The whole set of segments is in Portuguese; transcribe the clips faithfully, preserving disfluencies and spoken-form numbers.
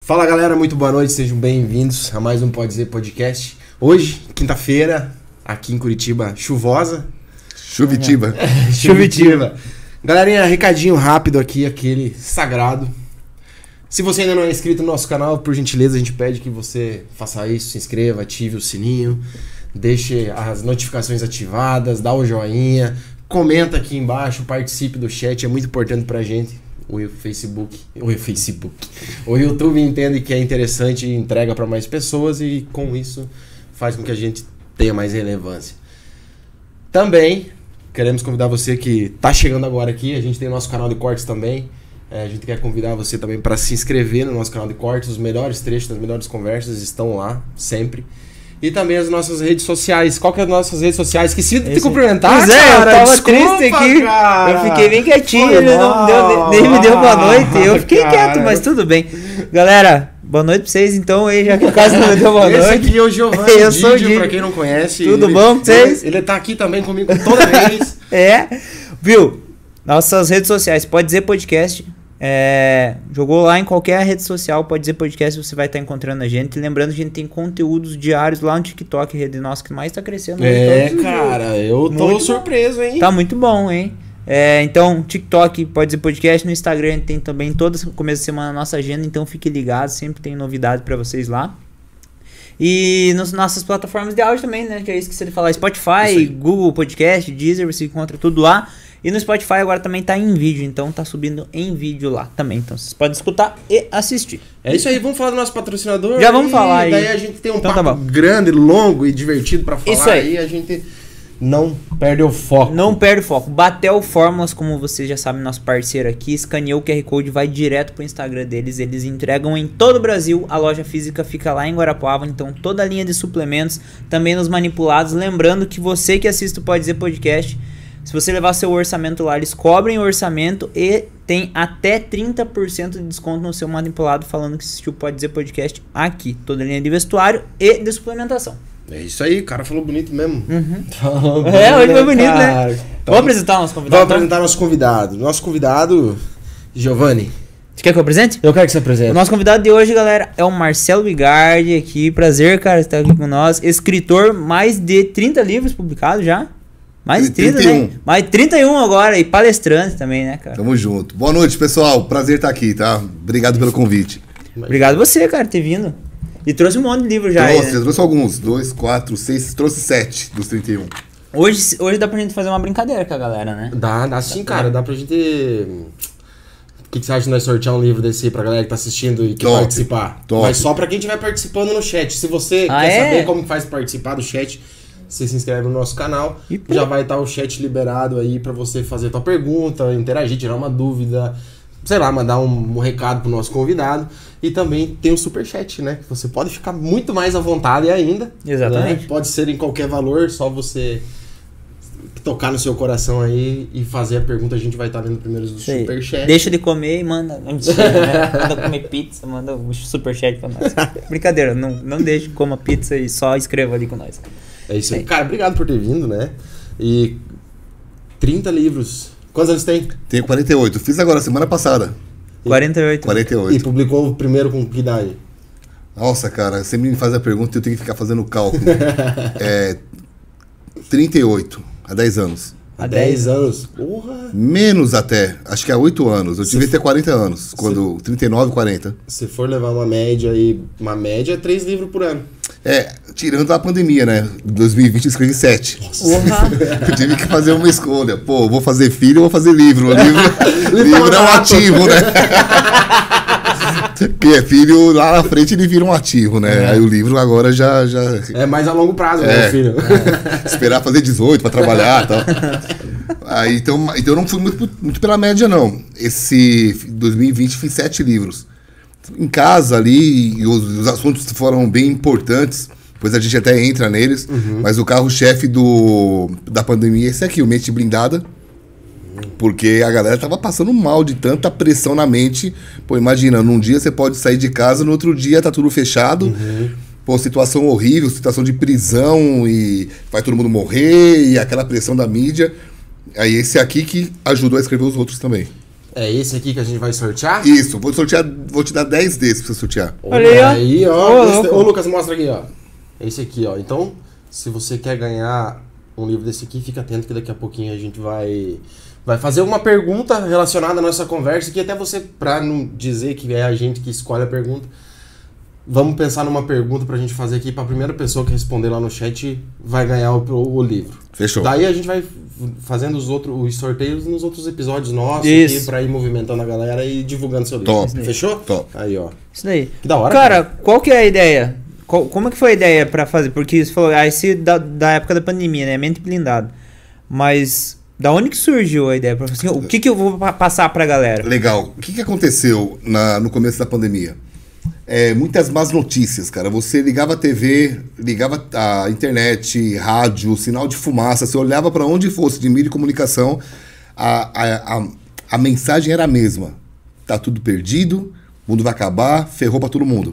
Fala galera, muito boa noite, sejam bem-vindos a mais um Pode Dizer Podcast. Hoje, quinta-feira, aqui em Curitiba, chuvosa. Chuvitiba. Chuvitiba. Galerinha, recadinho rápido aqui, aquele sagrado. Se você ainda não é inscrito no nosso canal, por gentileza, a gente pede que você faça isso, se inscreva, ative o sininho, deixe as notificações ativadas, dá o joinha, comenta aqui embaixo, participe do chat, é muito importante pra gente. O Facebook, o Facebook, o YouTube entende que é interessante e entrega para mais pessoas e com isso faz com que a gente tenha mais relevância. Também queremos convidar você que está chegando agora aqui, a gente tem o nosso canal de cortes também, é, a gente quer convidar você também para se inscrever no nosso canal de cortes, os melhores trechos das melhores conversas estão lá, sempre. E também as nossas redes sociais. Qual que é as nossas redes sociais? Esqueci de te cumprimentar, pois é, cara. eu tava Desculpa, triste aqui. Cara. Eu fiquei bem quietinho, ele não deu, nem me deu boa noite. Eu fiquei cara. quieto, mas tudo bem. Galera, boa noite pra vocês então aí, já que o caso não me deu boa Esse noite. aqui é o Giovanni Eu sou o Didio, Didio. pra quem não conhece. Tudo ele, bom com vocês? Ele, ele tá aqui também comigo toda vez. É, viu? Nossas redes sociais, Pode Dizer Podcast. É, jogou lá em qualquer rede social, Pode Dizer Podcast, você vai estar encontrando a gente. E lembrando que a gente tem conteúdos diários lá no TikTok, rede nossa que mais tá crescendo. É, cara, eu tô Muito surpreso, hein? Tá muito bom, hein? É, então, TikTok, Pode Dizer Podcast, no Instagram a gente tem também todo começo de semana a nossa agenda, então fique ligado, sempre tem novidade pra vocês lá. E nas nossas plataformas de áudio também, né? Que é isso que você falar, Spotify, Google Podcast, Deezer, você encontra tudo lá. E no Spotify agora também tá em vídeo, então tá subindo em vídeo lá também. Então vocês podem escutar e assistir. É isso aí, vamos falar do nosso patrocinador? Já vamos falar aí. Daí a gente tem um Então papo tá bom. grande, longo e divertido pra falar. Isso aí. E a gente não perde o foco. Não perde o foco. Batel Fórmulas, como vocês já sabem, nosso parceiro aqui, escaneou o Q R Code, vai direto pro Instagram deles. Eles entregam em todo o Brasil. A loja física fica lá em Guarapuava. Então toda a linha de suplementos, também nos manipulados. Lembrando que você que assiste o Pode Dizer Podcast, se você levar seu orçamento lá, eles cobrem o orçamento e tem até trinta por cento de desconto no seu manipulado, falando que assistiu Pode Dizer Podcast aqui. Toda a linha de vestuário e de suplementação. É isso aí, o cara falou bonito mesmo. Uhum. Falou É, hoje foi bonito, bonito, cara. né? Então, Vamos apresentar o nosso convidado? Vamos apresentar nosso convidado. Nosso convidado, Giovanni. Você quer que eu apresente? Eu quero que você apresente. O nosso convidado de hoje, galera, é o Marcelo Bigardi aqui. Prazer, cara, estar aqui com nós. Escritor, mais de trinta livros publicados já. Mais de trinta, trinta e um. né? Mais de trinta e um agora. E palestrante também, né, cara? Tamo junto. Boa noite, pessoal. Prazer estar aqui, tá? Obrigado pelo convite. Obrigado você, cara, ter vindo. E trouxe um monte de livro já. Trouxe, aí, né? eu trouxe alguns. Dois, quatro, seis. Trouxe sete dos trinta e um. Hoje, hoje dá pra gente fazer uma brincadeira com a galera, né? Dá, dá sim, cara. Dá pra gente... O que, que você acha de nós sortear um livro desse aí pra galera que tá assistindo e quer Top, participar? top. Mas só pra quem estiver participando no chat. Se você Ah, quer é? saber como faz participar do chat, você se inscreve no nosso canal. E pô. Já vai estar o chat liberado aí pra você fazer tua pergunta, interagir, tirar uma dúvida, sei lá, mandar um, um recado pro nosso convidado. E também tem o superchat, né? Você pode ficar muito mais à vontade ainda. Exatamente. Né? Pode ser em qualquer valor, só você tocar no seu coração aí e fazer a pergunta. A gente vai estar lendo primeiro do Isso aí. superchat. Deixa de comer e manda. Mentira, né? Manda comer pizza, manda um superchat pra nós. Brincadeira, não, não deixe que coma pizza e só escreva ali com nós. É isso aí. Cara, obrigado por ter vindo, né? E trinta livros. Quantos anos tem? Tenho quarenta e oito. Fiz agora semana passada. quarenta e oito. quarenta e E oito. publicou o primeiro com que idade? Nossa, cara, sempre me faz a pergunta e eu tenho que ficar fazendo cálculo. É. trinta e oito. Há dez anos. Há dez anos. Porra! Menos até. Acho que há oito anos. Eu devia ter quarenta anos. Quando. trinta e nove, quarenta. Se for levar uma média aí, uma média é três livros por ano. É, tirando a pandemia, né? Em dois mil e vinte eu escrevi sete. Porra! Eu tive que fazer uma escolha. Pô, vou fazer filho ou vou fazer livro? O livro, Livro livro é um barato. ativo, né? Porque é filho, lá na frente ele vira um ativo, né? É. Aí o livro agora já... já É mais a longo prazo, É. né, meu filho? esperar fazer dezoito pra trabalhar e tal. Aí, então, então eu não fui muito, muito pela média, não. Esse dois mil e vinte fiz sete livros. Em casa ali, e os, os assuntos foram bem importantes, depois a gente até entra neles, mas o carro-chefe do, da pandemia é esse aqui, o Mente Blindada, porque a galera tava passando mal de tanta pressão na mente. Pô, imagina, num dia você pode sair de casa, no outro dia tá tudo fechado, Uhum. pô, situação horrível, situação de prisão e vai todo mundo morrer e aquela pressão da mídia. Aí esse aqui que ajudou a escrever os outros também. É esse aqui que a gente vai sortear? Isso, vou sortear, vou te dar dez desses pra você sortear. Olha aí, ó. Ô, Esse- louco. Ô, Lucas, mostra aqui, ó. Esse aqui, ó. Então, se você quer ganhar um livro desse aqui, fica atento que daqui a pouquinho a gente vai, vai fazer uma pergunta relacionada à nossa conversa, que até você, pra não dizer que é a gente que escolhe a pergunta, vamos pensar numa pergunta pra gente fazer aqui, pra primeira pessoa que responder lá no chat vai ganhar o, o, o livro. Fechou. Daí a gente vai fazendo os, outros, os sorteios nos outros episódios nossos Isso. aqui, pra ir movimentando a galera e divulgando seu livro. Top. Fechou? Top. Aí, ó. Isso daí. Que da hora. Cara, qual que é a ideia? Qual- como é que foi a ideia pra fazer? Porque você falou, ah, esse da, da época da pandemia, né? Mente blindado. Mas da onde que surgiu a ideia? Pra, assim, o que que eu vou pa- passar pra galera? Legal. O que, que aconteceu na- no começo da pandemia? É, muitas más notícias, cara. Você ligava a T V, ligava a internet, rádio, sinal de fumaça, você olhava para onde fosse de mídia e comunicação, a, a, a, a mensagem era a mesma. Tá tudo perdido, o mundo vai acabar, ferrou para todo mundo.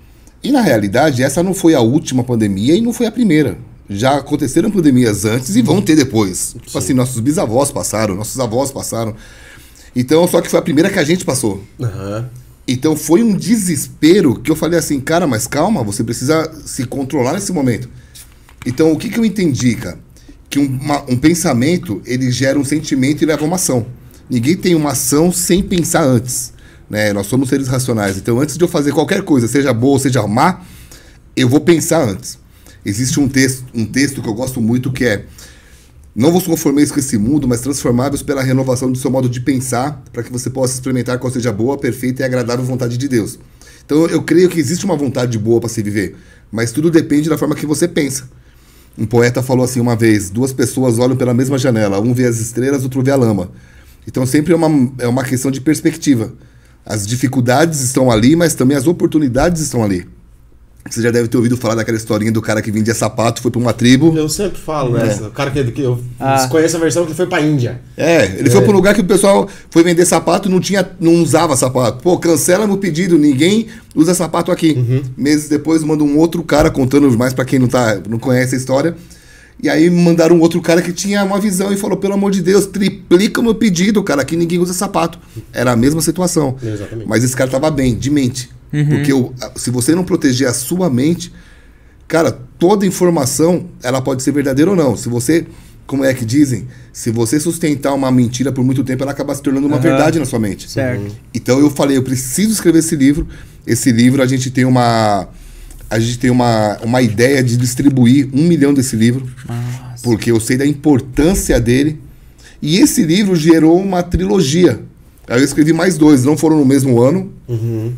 E na realidade, essa não foi a última pandemia e não foi a primeira. Já aconteceram pandemias antes e vão ter depois. Tipo assim, nossos bisavós passaram, nossos avós passaram. Então, só que foi a primeira que a gente passou. Aham. Então foi um desespero que eu falei assim, cara, mas calma, você precisa se controlar nesse momento. Então o que, que eu entendi, cara? Que um, uma- um pensamento, ele gera um sentimento e leva a uma ação. Ninguém tem uma ação sem pensar antes, né? Nós somos seres racionais. Então antes de eu fazer qualquer coisa, seja boa ou seja má, eu vou pensar antes. Existe um texto, um texto que eu gosto muito que é: não vos conformeis com esse mundo, mas transformáveis pela renovação do seu modo de pensar, para que você possa experimentar qual seja a boa, perfeita e agradável vontade de Deus. Então eu creio que existe uma vontade boa para se viver, mas tudo depende da forma que você pensa. Um poeta falou assim uma vez: duas pessoas olham pela mesma janela, um vê as estrelas, outro vê a lama. Então sempre é uma, é uma questão de perspectiva. As dificuldades estão ali, mas também as oportunidades estão ali. Você já deve ter ouvido falar daquela historinha do cara que vendia sapato, foi para uma tribo. Eu sempre falo essa. O cara que, que eu Ah. conheço a versão que ele foi pra Índia. É, ele foi para um lugar que o pessoal foi vender sapato e não, tinha, não usava sapato. Pô, cancela meu pedido, ninguém usa sapato aqui. Meses depois manda um outro cara contando mais para quem não, tá, não conhece a história. E aí mandaram um outro cara que tinha uma visão e falou: pelo amor de Deus, triplica o meu pedido, cara, aqui ninguém usa sapato. Era a mesma situação. Exatamente. Mas esse cara tava bem, de mente. Porque o- se você não proteger a sua mente, cara, toda informação, ela pode ser verdadeira ou não. Se você, como é que dizem, se você sustentar uma mentira por muito tempo, ela acaba se tornando uma Aham. verdade na sua mente. Certo. Então eu falei, eu preciso escrever esse livro. Esse livro a gente tem uma a gente tem uma, uma ideia de distribuir um milhão desse livro, Nossa. porque eu sei da importância dele. E esse livro gerou uma trilogia. Aí eu escrevi mais dois, não foram no mesmo ano. Uhum.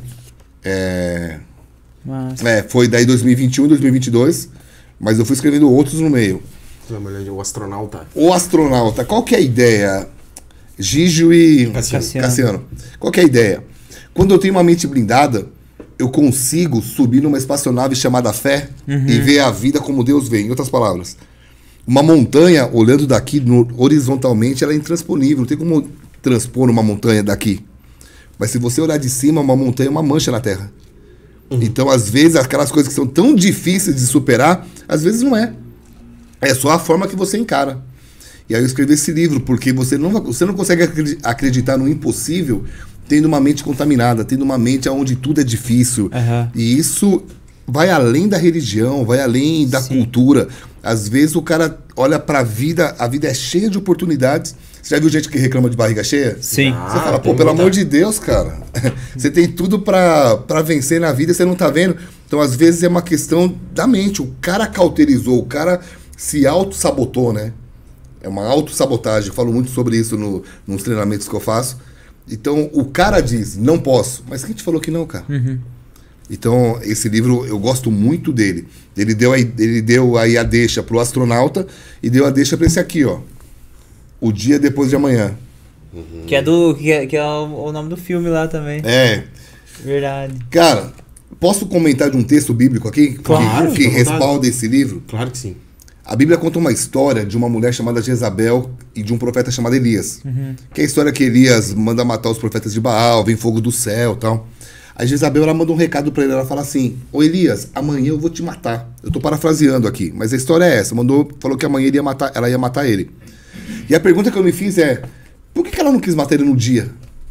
É, Nossa. é, foi daí dois mil e vinte e um e dois mil e vinte e dois, mas eu fui escrevendo outros no meio. O astronauta. O astronauta, qual que é a ideia? Gigio e Cassiano. Cassiano. Cassiano. Qual que é a ideia? Quando eu tenho uma mente blindada, eu consigo subir numa espaçonave chamada fé e ver a vida como Deus vê. Em outras palavras, uma montanha, olhando daqui no- horizontalmente, ela é intransponível. Não tem como transpor uma montanha daqui. Mas se você olhar de cima, uma montanha é uma mancha na terra. Então, às vezes, aquelas coisas que são tão difíceis de superar, às vezes não é. É só a forma que você encara. E aí eu escrevi esse livro, porque você não, vai- você não consegue acredi- acreditar no impossível tendo uma mente contaminada, tendo uma mente onde tudo é difícil. Aham. E isso vai além da religião, vai além da Sim. cultura. Às vezes o cara olha pra vida, a vida é cheia de oportunidades. Você já viu gente que reclama de barriga cheia? Sim. Ah, Você fala, pô, tem pelo muita- amor de Deus, cara. Você tem tudo pra, pra vencer na vida e você não tá vendo. Então, às vezes, é uma questão da mente. O cara cauterizou, o cara se auto-sabotou, né? É uma auto-sabotagem. Eu falo muito sobre isso no, nos treinamentos que eu faço. Então, o cara diz, não posso. Mas quem te falou que não, cara? Então, esse livro, eu gosto muito dele. Ele deu, aí, ele deu aí a deixa pro astronauta e deu a deixa pra esse aqui, ó. O Dia Depois de Amanhã. Que é do. Que é, que é o, o nome do filme lá também. É. Verdade. Cara, posso comentar de um texto bíblico aqui? Claro, que que fica à vontade. respalda esse livro? Claro que sim. A Bíblia conta uma história de uma mulher chamada Jezabel e de um profeta chamado Elias. Que é a história que Elias manda matar os profetas de Baal, vem fogo do céu e tal. A Jezabel, ela manda um recado pra ele, ela fala assim: ô Elias, amanhã eu vou te matar. Eu tô parafraseando aqui, mas a história é essa. Mandou, falou que amanhã ele ia matar, ela ia matar ele. E a pergunta que eu me fiz é: por que que ela não quis matar ele no dia?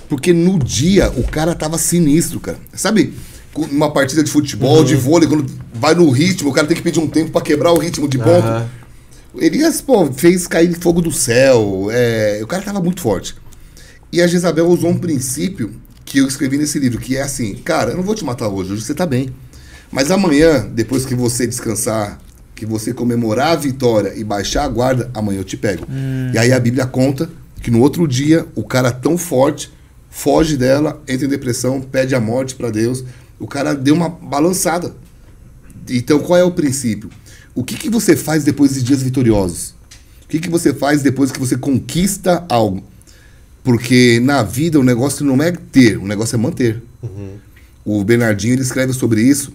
Porque no dia o cara tava sinistro, cara. Sabe, uma partida de futebol, uhum. de vôlei, quando vai no ritmo, o cara tem que pedir um tempo pra quebrar o ritmo de ponto. Uhum. Ele, pô, fez cair fogo do céu. É, o cara tava muito forte. E a Jezabel usou um princípio que eu escrevi nesse livro, que é assim, cara, eu não vou te matar hoje, hoje você tá bem. Mas amanhã, depois que você descansar, que você comemorar a vitória e baixar a guarda, amanhã eu te pego. Hum. E aí a Bíblia conta que no outro dia, o cara tão forte foge dela, entra em depressão, pede a morte para Deus. O cara deu uma balançada. Então, qual é o princípio? O que, que você faz depois de dias vitoriosos? O que, que você faz depois que você conquista algo? Porque na vida o negócio não é ter, o negócio é manter. Uhum. O Bernardinho, ele escreve sobre isso.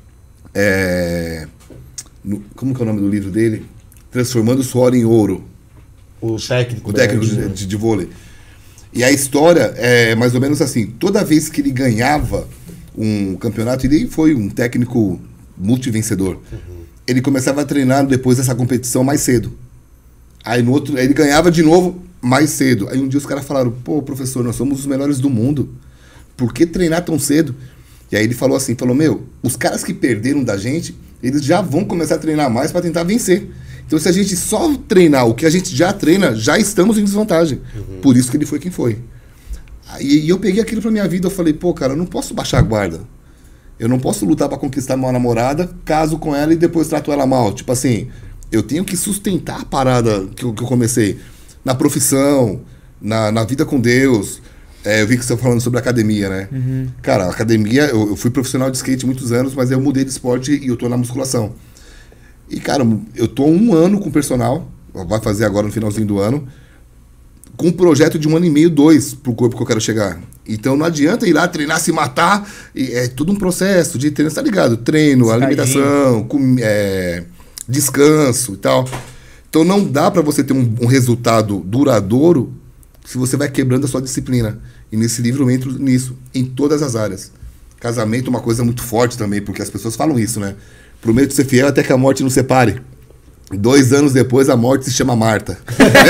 É... No, como que é o nome do livro dele? Transformando o suor em ouro. O técnico. O técnico de, de, de vôlei. E a história é mais ou menos assim. Toda vez que ele ganhava um campeonato, ele foi um técnico multivencedor. Uhum. Ele começava a treinar depois dessa competição mais cedo. Aí no outro, aí ele ganhava de novo mais cedo. Aí um dia os caras falaram, pô, professor, nós somos os melhores do mundo. Por que treinar tão cedo? E aí ele falou assim, falou, meu, os caras que perderam da gente, eles já vão começar a treinar mais para tentar vencer. Então, se a gente só treinar o que a gente já treina, já estamos em desvantagem. Uhum. Por isso que ele foi quem foi. E, e eu peguei aquilo pra minha vida, eu falei, pô, cara, eu não posso baixar a guarda. Eu não posso lutar para conquistar uma namorada, caso com ela e depois trato ela mal. Tipo assim, eu tenho que sustentar a parada que eu, que eu comecei. Na profissão, na, na vida com Deus. É, eu vi que você estava falando sobre academia, né? Uhum. Cara, a academia, eu, eu fui profissional de skate muitos anos, mas eu mudei de esporte e eu tô na musculação. E, cara, eu tô um ano com personal, vai fazer agora no finalzinho do ano, com um projeto de um ano e meio, dois, pro corpo que eu quero chegar. Então não adianta ir lá treinar, se matar, e é tudo um processo de treino, tá ligado? Treino, alimentação, com, é, descanso e tal. Então não dá pra você ter um, um resultado duradouro se você vai quebrando a sua disciplina. E nesse livro eu entro nisso, em todas as áreas. Casamento é uma coisa muito forte também, porque as pessoas falam isso, né? Prometo ser fiel até que a morte nos separe. Dois anos depois, a morte se chama Marta.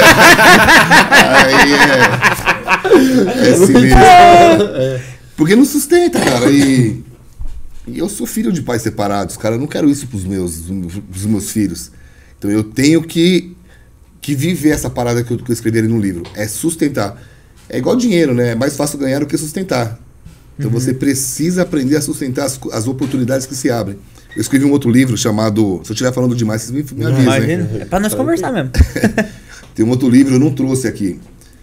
Aí é... É assim mesmo. Porque não sustenta, cara. E, e eu sou filho de pais separados, cara. Eu não quero isso pros meus, pros meus filhos. Então eu tenho que, que viver essa parada que eu, que eu escrevi ali no livro. É sustentar. É igual dinheiro, né? É mais fácil ganhar do que sustentar. Então uhum. você precisa aprender a sustentar as, as oportunidades que se abrem. Eu escrevi um outro livro chamado... Se eu estiver falando demais, vocês me, me avisam. É pra nós conversar mesmo. Tem um outro livro, eu não trouxe aqui.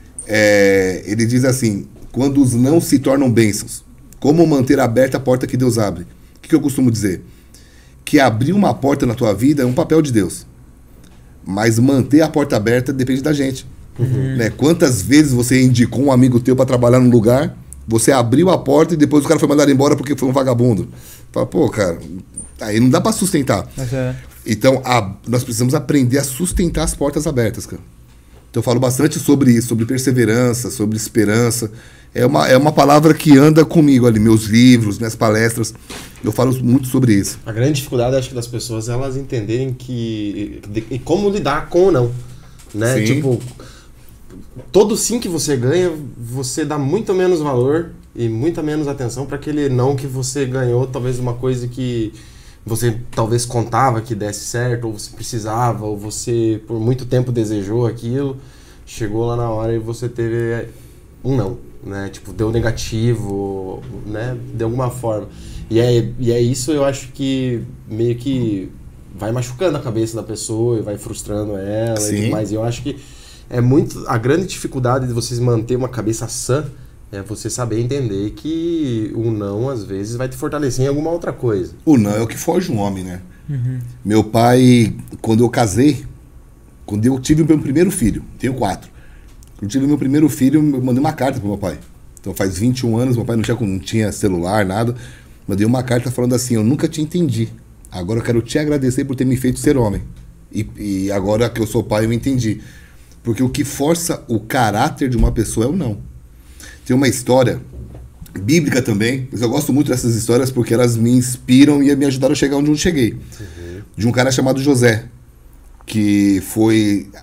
É, ele diz assim, quando os não se tornam bênçãos, como manter aberta a porta que Deus abre. O que, que eu costumo dizer? Que abrir uma porta na tua vida é um papel de Deus. Mas manter a porta aberta depende da gente. Uhum. Né? Quantas vezes você indicou um amigo teu para trabalhar num lugar, você abriu a porta e depois o cara foi mandado embora porque foi um vagabundo. Fala, pô, cara... Aí não dá pra sustentar. Uhum. Então, a, nós precisamos aprender a sustentar as portas abertas, cara. Então, eu falo bastante sobre isso, sobre perseverança, sobre esperança. É uma, é uma palavra que anda comigo ali, meus livros, minhas palestras. Eu falo muito sobre isso. A grande dificuldade, acho que, das pessoas é elas entenderem que... E como lidar com ou não. Né? Sim. Tipo, todo sim que você ganha, você dá muito menos valor e muita menos atenção para aquele não que você ganhou, talvez uma coisa que... você talvez contava que desse certo, ou você precisava, ou você por muito tempo desejou aquilo, chegou lá na hora e você teve um não, né? Tipo, deu negativo, né? De alguma forma. E é, e é isso, eu acho que meio que vai machucando a cabeça da pessoa e vai frustrando ela. Sim. E tudo mais. E eu acho que é muito... A grande dificuldade de vocês manter uma cabeça sã é você saber entender que o não, às vezes, vai te fortalecer em alguma outra coisa. O não é o que foge um homem, né? Uhum. Meu pai, quando eu casei, quando eu tive o meu primeiro filho, tenho quatro. Quando eu tive o meu primeiro filho, eu mandei uma carta pro meu pai. Então faz vinte e um anos, meu pai não tinha, não tinha celular, nada. Mandei uma carta falando assim, eu nunca te entendi. Agora eu quero te agradecer por ter me feito ser homem. E, e agora que eu sou pai, eu entendi. Porque o que força o caráter de uma pessoa é o não. Tem uma história bíblica também, mas eu gosto muito dessas histórias porque elas me inspiram e me ajudaram a chegar onde eu cheguei. Uhum. De um cara chamado José, que foi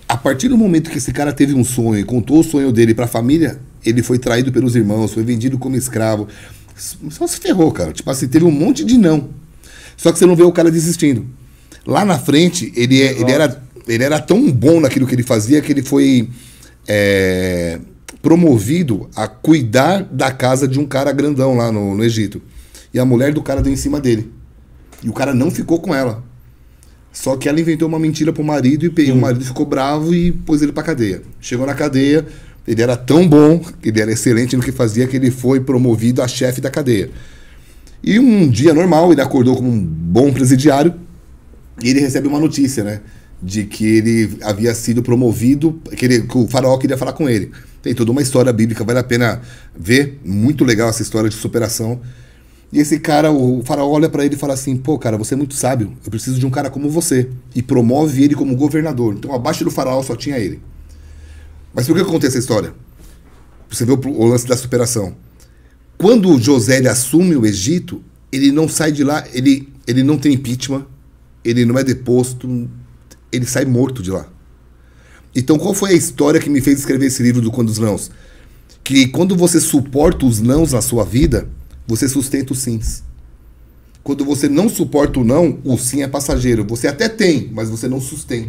a partir do momento que esse cara teve um sonho e contou o sonho dele pra família, ele foi traído pelos irmãos, foi vendido como escravo. Só se ferrou, cara. Tipo assim, teve um monte de não. Só que você não vê o cara desistindo. Lá na frente, ele, é, ele, era, ele era tão bom naquilo que ele fazia que ele foi é, promovido a cuidar da casa de um cara grandão lá no, no Egito. E a mulher do cara deu em cima dele. E o cara não ficou com ela. Só que ela inventou uma mentira pro marido e hum. o marido ficou bravo e pôs ele pra cadeia. Chegou na cadeia, ele era tão bom, ele era excelente no que fazia, que ele foi promovido a chefe da cadeia. E um dia normal, ele acordou como um bom presidiário e ele recebe uma notícia, né? De que ele havia sido promovido, que, ele, que o faraó queria falar com ele. Tem toda uma história bíblica, vale a pena ver. Muito legal essa história de superação. E esse cara, o faraó olha pra ele e fala assim, pô, cara, você é muito sábio, eu preciso de um cara como você. E promove ele como governador. Então, abaixo do faraó só tinha ele. Mas por que acontece essa história? Você vê o, o lance da superação. Quando José ele assume o Egito, ele não sai de lá, ele, ele não tem impeachment, ele não é deposto, ele sai morto de lá. Então, qual foi a história que me fez escrever esse livro do Quando os Nãos? Que quando você suporta os nãos na sua vida, você sustenta os sims. Quando você não suporta o não, o sim é passageiro. Você até tem, mas você não sustém.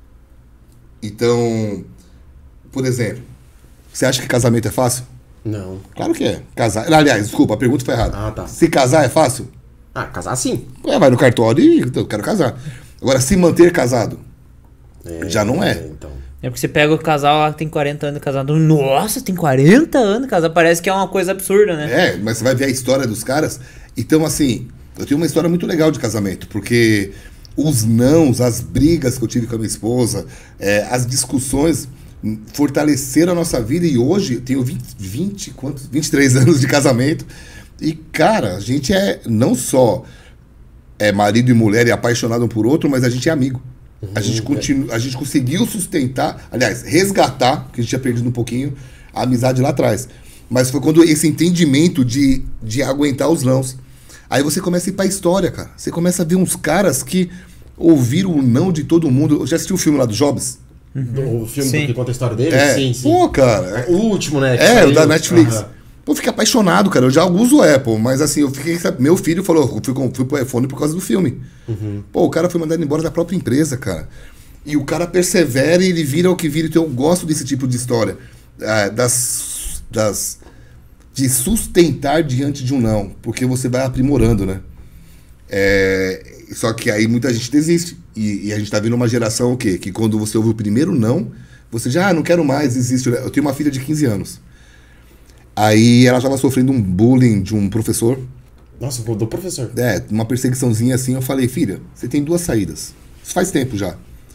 Então, por exemplo, você acha que casamento é fácil? Não. Claro que é. Casar. Aliás, desculpa, a pergunta foi errada. Ah, tá. Se casar é fácil? Ah, casar sim. É, vai no cartório e eu quero casar. Agora, se manter casado, É, já não é. é, então. É porque você pega o casal lá que tem quarenta anos de casado. Nossa, tem quarenta anos de casado. Parece que é uma coisa absurda, né? É, mas você vai ver a história dos caras. Então, assim, eu tenho uma história muito legal de casamento, porque os nãos, as brigas que eu tive com a minha esposa, é, as discussões fortaleceram a nossa vida. E hoje eu tenho vinte, vinte, quantos? vinte e três anos de casamento. E, cara, a gente é não só é marido e mulher e apaixonado um por outro, mas a gente é amigo. Uhum, a, gente continu, a gente conseguiu sustentar, aliás, resgatar, que a gente tinha perdido um pouquinho, a amizade lá atrás. Mas foi quando esse entendimento de, de aguentar os nãos. Aí você começa a ir pra história, cara. Você começa a ver uns caras que ouviram o não de todo mundo. Já assistiu o filme lá do Jobs? Uhum. O filme Sim. que conta a história dele? É. Sim, sim. Pô, cara. O último, né? que É, saiu. o da Netflix. Aham. Pô, eu fiquei apaixonado, cara. Eu já uso o Apple, mas assim, eu fiquei. Sabe, meu filho falou, eu fui, com, fui pro iPhone por causa do filme. Uhum. Pô, o cara foi mandado embora da própria empresa, cara. E o cara persevera e ele vira o que vira. Então eu gosto desse tipo de história. Ah, das, das, de sustentar diante de um não. Porque você vai aprimorando, né? É, só que aí muita gente desiste. E, e a gente tá vendo uma geração o quê? Que quando você ouve o primeiro não, você já, ah, não quero mais, desiste. Eu tenho uma filha de quinze anos. Aí ela estava sofrendo um bullying de um professor. Nossa, do professor. É, uma perseguiçãozinha assim. Eu falei, filha, você tem duas saídas. Isso faz tempo já.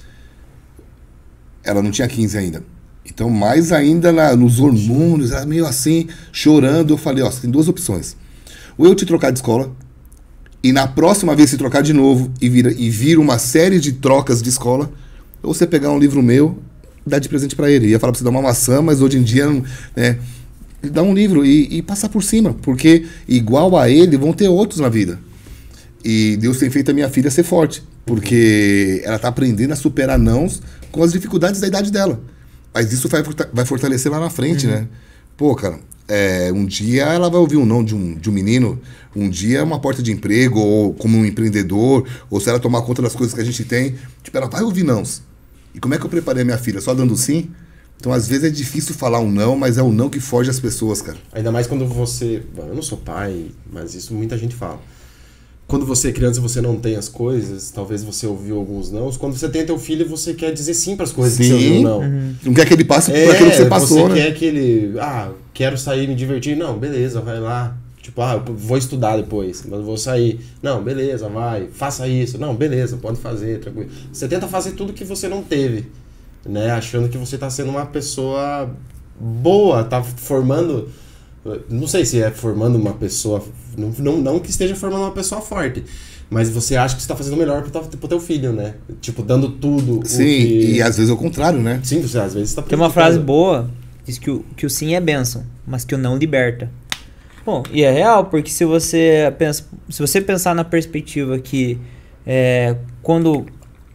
Ela não tinha quinze ainda. Então, mais ainda na, nos hormônios, ela meio assim, chorando. Eu falei, ó, você tem duas opções. Ou eu te trocar de escola, e na próxima vez se trocar de novo, e vira, e vira uma série de trocas de escola, ou você pegar um livro meu, dar de presente pra ele. Ia falar pra você dar uma maçã, mas hoje em dia, né, dar um livro e, e passar por cima. Porque igual a ele, vão ter outros na vida. E Deus tem feito a minha filha ser forte. Porque ela tá aprendendo a superar nãos com as dificuldades da idade dela. Mas isso vai, vai fortalecer lá na frente, uhum. né? Pô, cara, é, um dia ela vai ouvir um não de um, de um menino, um dia é uma porta de emprego, ou como um empreendedor, ou se ela tomar conta das coisas que a gente tem, tipo, ela vai ouvir nãos. E como é que eu preparei a minha filha? Só dando sim? Então, às vezes é difícil falar um não, mas é o não que foge as pessoas, cara. Ainda mais quando você... Eu não sou pai, mas isso muita gente fala. Quando você é criança e você não tem as coisas, talvez você ouviu alguns nãos. Quando você tem teu filho, você quer dizer sim para as coisas sim. que você ouviu não. Uhum. Não quer que ele passe é, por aquilo que você passou, você né? quer que ele... Ah, quero sair, me divertir. Não, beleza, vai lá. Tipo, ah, eu vou estudar depois, mas eu vou sair. Não, beleza, vai. Faça isso. Não, beleza, pode fazer, tranquilo. Você tenta fazer tudo que você não teve, né? Achando que você tá sendo uma pessoa boa, tá formando... Não sei se é formando uma pessoa... Não, não, não que esteja formando uma pessoa forte, mas você acha que você tá fazendo o melhor pro, pro teu filho, né? Tipo, dando tudo. Sim, o que... e às vezes é o contrário, né? Sim, você às vezes tá... Tem uma frase boa, diz que o, que o sim é bênção, mas que o não liberta. Bom, e é real, porque se você pensa, se você pensar na perspectiva que é, quando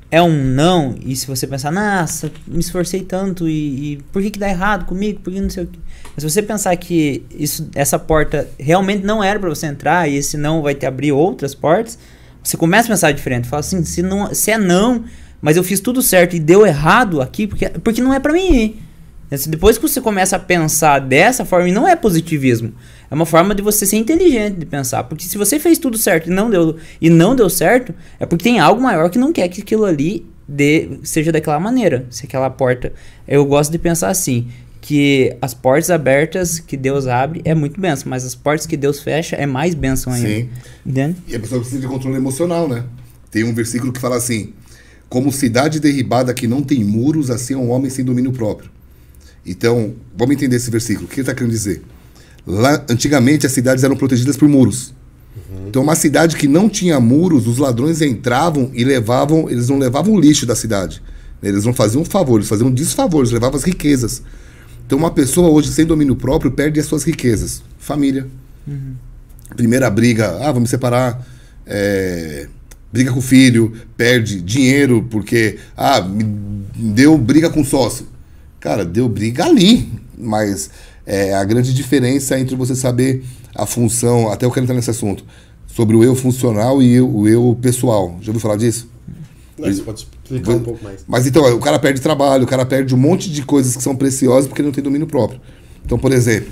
é um não, e se você pensar, nossa, me esforcei tanto e, e por que que dá errado comigo, por que não sei o que. Mas se você pensar que isso, essa porta realmente não era para você entrar e esse não vai te abrir outras portas, você começa a pensar diferente. Fala assim, se, não, se é não, mas eu fiz tudo certo e deu errado aqui, porque, porque não é para mim ir. Depois que você começa a pensar dessa forma, e não é positivismo, é uma forma de você ser inteligente de pensar. Porque se você fez tudo certo e não deu, e não deu certo, é porque tem algo maior que não quer que aquilo ali dê, seja daquela maneira. Se aquela porta... Eu gosto de pensar assim, que as portas abertas que Deus abre é muito bênção, mas as portas que Deus fecha é mais bênção ainda. Sim. Entende? E a pessoa precisa de controle emocional, né? Tem um versículo que fala assim, como cidade derribada que não tem muros, assim é um homem sem domínio próprio. Então, vamos entender esse versículo. O que ele está querendo dizer? Lá, antigamente, as cidades eram protegidas por muros. Uhum. Então, uma cidade que não tinha muros, os ladrões entravam e levavam... Eles não levavam o lixo da cidade. Eles não faziam um favor, eles faziam um desfavor, eles levavam as riquezas. Então, uma pessoa hoje sem domínio próprio perde as suas riquezas. Família. Uhum. Primeira briga, ah, vamos separar... É, briga com o filho, perde dinheiro porque... Ah, me deu briga com o sócio. Cara, deu briga ali, mas é, a grande diferença entre você saber a função, até eu quero entrar nesse assunto, sobre o eu funcional e eu, o eu pessoal. Já ouviu falar disso? Não, você pode explicar um pouco mais. Mas então, o cara perde trabalho, o cara perde um monte de coisas que são preciosas porque ele não tem domínio próprio. Então, por exemplo,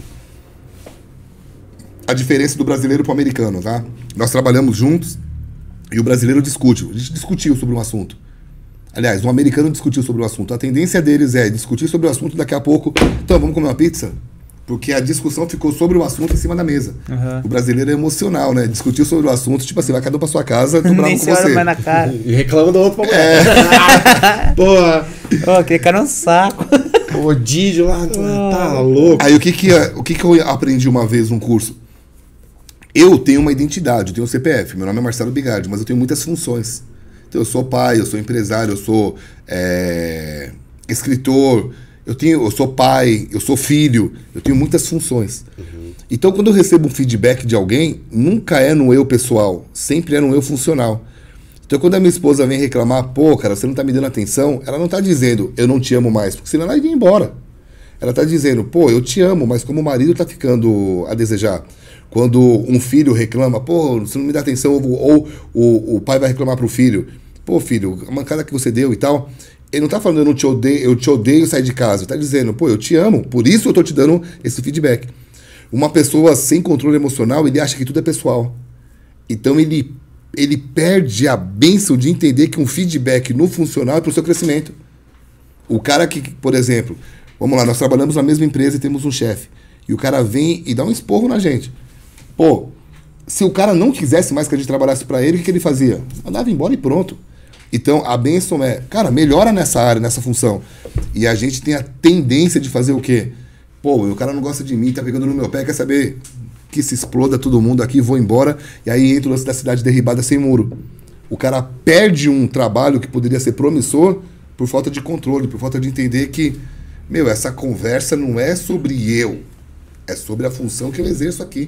a diferença do brasileiro para o americano, tá? Nós trabalhamos juntos e o brasileiro discute. A gente discutiu sobre um assunto. Aliás, um americano discutiu sobre o assunto. A tendência deles é discutir sobre o assunto daqui a pouco. Então, vamos comer uma pizza? Porque a discussão ficou sobre o assunto em cima da mesa. Uhum. O brasileiro é emocional, né? Discutiu sobre o assunto, tipo assim, vai cada um pra sua casa, tô bravo com você. Mais na cara. E reclama do outro pra mulher. É. Porra. Ô, aquele cara é um saco. O Dídio lá, tá louco. Aí o que que, o que que eu aprendi uma vez num curso? Eu tenho uma identidade, eu tenho um C P F. Meu nome é Marcelo Bigardi, mas eu tenho muitas funções. Então, eu sou pai, eu sou empresário, eu sou é, escritor, eu, tenho, eu sou pai, eu sou filho, eu tenho muitas funções. Uhum. Então, quando eu recebo um feedback de alguém, nunca é no eu pessoal, sempre é no eu funcional. Então, quando a minha esposa vem reclamar, pô, cara, você não tá me dando atenção, ela não tá dizendo, eu não te amo mais, porque senão ela iria embora. Ela tá dizendo, pô, eu te amo, mas como o marido tá ficando a desejar. Quando um filho reclama, pô, você não me dá atenção, ou, ou o, o pai vai reclamar pro filho, pô, filho, a mancada que você deu e tal, ele não tá falando, eu não te odeio, eu te odeio sair de casa, ele tá dizendo, pô, eu te amo, por isso eu tô te dando esse feedback. Uma pessoa sem controle emocional, ele acha que tudo é pessoal. Então ele, ele perde a bênção de entender que um feedback no funcional é pro seu crescimento. O cara que, por exemplo, vamos lá, nós trabalhamos na mesma empresa e temos um chefe, e o cara vem e dá um esporro na gente. Pô, se o cara não quisesse mais que a gente trabalhasse para ele, o que, que ele fazia? Mandava embora e pronto. Então, a bênção é, cara, melhora nessa área, nessa função. E a gente tem a tendência de fazer o quê? Pô, o cara não gosta de mim, tá pegando no meu pé, quer saber que se exploda todo mundo aqui, vou embora. E aí entra o lance da cidade derribada sem muro. O cara perde um trabalho que poderia ser promissor por falta de controle, por falta de entender que, meu, essa conversa não é sobre eu, é sobre a função que eu exerço aqui.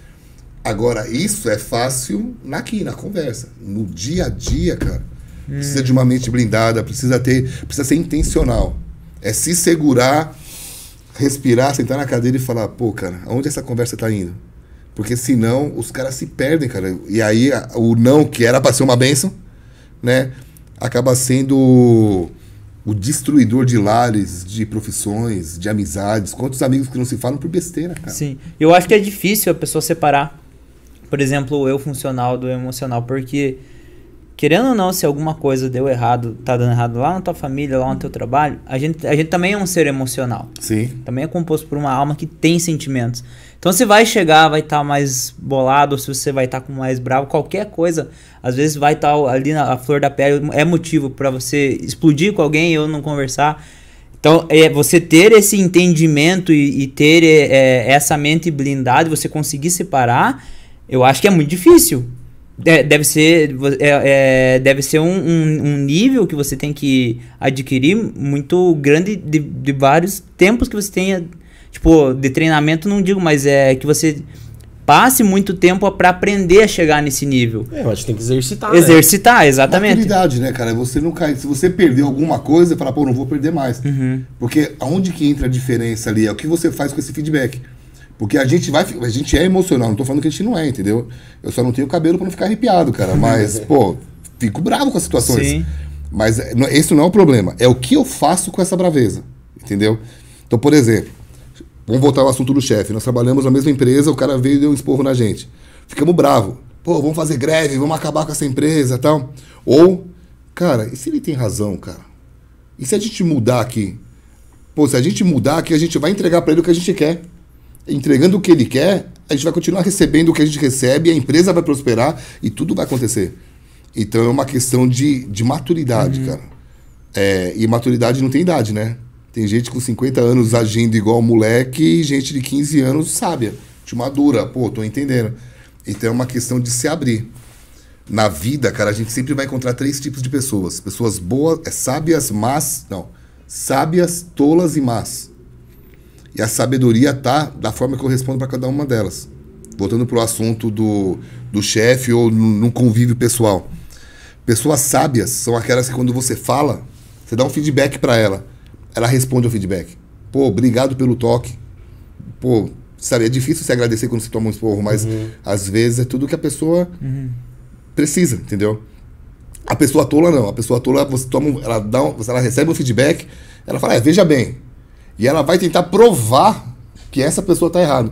Agora, isso é fácil aqui, na conversa. No dia a dia, cara, hum. precisa de uma mente blindada, precisa ter, precisa ser intencional. É se segurar, respirar, sentar na cadeira e falar, pô, cara, aonde essa conversa tá indo? Porque senão os caras se perdem, cara. E aí o não, que era pra ser uma bênção, né, acaba sendo o destruidor de lares, de profissões, de amizades. Quantos amigos que não se falam por besteira, cara? Sim. Eu acho que é difícil a pessoa separar, por exemplo, o eu funcional do eu emocional, porque, querendo ou não, se alguma coisa deu errado, tá dando errado lá na tua família, lá no teu trabalho, a gente, a gente também é um ser emocional. Sim. Também é composto por uma alma que tem sentimentos. Então, você vai chegar, vai estar tá mais bolado, ou se você vai estar tá com mais bravo, qualquer coisa, às vezes vai estar tá ali na a flor da pele, é motivo para você explodir com alguém ou não conversar. Então, é, você ter esse entendimento e, e ter é, essa mente blindada, você conseguir separar, eu acho que é muito difícil. É, deve ser, é, é, deve ser um, um, um nível que você tem que adquirir muito grande de, de vários tempos que você tenha, tipo, de treinamento não digo, mas é que você passe muito tempo para aprender a chegar nesse nível. É, eu acho que tem que exercitar. Exercitar, né? Exatamente. Maturidade, né, cara? Você não cai. Se você perdeu alguma coisa, fala, pô, não vou perder mais. Uhum. Porque aonde que entra a diferença ali? É o que você faz com esse feedback. Porque a gente vai. A gente é emocional, não tô falando que a gente não é, entendeu? Eu só não tenho cabelo pra não ficar arrepiado, cara. Mas, pô, fico bravo com as situações. Sim. Mas esse não é o problema. É o que eu faço com essa braveza. Entendeu? Então, por exemplo, vamos voltar ao assunto do chefe. Nós trabalhamos na mesma empresa, o cara veio e deu um esporro na gente. Ficamos bravos. Pô, vamos fazer greve, vamos acabar com essa empresa e tal. Ou, cara, e se ele tem razão, cara? E se a gente mudar aqui? Pô, se a gente mudar aqui, a gente vai entregar para ele o que a gente quer. Entregando o que ele quer, a gente vai continuar recebendo o que a gente recebe, a empresa vai prosperar e tudo vai acontecer. Então é uma questão de, de maturidade, uhum. cara. É, e maturidade não tem idade, né? Tem gente com cinquenta anos agindo igual moleque e gente de quinze anos sábia, de madura. Pô, tô entendendo. Então é uma questão de se abrir. Na vida, cara, a gente sempre vai encontrar três tipos de pessoas. Pessoas boas, é, sábias, más... Não. Sábias, tolas e más. E a sabedoria tá da forma que eu respondo para cada uma delas. Voltando pro assunto do, do chefe ou no, no convívio pessoal. Pessoas sábias são aquelas que quando você fala, você dá um feedback para ela. Ela responde ao feedback. Pô, obrigado pelo toque. Pô, sabe, é difícil se agradecer quando você toma um esporro, mas uhum. às vezes é tudo que a pessoa uhum. precisa, entendeu? A pessoa tola não. A pessoa tola, você toma, ela, dá um, ela recebe um feedback, ela fala, é, veja bem. E ela vai tentar provar que essa pessoa tá errada.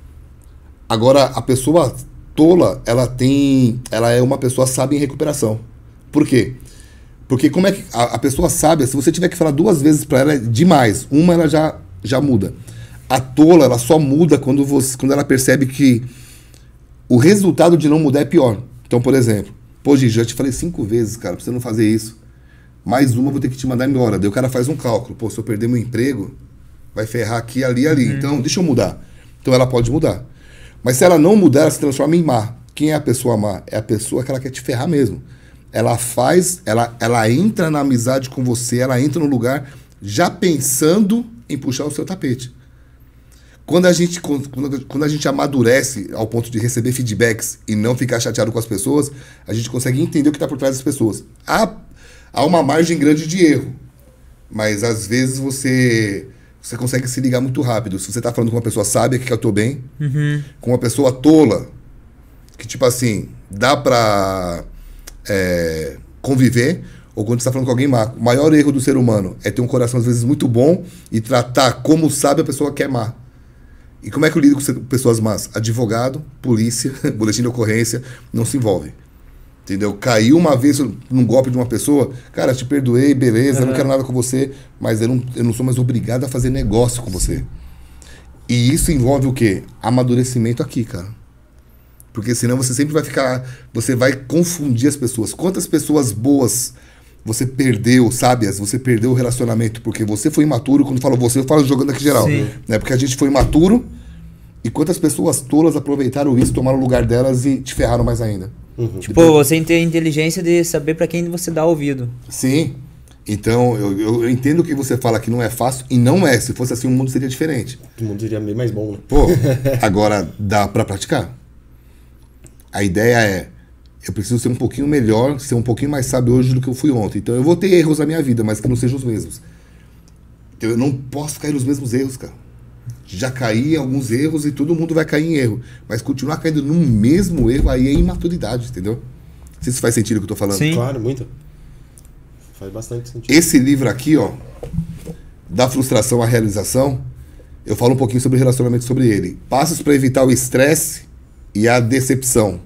Agora, a pessoa tola, ela tem, ela é uma pessoa sábia em recuperação. Por quê? Porque como é que a, a pessoa sábia, se você tiver que falar duas vezes para ela, é demais. Uma ela já, já muda. A tola, ela só muda quando, você, quando ela percebe que o resultado de não mudar é pior. Então, por exemplo, pô, Gigi, já te falei cinco vezes, cara, pra você não fazer isso. Mais uma, vou ter que te mandar embora. Daí o cara faz um cálculo. Pô, se eu perder meu emprego, vai ferrar aqui, ali e ali. Uhum. Então, deixa eu mudar. Então, ela pode mudar. Mas se ela não mudar, ela se transforma em má. Quem é a pessoa má? É a pessoa que ela quer te ferrar mesmo. Ela faz, ela, ela entra na amizade com você, ela entra no lugar já pensando em puxar o seu tapete. Quando a gente, quando, quando a gente amadurece ao ponto de receber feedbacks e não ficar chateado com as pessoas, a gente consegue entender o que está por trás das pessoas. Há, há uma margem grande de erro, mas às vezes você, você consegue se ligar muito rápido. Se você está falando com uma pessoa sábia que quer o teu bem, uhum. com uma pessoa tola, que tipo assim, dá para é, conviver, ou quando você está falando com alguém má. O maior erro do ser humano é ter um coração às vezes muito bom e tratar como sabe a pessoa que é má. E como é que eu lido com pessoas más? Advogado, polícia, boletim de ocorrência, não se envolve. Entendeu? Caiu uma vez num golpe de uma pessoa, cara, te perdoei, beleza, uhum. eu não quero nada com você, mas eu não, eu não sou mais obrigado a fazer negócio com você. E isso envolve o quê? Amadurecimento aqui, cara. Porque senão você sempre vai ficar, você vai confundir as pessoas. Quantas pessoas boas você perdeu, sábias, você perdeu o relacionamento porque você foi imaturo. Quando eu falo você, eu falo jogando aqui geral. Sim. Né? Porque a gente foi imaturo e quantas pessoas tolas aproveitaram isso, tomaram o lugar delas e te ferraram mais ainda. Uhum. Tipo, então, você tem a inteligência de saber para quem você dá ouvido. Sim. Então, eu, eu entendo que você fala que não é fácil e não é. Se fosse assim, o mundo seria diferente. O mundo seria bem mais bom. Né? Pô, agora dá para praticar. A ideia é, eu preciso ser um pouquinho melhor, ser um pouquinho mais sábio hoje do que eu fui ontem. Então eu vou ter erros na minha vida, mas que não sejam os mesmos. Então, eu não posso cair nos mesmos erros, cara. Já caí em alguns erros e todo mundo vai cair em erro. Mas continuar caindo no mesmo erro aí é imaturidade, entendeu? Não sei se faz sentido o que eu tô falando. Sim, claro, muito. Faz bastante sentido. Esse livro aqui, ó, Da Frustração à Realização, eu falo um pouquinho sobre relacionamento sobre ele. Passos para evitar o estresse e a decepção.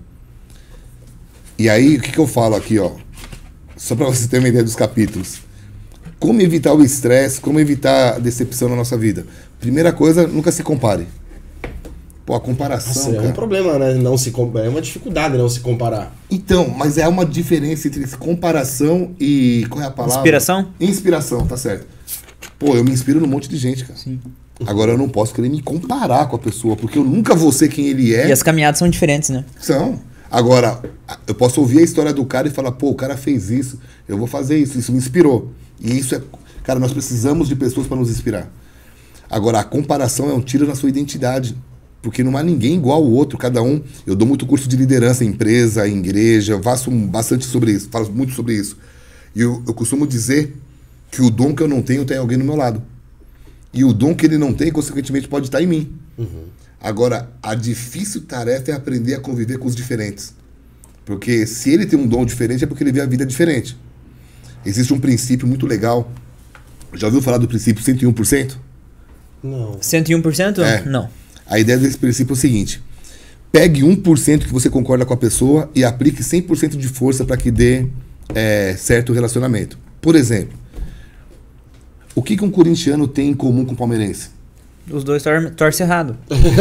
E aí, o que, que eu falo aqui, ó? Só para você ter uma ideia dos capítulos. Como evitar o estresse, como evitar a decepção na nossa vida. Primeira coisa, nunca se compare. Pô, a comparação, Nossa, é um problema, né? Não se, é uma dificuldade não se comparar. Então, mas é uma diferença entre comparação e... Qual é a palavra? Inspiração? Inspiração, tá certo. Pô, eu me inspiro num monte de gente, cara. Sim. Agora eu não posso querer me comparar com a pessoa, porque eu nunca vou ser quem ele é. E as caminhadas são diferentes, né? São. Agora, eu posso ouvir a história do cara e falar, pô, o cara fez isso, eu vou fazer isso, isso me inspirou. E isso é... Cara, nós precisamos de pessoas para nos inspirar. Agora, a comparação é um tiro na sua identidade. Porque não há ninguém igual ao outro, cada um. Eu dou muito curso de liderança em empresa, em igreja, faço bastante sobre isso, falo muito sobre isso. E eu, eu costumo dizer que o dom que eu não tenho tem alguém do meu lado. E o dom que ele não tem, consequentemente, pode estar em mim. Uhum. Agora, a difícil tarefa é aprender a conviver com os diferentes. Porque se ele tem um dom diferente, é porque ele vê a vida diferente. Existe um princípio muito legal. Já ouviu falar do princípio cento e um por cento? Não. cento e um por cento? É. Não. A ideia desse princípio é o seguinte. Pegue um por cento que você concorda com a pessoa e aplique cem por cento de força para que dê é, certo relacionamento. Por exemplo, o que, que um corintiano tem em comum com o palmeirense? Os dois tor torcem errado.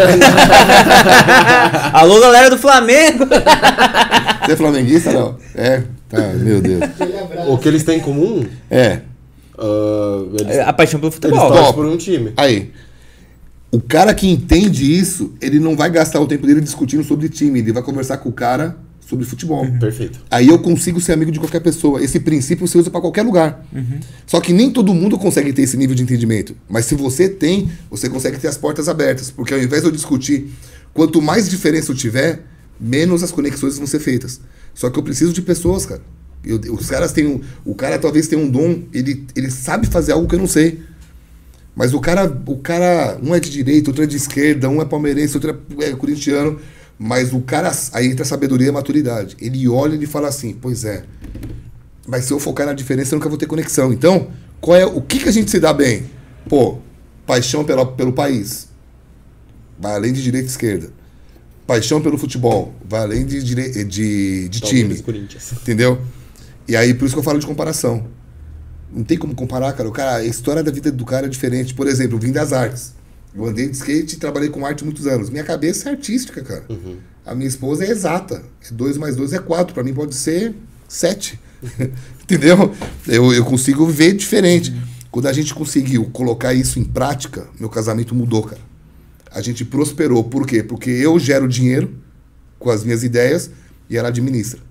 Alô, galera do Flamengo! Você é flamenguista, não? É? Tá, meu Deus. O que eles têm em comum? É. Uh, eles, A paixão pelo eles futebol. torcem por um time. Aí. O cara que entende isso, ele não vai gastar o tempo dele discutindo sobre time. Ele vai conversar com o cara sobre futebol. Uhum. Perfeito. Aí eu consigo ser amigo de qualquer pessoa. Esse princípio você usa para qualquer lugar. Uhum. Só que nem todo mundo consegue ter esse nível de entendimento. Mas se você tem, você consegue ter as portas abertas. Porque ao invés de eu discutir, quanto mais diferença eu tiver, menos as conexões vão ser feitas. Só que eu preciso de pessoas, cara. Eu, os caras têm um, o cara talvez tenha um dom, ele, ele sabe fazer algo que eu não sei. Mas o cara, o cara, um é de direita, outro é de esquerda, um é palmeirense, outro é corintiano. Mas o cara, aí entra a sabedoria e a maturidade. Ele olha e ele fala assim, pois é, mas se eu focar na diferença, eu nunca vou ter conexão. Então, qual é, o que, que a gente se dá bem? Pô, paixão pela, pelo país. Vai além de direita e esquerda. Paixão pelo futebol. Vai além de, de, de, de time. Entendeu? E aí, por isso que eu falo de comparação. Não tem como comparar, cara. O cara, a história da vida do cara é diferente. Por exemplo, eu vim das artes. Eu andei de skate e trabalhei com arte muitos anos. Minha cabeça é artística, cara. Uhum. A minha esposa é exata. É dois mais dois é quatro. Pra mim pode ser sete. Entendeu? Eu, eu consigo ver diferente. Uhum. Quando a gente conseguiu colocar isso em prática, meu casamento mudou, cara. A gente prosperou. Por quê? Porque eu gero dinheiro com as minhas ideias e ela administra.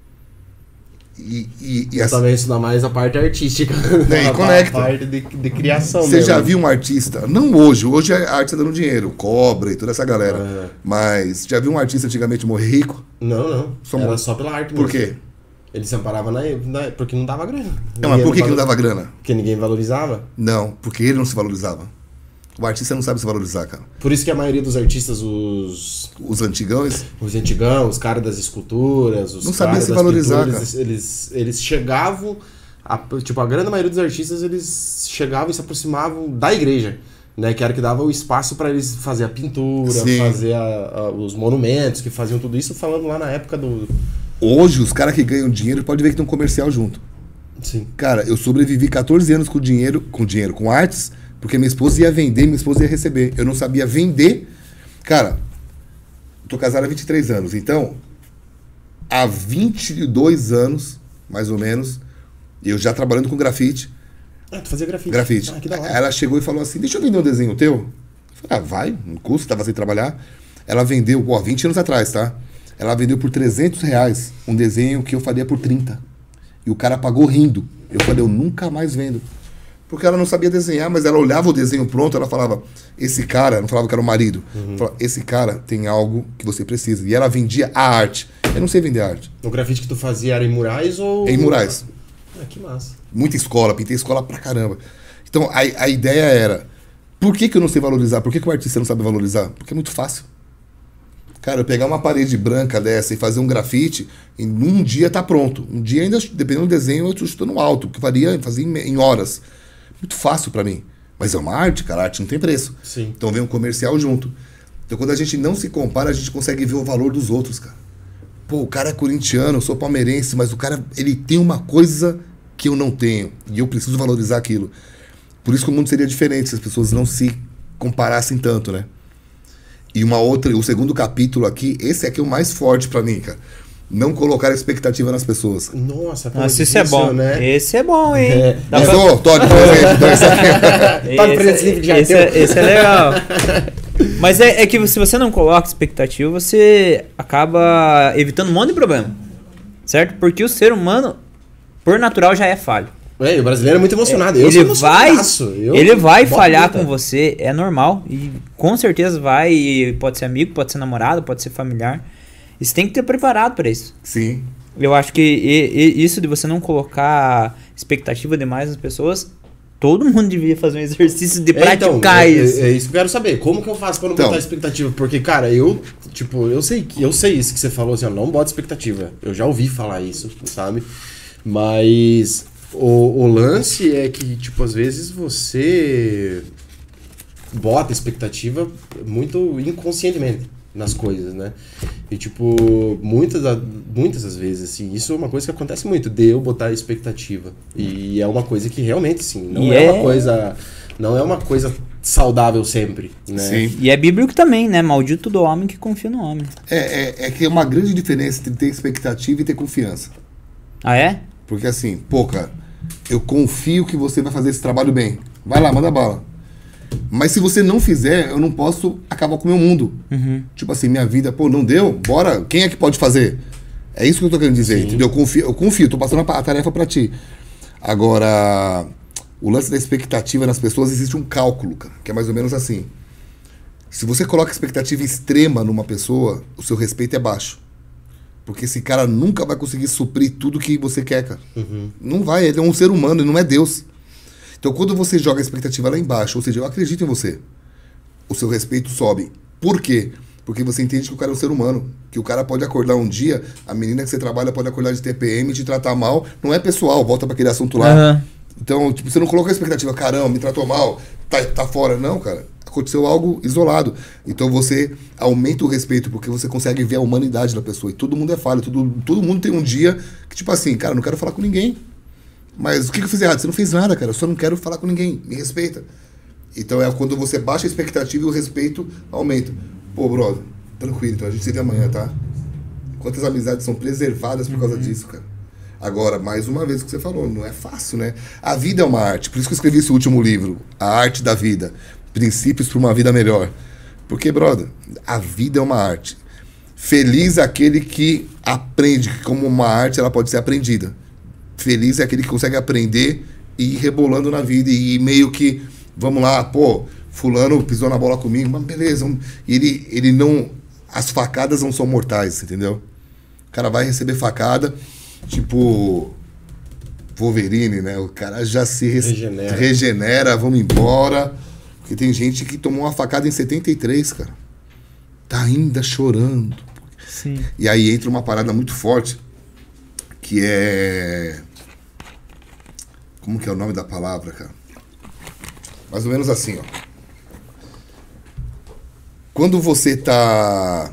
E, e, e assim, também isso dá mais a parte artística. Né, e conecta. A parte de, de criação. Você já viu um artista? Não hoje. Hoje a arte tá dando dinheiro. Cobra e toda essa galera. É. Mas já viu um artista antigamente morrer rico? Não, não. Só Era morre. só pela arte mesmo. Por quê? Ele se amparava na, na, porque não dava grana. Não, mas por que, que não dava grana? Porque ninguém valorizava? Não, porque ele não se valorizava. O artista não sabe se valorizar, cara. Por isso que a maioria dos artistas, os... Os antigões? Os antigão, os caras das esculturas, os não sabia se valorizar, pinturas, cara. Eles, eles chegavam... A, tipo, a grande maioria dos artistas, eles chegavam e se aproximavam da igreja. Né, que era que dava o espaço para eles fazer a pintura, Sim. fazer a, a, os monumentos, que faziam tudo isso, falando lá na época do... Hoje, os caras que ganham dinheiro, pode ver que tem um comercial junto. Sim. Cara, eu sobrevivi quatorze anos com dinheiro, com dinheiro, com artes... Porque minha esposa ia vender, minha esposa ia receber. Eu não sabia vender. Cara, tô casado há vinte e três anos. Então, há vinte e dois anos, mais ou menos, eu já trabalhando com grafite. Ah, tu fazia grafite? Grafite. Ah, que da hora. Ela chegou e falou assim, deixa eu vender um desenho teu. Eu falei, ah, vai, não custa, tava sem trabalhar. Ela vendeu, ó, vinte anos atrás, tá? Ela vendeu por trezentos reais um desenho que eu faria por trinta. E o cara pagou rindo. Eu falei, eu nunca mais vendo. Porque ela não sabia desenhar, mas ela olhava o desenho pronto, ela falava, esse cara, não falava que era o marido, uhum. falava, esse cara tem algo que você precisa. E ela vendia a arte. Eu não sei vender arte. O grafite que tu fazia era em murais ou... Em murais. Ah, que massa. Muita escola, pintei escola pra caramba. Então, a, a ideia era, por que que eu não sei valorizar? Por que que o artista não sabe valorizar? Porque é muito fácil. Cara, eu pegar uma parede branca dessa e fazer um grafite, em um dia tá pronto. Um dia ainda, dependendo do desenho, eu tô chutando alto, que faria, fazia em, em horas. Muito fácil pra mim. Mas é uma arte, cara. A arte não tem preço. Sim. Então vem um comercial junto. Então quando a gente não se compara, a gente consegue ver o valor dos outros, cara. Pô, o cara é corintiano, eu sou palmeirense, mas o cara, ele tem uma coisa que eu não tenho. E eu preciso valorizar aquilo. Por isso que o mundo seria diferente se as pessoas não se comparassem tanto, né? E uma outra, o segundo capítulo aqui, esse aqui é o mais forte pra mim, cara. Não colocar expectativa nas pessoas. Nossa, pô, Nossa, isso é bom, né? Esse é bom, hein? É. Mas, pra... ô, Todd, por exemplo, esse aqui. Esse, é, esse é legal. Mas é, é que se você não coloca expectativa, você acaba evitando um monte de problema. Certo? Porque o ser humano, por natural, já é falho. É, o brasileiro é muito emocionado. É, eu ele sou vai, eu ele vai boto falhar muita. com você, é normal. E com certeza vai, e pode ser amigo, pode ser namorado, pode ser familiar. E você tem que ter preparado pra isso. Sim. Eu acho que e, e, isso de você não colocar expectativa demais nas pessoas, todo mundo devia fazer um exercício de É, então, praticar é, isso. É, é isso que eu quero saber. Como que eu faço pra não Então. botar expectativa? Porque, cara, eu, tipo, eu sei, que- eu sei isso que você falou, assim, ó, não bota expectativa. Eu já ouvi falar isso, sabe? Mas o, o lance é que, tipo, às vezes você bota expectativa muito inconscientemente nas coisas, né? E, tipo, muitas, da- muitas das vezes, assim, isso é uma coisa que acontece muito, de eu botar expectativa. E é uma coisa que realmente, sim, não E é, é- uma coisa... Não é uma coisa saudável sempre, né? Sim. E é bíblico também, né? Maldito do homem que confia no homem. É, é, é que é uma grande diferença entre ter expectativa e ter confiança. Ah, é? Porque assim, pô, cara, eu confio que você vai fazer esse trabalho bem. Vai lá, manda bala. Mas se você não fizer, eu não posso acabar com o meu mundo. Uhum. Tipo assim, minha vida, pô, não deu? Bora, quem é que pode fazer? É isso que eu tô querendo dizer, Sim. entendeu? Eu confio, eu confio, tô passando a pa- a tarefa pra ti. Agora, o lance da expectativa nas pessoas, existe um cálculo, cara, que é mais ou menos assim. Se você coloca expectativa extrema numa pessoa, o seu respeito é baixo. Porque esse cara nunca vai conseguir suprir tudo que você quer, cara. Não vai, ele é um ser humano, ele não é Deus. Então, quando você joga a expectativa lá embaixo, ou seja, eu acredito em você, o seu respeito sobe. Por quê? Porque você entende que o cara é um ser humano. Que o cara pode acordar um dia, a menina que você trabalha pode acordar de T P M e te tratar mal. Não é pessoal, volta pra aquele assunto lá. Aham. Então, tipo, você não coloca a expectativa, caramba, me tratou mal, tá, tá fora. Não, cara. Aconteceu algo isolado. Então você aumenta o respeito, porque você consegue ver a humanidade da pessoa. E todo mundo é falho, todo, todo mundo tem um dia que, tipo assim, cara, não quero falar com ninguém. Mas o que que eu fiz errado? Você não fez nada, cara. Eu só não quero falar com ninguém. Me respeita. Então é quando você baixa a expectativa e o respeito aumenta. Pô, brother, tranquilo, então a gente se vê amanhã, tá? Quantas amizades são preservadas por causa disso, cara? Agora, mais uma vez o que você falou, não é fácil, né? A vida é uma arte. Por isso que eu escrevi esse último livro, A Arte da Vida. Princípios para uma vida melhor. Porque, brother, a vida é uma arte. Feliz é aquele que aprende que como uma arte ela pode ser aprendida. Feliz é aquele que consegue aprender e ir rebolando na vida e meio que, vamos lá, pô, fulano pisou na bola comigo, mas beleza. vamos- E ele, ele não... As facadas não são mortais, entendeu? O cara vai receber facada, tipo... Wolverine, né? O cara já se res- Regenera. regenera, vamos embora. Porque tem gente que tomou uma facada em setenta e três, cara. Tá ainda chorando. Sim. E aí entra uma parada muito forte, que é... Como que é o nome da palavra, cara? Mais ou menos assim, ó. Quando você tá...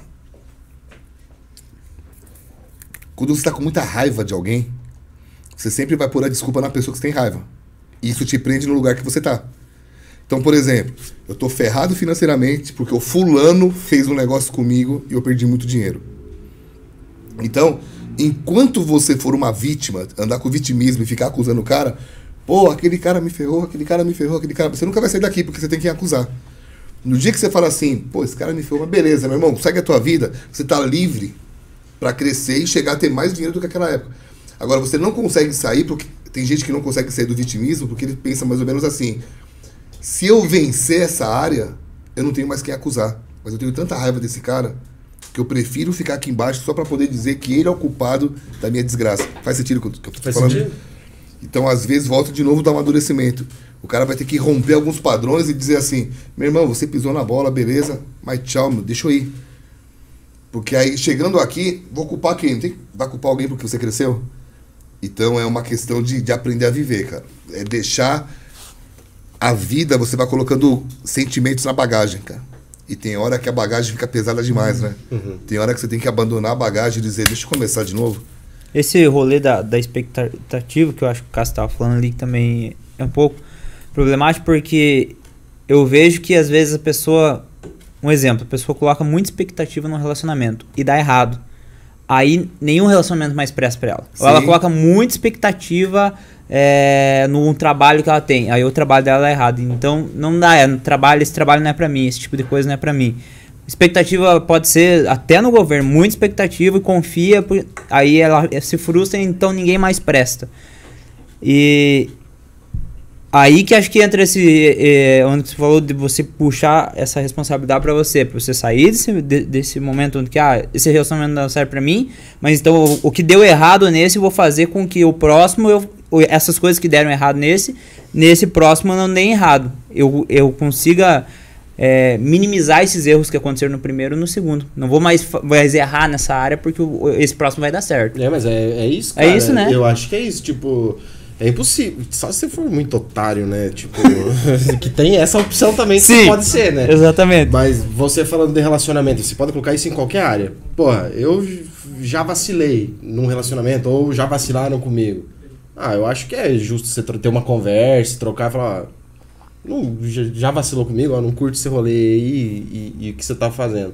Quando você tá com muita raiva de alguém, você sempre vai pôr a desculpa na pessoa que você tem raiva. E isso te prende no lugar que você tá. Então, por exemplo, eu tô ferrado financeiramente porque o fulano fez um negócio comigo e eu perdi muito dinheiro. Então, enquanto você for uma vítima, andar com vitimismo e ficar acusando o cara, pô, aquele cara me ferrou, aquele cara me ferrou, aquele cara... Você nunca vai sair daqui porque você tem que acusar. No dia que você fala assim, pô, esse cara me ferrou, mas beleza, meu irmão, segue a tua vida, você tá livre pra crescer e chegar a ter mais dinheiro do que aquela época. Agora, você não consegue sair, porque tem gente que não consegue sair do vitimismo porque ele pensa mais ou menos assim, se eu vencer essa área, eu não tenho mais quem acusar. Mas eu tenho tanta raiva desse cara que eu prefiro ficar aqui embaixo só pra poder dizer que ele é o culpado da minha desgraça. Faz sentido o que eu tô Faz falando? sentido? Então, às vezes, volta de novo do amadurecimento. O cara vai ter que romper alguns padrões e dizer assim, meu irmão, você pisou na bola, beleza, mas tchau, meu, deixa eu ir. Porque aí, chegando aqui, vou culpar quem? Não tem, vai culpar alguém porque você cresceu? Então, é uma questão de, de aprender a viver, cara. É deixar a vida, você vai colocando sentimentos na bagagem, cara. E tem hora que a bagagem fica pesada demais, né? Uhum. Tem hora que você tem que abandonar a bagagem e dizer, deixa eu começar de novo. Esse rolê da, da expectativa, que eu acho que o Cássio estava falando ali, que também é um pouco problemático, porque eu vejo que às vezes a pessoa, um exemplo, a pessoa coloca muita expectativa no relacionamento e dá errado. Aí nenhum relacionamento mais presta pra ela. Ou ela Sim. coloca muita expectativa é, no trabalho que ela tem, aí o trabalho dela dá errado. Então não dá, é, no trabalho, esse trabalho não é pra mim, esse tipo de coisa não é pra mim. Expectativa pode ser até no governo, muita expectativa e confia, por- aí ela se frustra, então ninguém mais presta. E aí que acho que entra esse, é, onde você falou de você puxar essa responsabilidade pra você, pra você sair desse, de, desse momento onde que, ah, esse relacionamento não serve pra mim, mas então o, o que deu errado nesse eu vou fazer com que o próximo, eu, essas coisas que deram errado nesse, nesse próximo não dê errado. Eu, eu consiga é, minimizar esses erros que aconteceram no primeiro e no segundo. Não vou mais, mais errar nessa área porque o, esse próximo vai dar certo. É, mas é, é isso, cara. É isso, né? Eu acho que é isso, tipo... É impossível, só se você for muito otário, né? Tipo, que tem essa opção também, que pode ser, né? Exatamente. Mas você falando de relacionamento, você pode colocar isso em qualquer área. Porra, eu já vacilei num relacionamento, ou já vacilaram comigo. Ah, eu acho que é justo você ter uma conversa, trocar e falar, ó, não, já vacilou comigo, ó, não curte esse rolê aí e, e o que você tá fazendo.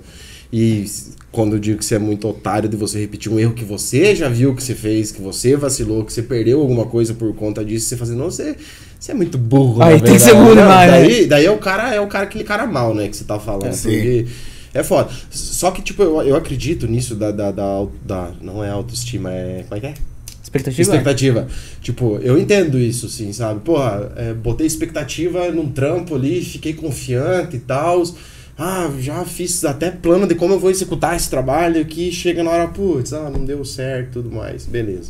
E quando eu digo que você é muito otário de você repetir um erro que você já viu que você fez, que você vacilou, que você perdeu alguma coisa por conta disso, você fazendo, não, você, você é muito burro. Aí tem que ser burro demais, né? Daí, daí é o cara, é o cara, aquele cara mal, né, que você tá falando. É, porque é foda. Só que, tipo, eu, eu acredito nisso da, da, da, da. Não é autoestima, é. Como é que é? Expectativa? Expectativa. Tipo, eu entendo isso, assim, sabe? Porra, é, botei expectativa num trampo ali, fiquei confiante e tal. Ah, já fiz até plano de como eu vou executar esse trabalho que chega na hora, putz, ah, não deu certo e tudo mais. Beleza.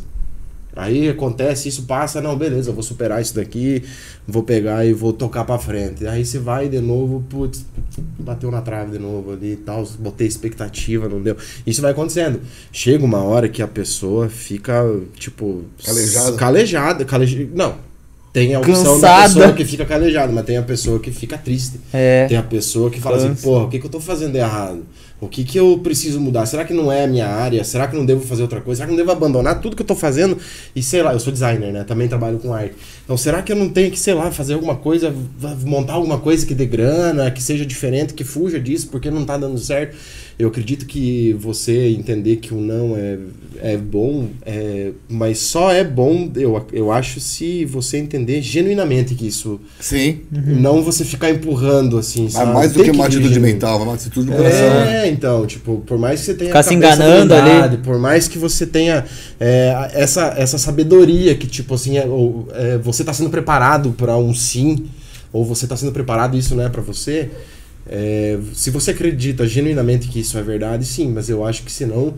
Aí acontece, isso passa, não, beleza, eu vou superar isso daqui, vou pegar e vou tocar pra frente. Aí você vai de novo, putz, bateu na trave de novo ali e tal, botei expectativa, não deu. Isso vai acontecendo. Chega uma hora que a pessoa fica, tipo... Calejada. Calejada, calejada. Não. Tem a opção Cansada. da pessoa que fica calejada, mas tem a pessoa que fica triste. É. Tem a pessoa que fala assim, Cansa. porra, o que, que eu tô fazendo de errado? O que, que eu preciso mudar? Será que não é a minha área? Será que não devo fazer outra coisa? Será que não devo abandonar tudo que eu tô fazendo? E sei lá, eu sou designer, né? Também trabalho com arte. Então será que eu não tenho que, sei lá, fazer alguma coisa, montar alguma coisa que dê grana, que seja diferente, que fuja disso, porque não tá dando certo? Eu acredito que você entender que o não é, é bom, é, mas só é bom, eu, eu acho, se você entender genuinamente que isso... Sim. Não você ficar empurrando, assim, Mas sabe? mais do Tem que uma vir atitude genuíno. mental, uma atitude do coração. É, então, tipo, por mais que você tenha Ficar a se cabeça enganando blindada, ali. por mais que você tenha é, essa, essa sabedoria que, tipo assim, é, ou, é, você tá sendo preparado para um sim, ou você tá sendo preparado e isso não é para você, é, se você acredita genuinamente que isso é verdade, sim, mas eu acho que senão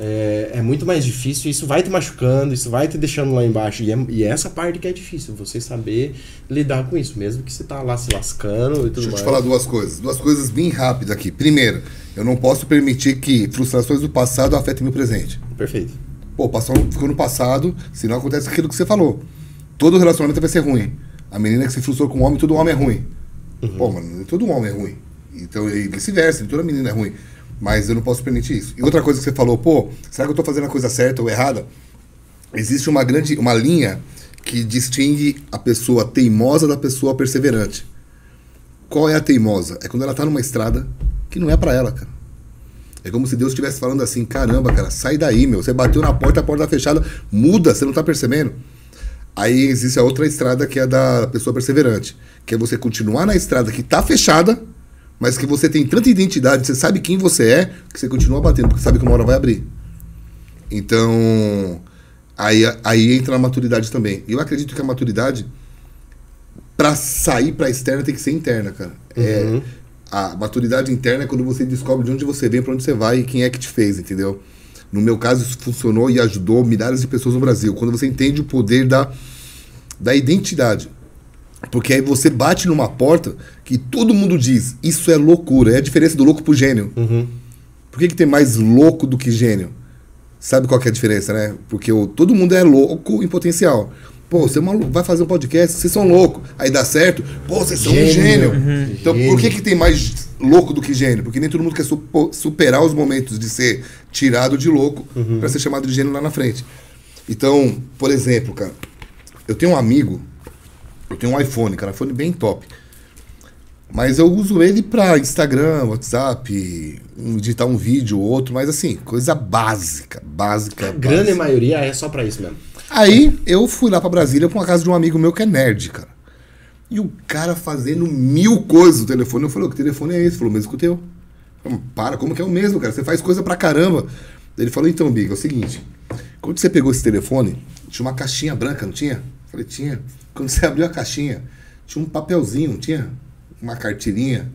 é, é muito mais difícil, isso vai te machucando, isso vai te deixando lá embaixo, e é, e é essa parte que é difícil, você saber lidar com isso, mesmo que você tá lá se lascando e tudo Deixa eu mais. te falar duas coisas. Duas coisas bem rápidas aqui. Primeiro, eu não posso permitir que frustrações do passado afetem meu presente. Perfeito. Pô, o passado ficou no passado, senão acontece aquilo que você falou. Todo relacionamento vai ser ruim. A menina que se frustrou com um homem, todo homem é ruim. Uhum. Pô, mano, todo homem é ruim. Então, e vice-versa, toda menina é ruim. Mas eu não posso permitir isso. E outra coisa que você falou, pô, será que eu tô fazendo a coisa certa ou errada? Existe uma grande, uma linha que distingue a pessoa teimosa da pessoa perseverante. Qual é a teimosa? É quando ela tá numa estrada que não é pra ela, cara. É como se Deus estivesse falando assim, caramba, cara, sai daí, meu. Você bateu na porta, a porta tá fechada, muda, você não tá percebendo? Aí existe a outra estrada que é a da pessoa perseverante, que é você continuar na estrada que tá fechada, mas que você tem tanta identidade, você sabe quem você é, que você continua batendo, porque sabe que uma hora vai abrir. Então, aí, aí entra a maturidade também. E eu acredito que a maturidade, pra sair pra externa, tem que ser interna, cara. Uhum. É, a maturidade interna é quando você descobre de onde você vem, pra onde você vai e quem é que te fez, entendeu? No meu caso, isso funcionou e ajudou milhares de pessoas no Brasil. Quando você entende o poder da, da identidade. Porque aí você bate numa porta que todo mundo diz, isso é loucura. É a diferença do louco pro gênio. Uhum. Por que, que tem mais louco do que gênio? Sabe qual que é a diferença, né? Porque o, todo mundo é louco em potencial. Pô, você é maluco, vai fazer um podcast, vocês são loucos. Aí dá certo, pô, vocês são Gênio. um gênio. Uhum. Então, Gênio. por que, que tem mais louco do que gênio? Porque nem todo mundo quer supo- superar os momentos de ser tirado de louco Uhum. pra ser chamado de gênio lá na frente. Então, por exemplo, cara, eu tenho um amigo, eu tenho um iPhone, cara, um iPhone bem top. Mas eu uso ele pra Instagram, WhatsApp, um- editar um vídeo ou outro, mas assim, coisa básica, básica. A grande básica. maioria é só pra isso mesmo. Aí eu fui lá pra Brasília pra uma casa de um amigo meu que é nerd, cara. E o cara fazendo mil coisas no telefone. Eu falei, o que telefone é esse? Ele falou, o mesmo que o teu. Eu falei, para, como que é o mesmo, cara? Você faz coisa pra caramba. Ele falou, então, Biga, é o seguinte. Quando você pegou esse telefone, tinha uma caixinha branca, não tinha? Eu falei, tinha. Quando você abriu a caixinha, tinha um papelzinho, não tinha? Uma cartilinha.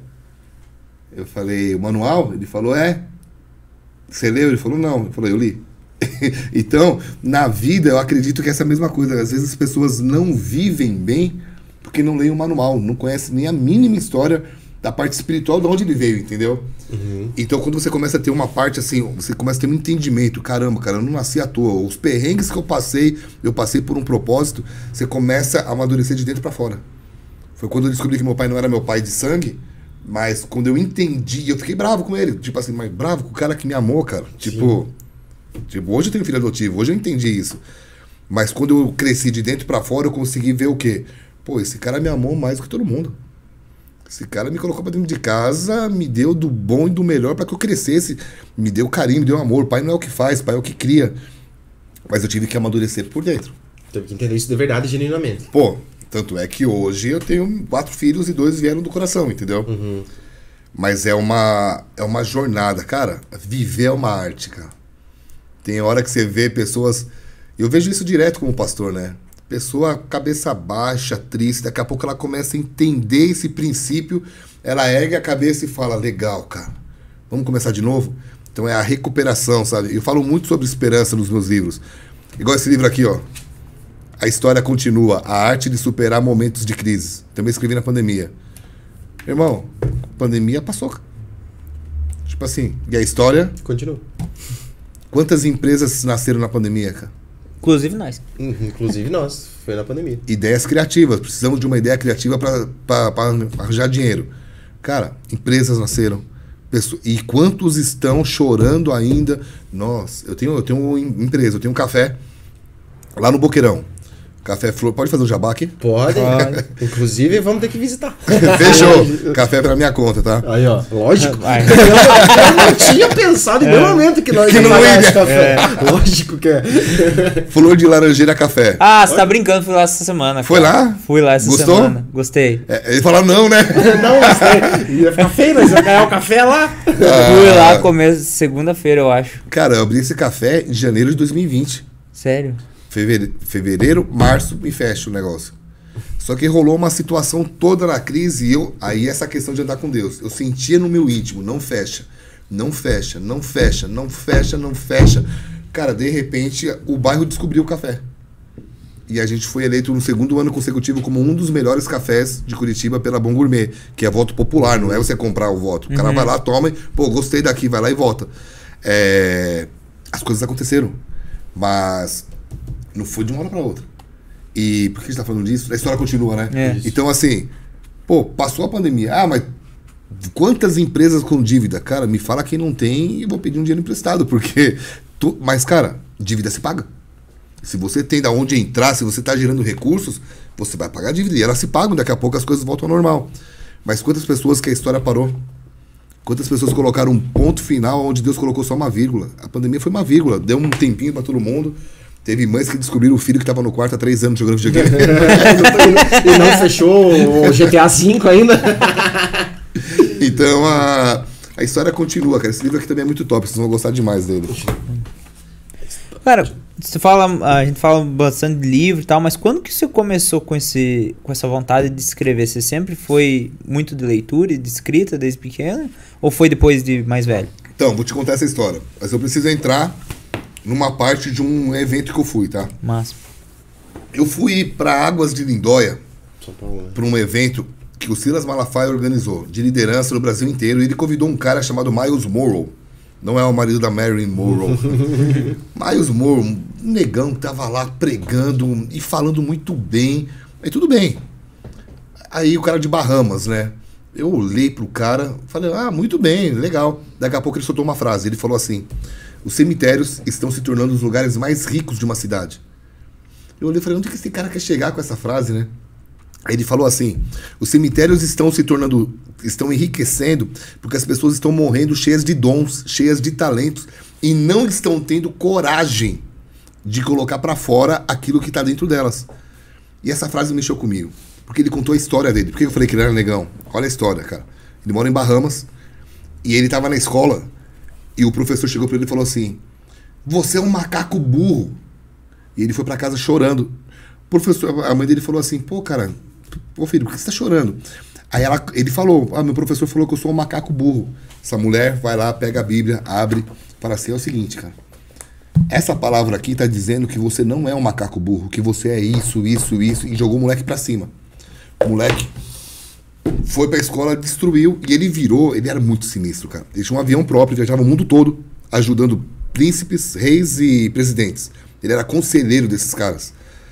Eu falei, o manual? Ele falou, é. Você leu? Ele falou, não. Eu falei, eu li. Então, na vida, eu acredito que é essa mesma coisa. Às vezes as pessoas não vivem bem porque não leem o manual, não conhecem nem a mínima história da parte espiritual de onde ele veio, entendeu? Uhum. Então, quando você começa a ter uma parte assim, você começa a ter um entendimento. Caramba, cara, eu não nasci à toa. Os perrengues que eu passei, eu passei por um propósito. Você começa a amadurecer de dentro pra fora. Foi quando eu descobri que meu pai não era meu pai de sangue, mas quando eu entendi, eu fiquei bravo com ele. Tipo assim, mas bravo com o cara que me amou, cara. Tipo... Sim. Tipo, hoje eu tenho filho adotivo, hoje eu entendi isso. Mas quando eu cresci de dentro pra fora, eu consegui ver o quê? Pô, esse cara me amou mais do que todo mundo. Esse cara me colocou pra dentro de casa, me deu do bom e do melhor pra que eu crescesse. Me deu carinho, me deu amor. Pai não é o que faz, pai é o que cria. Mas eu tive que amadurecer por dentro. Teve que entender isso de verdade, genuinamente. Pô, tanto é que hoje eu tenho quatro filhos e dois vieram do coração, entendeu? Uhum. Mas é uma, é uma jornada, cara. Viver é uma arte, cara. Tem hora que você vê pessoas... Eu vejo isso direto como pastor, né? Pessoa cabeça baixa, triste, daqui a pouco ela começa a entender esse princípio, ela ergue a cabeça e fala, legal, cara, vamos começar de novo? Então é a recuperação, sabe? Eu falo muito sobre esperança nos meus livros. Igual esse livro aqui, ó. A história continua, a arte de superar momentos de crise. Também escrevi na pandemia. Irmão, pandemia passou. Tipo assim, e a história... Continua. Quantas empresas nasceram na pandemia, cara? Inclusive nós. Uhum, inclusive nós. Foi na pandemia. Ideias criativas. Precisamos de uma ideia criativa para arranjar dinheiro. Cara, empresas nasceram. Pessoas, e quantos estão chorando ainda? Nossa, eu tenho, eu tenho uma empresa, eu tenho um café lá no Boqueirão. Café Flor. Pode fazer um jabá aqui? Pode. Pode. Inclusive, vamos ter que visitar. Fechou. Café pra minha conta, tá? Aí, ó. Lógico. Eu, eu não tinha pensado em nenhum é. momento que nós que não ia esse café. É. Lógico que é. Flor de Laranjeira Café. Ah, você tá brincando. Fui lá essa semana. Cara. Foi lá? Fui lá essa Gostou? semana. Gostei. É, ele falou não, né? Não, gostei. Ia ficar feio, mas ia ganhar o café lá. Ah. Fui lá comer segunda-feira, eu acho. Cara, eu abri esse café em janeiro de dois mil e vinte. Sério? Fevereiro, fevereiro, março e fecha o negócio. Só que rolou uma situação toda na crise e eu, aí essa questão de andar com Deus, eu sentia no meu íntimo, não fecha, não fecha, não fecha, não fecha, não fecha. Cara, de repente o bairro descobriu o café. E a gente foi eleito no segundo ano consecutivo como um dos melhores cafés de Curitiba pela Bom Gourmet, que é voto popular, não é você comprar o voto. O cara uhum. vai lá, toma e, pô, gostei daqui, vai lá e vota. É, as coisas aconteceram, mas... Não foi de uma hora pra outra. E por que a gente tá falando disso? A história continua, né? É. Então, assim, pô, passou a pandemia. Ah, mas quantas empresas com dívida? Cara, me fala quem não tem e eu vou pedir um dinheiro emprestado, porque... Tu... Mas, cara, dívida se paga. Se você tem da onde entrar, se você tá gerando recursos, você vai pagar a dívida. E elas se pagam, daqui a pouco as coisas voltam ao normal. Mas quantas pessoas que a história parou? Quantas pessoas colocaram um ponto final onde Deus colocou só uma vírgula? A pandemia foi uma vírgula. Deu um tempinho pra todo mundo. Teve mães que descobriram o filho que estava no quarto há três anos jogando videogame. E não fechou o G T A cinco ainda. Então a, a história continua, cara. Esse livro aqui também é muito top, vocês vão gostar demais dele. Cara, você fala, a gente fala bastante de livro e tal, mas quando que você começou com, esse, com essa vontade de escrever? Você sempre foi muito de leitura e de escrita desde pequeno? Ou foi depois de mais velho? Então, vou te contar essa história. Mas eu preciso entrar numa parte de um evento que eu fui, tá? Massa. Eu fui para Águas de Lindóia, para um evento que o Silas Malafaia organizou, de liderança no Brasil inteiro, e ele convidou um cara chamado Miles Monroe. Não é o marido da Marilyn Monroe. Miles Monroe, um negão que tava lá pregando e falando muito bem. Aí tudo bem. Aí o cara de Bahamas, né? Eu olhei pro cara, falei, ah, muito bem, legal. Daqui a pouco ele soltou uma frase, ele falou assim: os cemitérios estão se tornando os lugares mais ricos de uma cidade. Eu olhei e falei, onde que esse cara quer chegar com essa frase, né? Aí ele falou assim: os cemitérios estão se tornando, estão enriquecendo porque as pessoas estão morrendo cheias de dons, cheias de talentos e não estão tendo coragem de colocar pra fora aquilo que tá dentro delas. E essa frase mexeu comigo, porque ele contou a história dele. Por que eu falei que ele era negão? Olha a história, cara. Ele mora em Bahamas e ele tava na escola. E o professor chegou para ele e falou assim: você é um macaco burro. E ele foi para casa chorando, professor, a mãe dele falou assim, pô, cara, pô, filho, por que você tá chorando? Aí ela, ele falou, ah, meu professor falou que eu sou um macaco burro. Essa mulher vai lá, pega a Bíblia, abre, fala assim, é o seguinte, cara. Essa palavra aqui tá dizendo que você não é um macaco burro, que você é isso, isso, isso, e jogou o moleque pra cima. O moleque foi pra escola, destruiu, e ele virou, ele era muito sinistro, cara. Ele tinha um avião próprio, viajava o mundo todo, ajudando príncipes, reis e presidentes. Ele era conselheiro desses caras.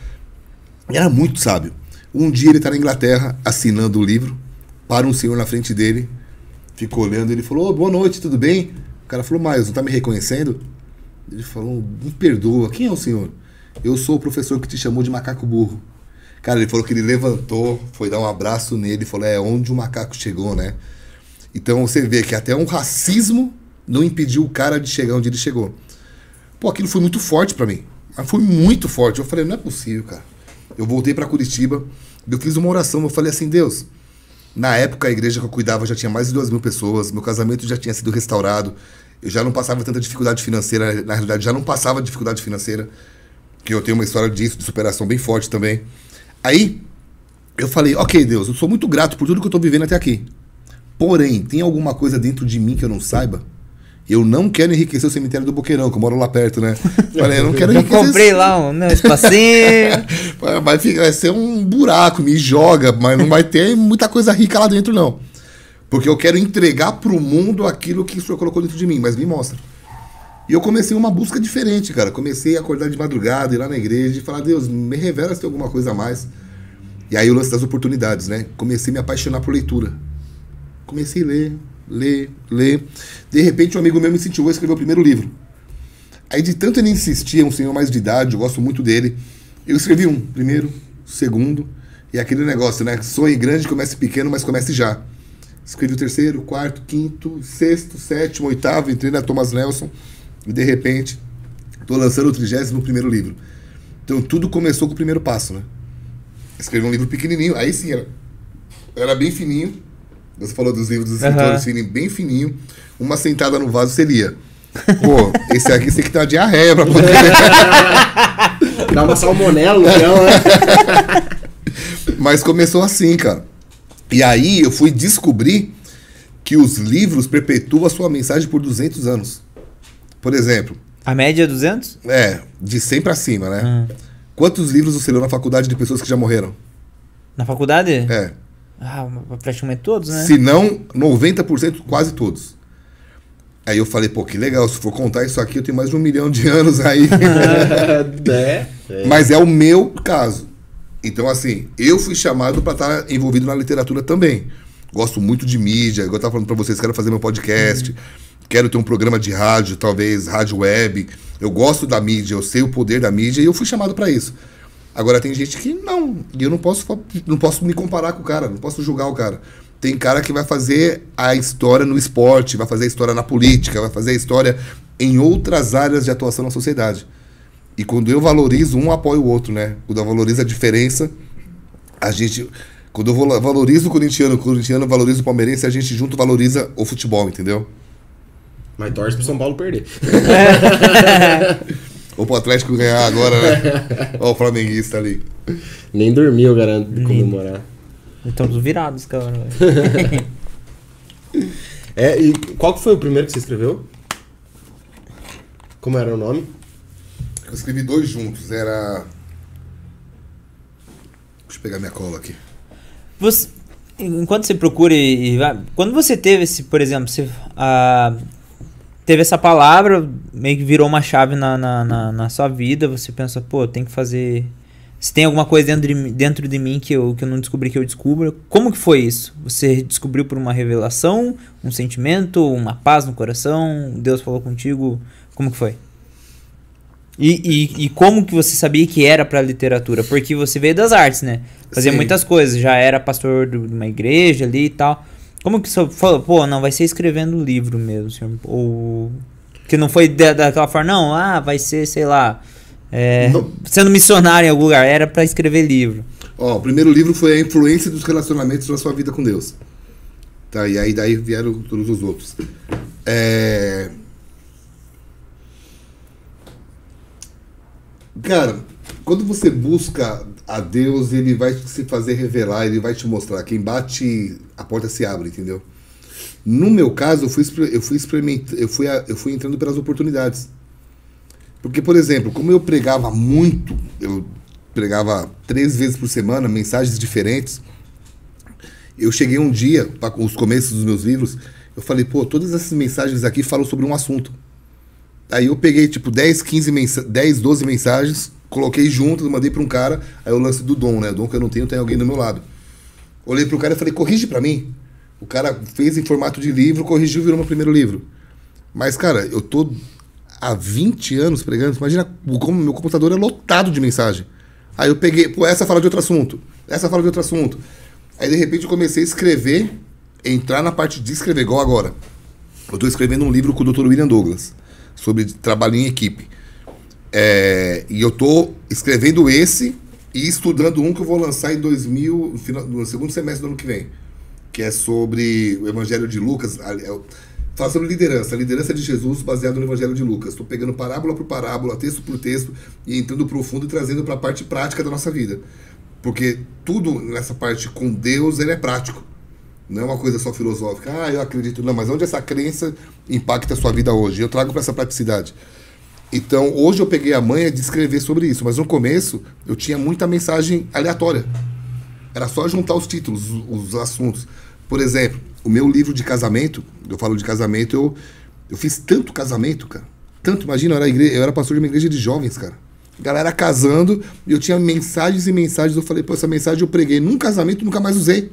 Ele era muito sábio. Um dia ele tá na Inglaterra, assinando o livro, para um senhor na frente dele, ficou olhando, ele falou, oh, boa noite, tudo bem? O cara falou, Miles, não tá me reconhecendo? Ele falou, me perdoa, quem é o senhor? Eu sou o professor que te chamou de macaco burro. Cara, ele falou que ele levantou, foi dar um abraço nele, falou, é onde o macaco chegou, né? Então você vê que até um racismo não impediu o cara de chegar onde ele chegou. Pô, aquilo foi muito forte pra mim. Mas foi muito forte. Eu falei, não é possível, cara. Eu voltei pra Curitiba, eu fiz uma oração, eu falei assim, Deus, na época a igreja que eu cuidava já tinha mais de duas mil pessoas, meu casamento já tinha sido restaurado, eu já não passava tanta dificuldade financeira, na realidade já não passava dificuldade financeira, que eu tenho uma história disso, de superação bem forte também. Aí, eu falei, ok, Deus, eu sou muito grato por tudo que eu tô vivendo até aqui. Porém, tem alguma coisa dentro de mim que eu não saiba? Eu não quero enriquecer o cemitério do Boqueirão, que eu moro lá perto, né? Falei, eu não quero enriquecer... Eu comprei lá um, né, um espacinho. vai, vai ser um buraco, me joga, mas não vai ter muita coisa rica lá dentro, não. Porque eu quero entregar pro mundo aquilo que o Senhor colocou dentro de mim, mas me mostra. E eu comecei uma busca diferente, cara. Comecei a acordar de madrugada, ir lá na igreja e falar, Deus, me revela se tem alguma coisa a mais. E aí o lance das oportunidades, né? Comecei a me apaixonar por leitura. Comecei a ler, ler, ler. De repente um amigo meu me incentivou a escrever o primeiro livro. Aí de tanto ele insistir, é um senhor mais de idade, eu gosto muito dele. Eu escrevi um, primeiro, segundo, e aquele negócio, né? Sonhe grande, comece pequeno, mas comece já. Escrevi o terceiro, quarto, quinto, sexto, sétimo, oitavo, entrei na Thomas Nelson e de repente estou lançando o trigésimo primeiro livro. Então tudo começou com o primeiro passo, né? Escrevi um livro pequenininho, aí sim, era, era bem fininho. Você falou dos livros dos escritores, uhum. fininho, bem fininho. Uma sentada no vaso você lia. Pô, esse aqui você tem que ter uma diarreia pra poder... Dá uma salmonela no chão, né? Mas começou assim, cara. E aí eu fui descobrir que os livros perpetuam a sua mensagem por duzentos anos. Por exemplo... A média é duzentos? É, de cem pra cima, né? Hum. Quantos livros você leu na faculdade de pessoas que já morreram? Na faculdade? É. Ah, praticamente todos, né? Se não, noventa por cento, quase todos. Aí eu falei, pô, que legal, se for contar isso aqui, eu tenho mais de um milhão de anos aí. é, é. Mas é o meu caso. Então, assim, eu fui chamado para estar envolvido na literatura também. Gosto muito de mídia, igual eu tava falando para vocês, quero fazer meu podcast, uhum. quero ter um programa de rádio, talvez, rádio web. Eu gosto da mídia, eu sei o poder da mídia e eu fui chamado para isso. Agora tem gente que não, e eu não posso, não posso me comparar com o cara, não posso julgar o cara. Tem cara que vai fazer a história no esporte, vai fazer a história na política, vai fazer a história em outras áreas de atuação na sociedade. E quando eu valorizo, um apoia o outro, né? Quando eu valorizo a diferença, a gente... Quando eu valorizo o corintiano, o corintiano valoriza o palmeirense, a gente junto valoriza o futebol, entendeu? Mas torce pro São Paulo perder. Ou pro Atlético ganhar agora, né? Olha o flamenguista ali. Nem dormiu, eu garanto, de comemorar. Estão todos virados, cara. É, e qual que foi o primeiro que você escreveu? Como era o nome? Eu escrevi dois juntos, era... Deixa eu pegar minha cola aqui. Você, enquanto você procura e, e quando você teve esse, por exemplo, você ah, teve essa palavra, meio que virou uma chave na, na, na, na sua vida, você pensa, pô, tem que fazer... Se tem alguma coisa dentro de, dentro de mim que eu, que eu não descobri, que eu descubro. Como que foi isso? Você descobriu por uma revelação, um sentimento, uma paz no coração? Deus falou contigo? Como que foi? E, e, e como que você sabia que era pra literatura? Porque você veio das artes, né? Fazia Sim. muitas coisas. Já era pastor de uma igreja ali e tal. Como que você falou? Pô, não, vai ser escrevendo livro mesmo, senhor. Ou... Que não foi da, daquela forma, não. Ah, vai ser, sei lá... É, sendo missionário em algum lugar, era para escrever livro. Ó, o primeiro livro foi a influência dos relacionamentos na sua vida com Deus. Tá, e aí daí vieram todos os outros. É... Cara, quando você busca a Deus, ele vai se fazer revelar, ele vai te mostrar. Quem bate, a porta se abre, entendeu? No meu caso, eu fui, eu fui experimentando, eu fui, eu fui entrando pelas oportunidades. Porque, por exemplo, como eu pregava muito, eu pregava três vezes por semana, mensagens diferentes, eu cheguei um dia, para os começos dos meus livros, eu falei, pô, todas essas mensagens aqui falam sobre um assunto. Aí eu peguei, tipo, dez, quinze, dez, doze mensagens, coloquei junto, mandei para um cara, aí o lance do dom, né? O dom que eu não tenho, tem alguém do meu lado. Olhei pro cara e falei, corrige para mim. O cara fez em formato de livro, corrigiu, virou meu primeiro livro. Mas, cara, eu tô há vinte anos pregando, imagina como meu computador é lotado de mensagem. Aí eu peguei, pô, essa fala de outro assunto, essa fala de outro assunto. Aí, de repente, eu comecei a escrever, entrar na parte de escrever, igual agora. Eu tô escrevendo um livro com o doutor William Douglas, sobre trabalho em equipe. É, e eu tô escrevendo esse e estudando um que eu vou lançar em dois mil, no, final, no segundo semestre do ano que vem, que é sobre o Evangelho de Lucas. Fala sobre liderança, a liderança de Jesus baseado no Evangelho de Lucas. Estou pegando parábola por parábola, texto por texto, e entrando profundo e trazendo para a parte prática da nossa vida. Porque tudo nessa parte com Deus, ele é prático. Não é uma coisa só filosófica. Ah, eu acredito. Não, mas onde essa crença impacta a sua vida hoje? Eu trago para essa praticidade. Então, hoje eu peguei a manha de escrever sobre isso. Mas no começo, eu tinha muita mensagem aleatória. Era só juntar os títulos, os, os assuntos. Por exemplo, o meu livro de casamento, eu falo de casamento, eu, eu fiz tanto casamento, cara. Tanto, imagina, eu era, igreja, eu era pastor de uma igreja de jovens, cara. Galera casando, e eu tinha mensagens e mensagens. Eu falei, pô, essa mensagem eu preguei num casamento e nunca mais usei.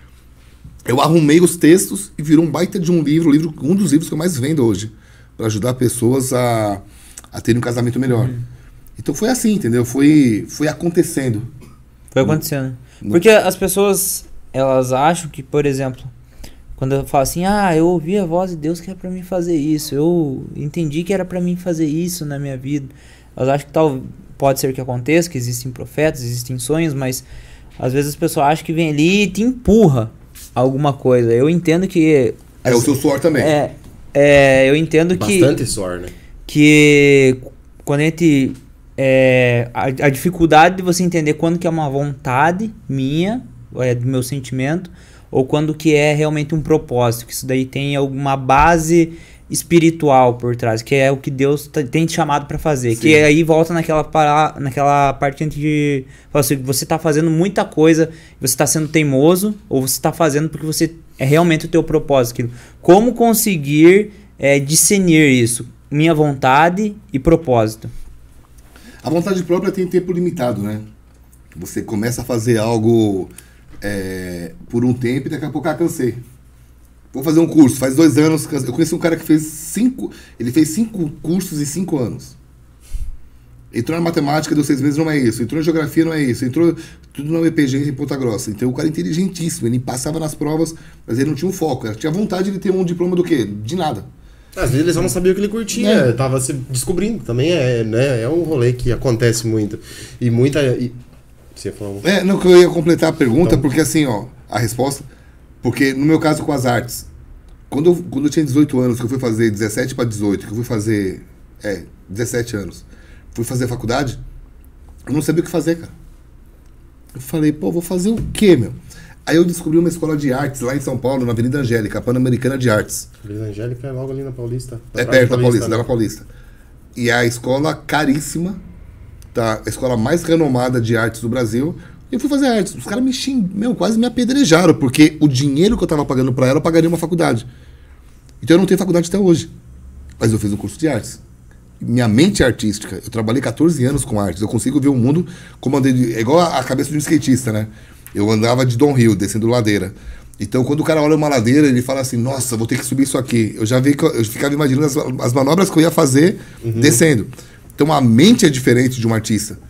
Eu arrumei os textos e virou um baita de um livro, um, livro, um dos livros que eu mais vendo hoje, para ajudar pessoas a, a terem um casamento melhor. Hum. Então foi assim, entendeu? Foi, foi acontecendo. Foi acontecendo. No... Porque as pessoas, elas acham que, por exemplo, quando eu falo assim, ah, eu ouvi a voz de Deus que era para mim fazer isso, eu entendi que era para mim fazer isso na minha vida. Elas acham que tal, pode ser que aconteça, que existem profetas, existem sonhos, mas às vezes as pessoas acham que vem ali e te empurra alguma coisa. Eu entendo que... É o seu suor também. É, é eu entendo que... Bastante suor, né? Que quando a gente... É, a, a dificuldade de você entender quando que é uma vontade minha, é, do meu sentimento, ou quando que é realmente um propósito, que isso daí tem alguma base espiritual por trás, que é o que Deus tem te chamado para fazer. Sim. Que aí volta naquela, para, naquela parte que a gente fala assim, você tá fazendo muita coisa, você tá sendo teimoso, ou você tá fazendo porque você é realmente o teu propósito. Aquilo. Como conseguir é, discernir isso? Minha vontade e propósito. A vontade própria tem tempo limitado, né? Você começa a fazer algo é, por um tempo e daqui a pouco, ah, cansei. Vou fazer um curso, faz dois anos. Eu conheci um cara que fez cinco. Ele fez cinco cursos em cinco anos. Entrou na matemática, deu seis meses, não é isso. Entrou na geografia, não é isso. Entrou tudo na U E P G em Ponta Grossa. Então o cara é inteligentíssimo. Ele passava nas provas, mas ele não tinha um foco. Ele tinha vontade de ter um diploma do quê? De nada. Às vezes ele só não sabia o que ele curtia, é. Tava se descobrindo. Também é, né? É um rolê que acontece muito. E muita. E... Você falou... É, não, que eu ia completar a pergunta, então... porque assim, ó, a resposta. Porque no meu caso com as artes, quando eu, quando eu tinha dezoito anos, que eu fui fazer dezessete para dezoito, que eu fui fazer. É, dezessete anos, fui fazer faculdade, eu não sabia o que fazer, cara. Eu falei, pô, vou fazer o quê, meu? Aí eu descobri uma escola de artes lá em São Paulo, na Avenida Angélica, a Pan-Americana de Artes. Avenida Angélica é logo ali na Paulista. É perto da Paulista, da Paulista. E a escola caríssima, tá? A escola mais renomada de artes do Brasil. E eu fui fazer artes. Os caras me xing... meu, quase me apedrejaram, porque o dinheiro que eu tava pagando pra ela, eu pagaria uma faculdade. Então eu não tenho faculdade até hoje. Mas eu fiz um curso de artes. Minha mente é artística. Eu trabalhei catorze anos com artes. Eu consigo ver o mundo como andei de... É igual a cabeça de um skatista, né? Eu andava de downhill, descendo ladeira. Então, quando o cara olha uma ladeira, ele fala assim, nossa, vou ter que subir isso aqui. Eu já vi que eu, eu ficava imaginando as, as manobras que eu ia fazer uhum. descendo. Então, a mente é diferente de um artista.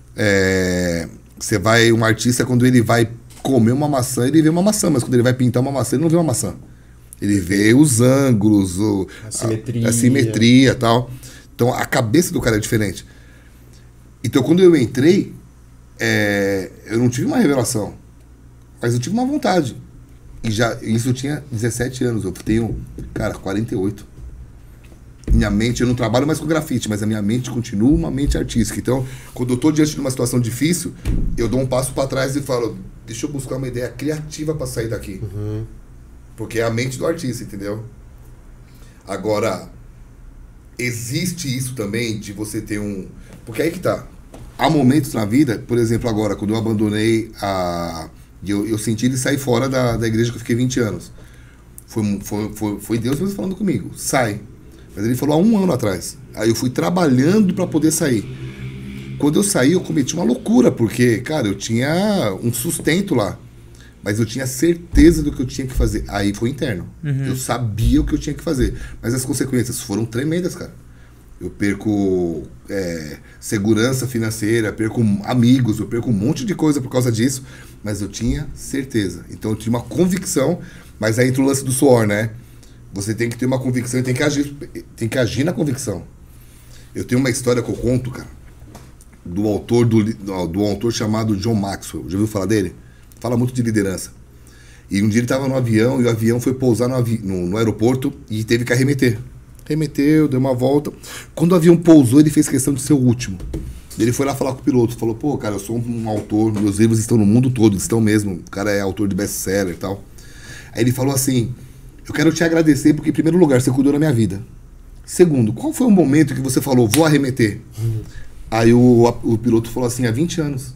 É, você vai, um artista, quando ele vai comer uma maçã, ele vê uma maçã. Mas quando ele vai pintar uma maçã, ele não vê uma maçã. Ele vê os ângulos, o, a simetria. A, a simetria e tal. Então, a cabeça do cara é diferente. Então, quando eu entrei, É, eu não tive uma revelação, mas eu tive uma vontade. E já, isso eu tinha dezessete anos, eu tenho, cara, quarenta e oito. minha mente, eu não trabalho mais com grafite, mas a minha mente continua uma mente artística. Então, quando eu tô diante de uma situação difícil, eu dou um passo para trás e falo, deixa eu buscar uma ideia criativa para sair daqui. Uhum. Porque é a mente do artista, entendeu? Agora, existe isso também de você ter um... Porque aí que tá. Há momentos na vida, por exemplo, agora, quando eu abandonei a... Eu, eu senti de sair fora da, da igreja que eu fiquei vinte anos. Foi, foi, foi, foi Deus mesmo falando comigo. Sai. Mas ele falou há um ano atrás. Aí eu fui trabalhando para poder sair. Quando eu saí, eu cometi uma loucura, porque, cara, eu tinha um sustento lá. Mas eu tinha certeza do que eu tinha que fazer. Aí foi interno. Uhum. Eu sabia o que eu tinha que fazer. Mas as consequências foram tremendas, cara. Eu perco é, segurança financeira, perco amigos, eu perco um monte de coisa por causa disso. Mas eu tinha certeza. Então eu tinha uma convicção. Mas aí entra o lance do suor, né? Você tem que ter uma convicção e tem que agir, tem que agir na convicção. Eu tenho uma história que eu conto, cara, do autor, do, do autor chamado John Maxwell. Já ouviu falar dele? Fala muito de liderança. E um dia ele estava no avião e o avião foi pousar no, avi no, no aeroporto e teve que arremeter. Arremeteu, deu uma volta. Quando o avião pousou, ele fez questão de ser o último. Ele foi lá falar com o piloto. Falou, pô, cara, eu sou um autor, meus livros estão no mundo todo, estão mesmo. O cara é autor de best-seller e tal. Aí ele falou assim, eu quero te agradecer porque, em primeiro lugar, você cuidou da minha vida. Segundo, qual foi o momento que você falou, vou arremeter? Uhum. Aí o, o piloto falou assim, há vinte anos.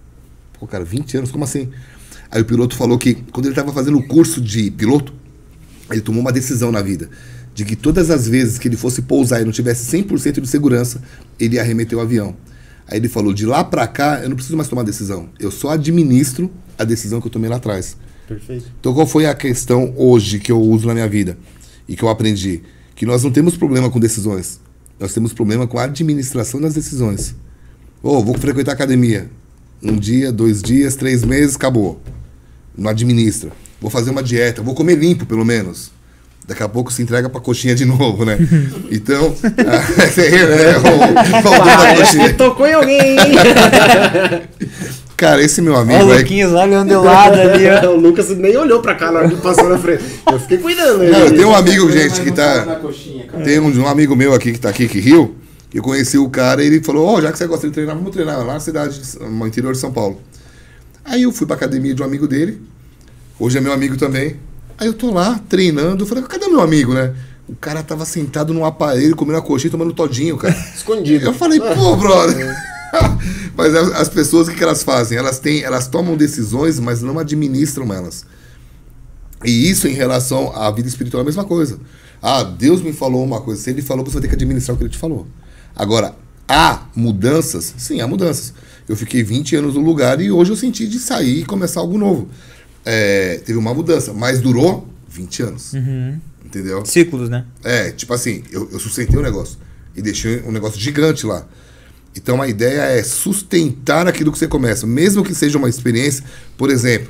Pô, cara, vinte anos? Como assim? Aí o piloto falou que, quando ele estava fazendo o curso de piloto, ele tomou uma decisão na vida, de que todas as vezes que ele fosse pousar e não tivesse cem por cento de segurança, ele ia arremeter o avião. Aí ele falou, de lá pra cá, eu não preciso mais tomar decisão. Eu só administro a decisão que eu tomei lá atrás. Perfeito. Então qual foi a questão hoje que eu uso na minha vida e que eu aprendi? Que nós não temos problema com decisões. Nós temos problema com a administração das decisões. Oh, vou frequentar a academia. Um dia, dois dias, três meses, acabou. Não administra. Vou fazer uma dieta, vou comer limpo pelo menos. Daqui a pouco se entrega pra coxinha de novo, né? Então... ah, tocou em alguém, hein? Cara, esse meu amigo... Ó, o Luquinhas lá olhando de lado ali, ó. O Lucas nem olhou pra cá na hora que passou na frente. Eu fiquei cuidando. Né? Não, tem um amigo, gente, que tá... Tem um, um amigo meu aqui que tá aqui, que riu. Eu conheci o cara e ele falou, ó, oh, já que você gosta de treinar, vamos treinar lá na cidade, no interior de São Paulo. Aí eu fui pra academia de um amigo dele. Hoje é meu amigo também. Aí eu tô lá, treinando. Eu falei, cadê meu amigo, né? O cara tava sentado num aparelho, comendo a coxinha, tomando todinho, cara. Escondido. Eu falei, pô, brother... Mas as pessoas, o que elas fazem? Elas, têm, elas tomam decisões, mas não administram elas. E isso em relação à vida espiritual é a mesma coisa. Ah, Deus me falou uma coisa. Se Ele falou, você vai ter que administrar o que Ele te falou. Agora, há mudanças? Sim, há mudanças. Eu fiquei vinte anos no lugar e hoje eu senti de sair e começar algo novo. É, teve uma mudança, mas durou vinte anos. Uhum. Entendeu? Ciclos, né? É, tipo assim, eu, eu sustentei o negócio. E deixei um negócio gigante lá. Então a ideia é sustentar aquilo que você começa, mesmo que seja uma experiência. Por exemplo,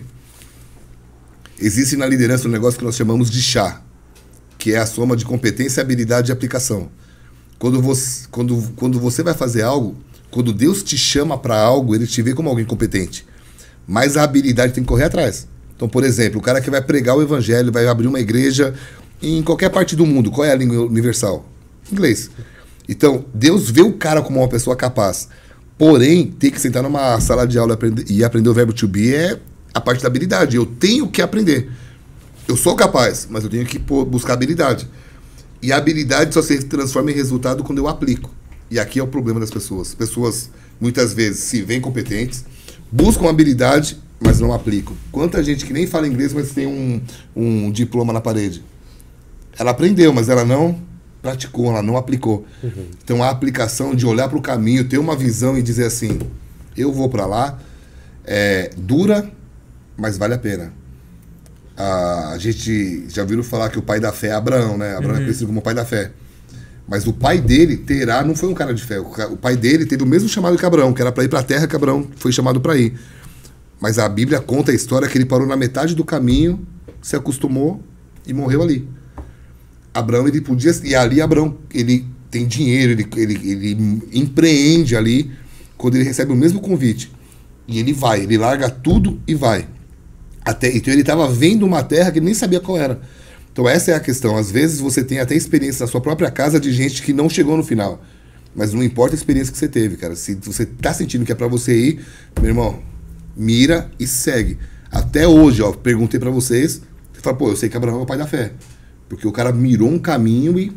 existe na liderança um negócio que nós chamamos de chá, que é a soma de competência, habilidade e aplicação. Quando você, quando, quando você vai fazer algo, quando Deus te chama para algo, Ele te vê como alguém competente. Mas a habilidade tem que correr atrás. Então, por exemplo, o cara que vai pregar o evangelho, vai abrir uma igreja em qualquer parte do mundo. Qual é a língua universal? Inglês. Então, Deus vê o cara como uma pessoa capaz. Porém, ter que sentar numa sala de aula e aprender, e aprender o verbo to be é a parte da habilidade. Eu tenho que aprender. Eu sou capaz, mas eu tenho que buscar habilidade. E a habilidade só se transforma em resultado quando eu aplico. E aqui é o problema das pessoas. As pessoas, muitas vezes, se veem competentes, buscam habilidade, mas não aplicam. Quanta gente que nem fala inglês, mas tem um, um diploma na parede. Ela aprendeu, mas ela não... praticou, ela não aplicou. Uhum. Então a aplicação de olhar para o caminho, ter uma visão e dizer assim, eu vou para lá, é dura, mas vale a pena. A, a gente já viu falar que o pai da fé é Abraão, né? Abraão uhum. é conhecido como o pai da fé. Mas o pai dele, Terá, não foi um cara de fé. O, o pai dele teve o mesmo chamado que Abraão, que era para ir para a terra que Abraão foi chamado para ir. Mas a Bíblia conta a história que ele parou na metade do caminho, se acostumou e morreu ali. Abraão, ele podia... E ali, Abraão, ele tem dinheiro, ele, ele, ele empreende ali, quando ele recebe o mesmo convite. E ele vai, ele larga tudo e vai. Até, então ele estava vendo uma terra que ele nem sabia qual era. Então essa é a questão. Às vezes você tem até experiência na sua própria casa de gente que não chegou no final. Mas não importa a experiência que você teve, cara. Se você tá sentindo que é pra você ir, meu irmão, mira e segue. Até hoje, ó, perguntei pra vocês, você fala, pô, eu sei que Abraão é o pai da fé. Porque o cara mirou um caminho e,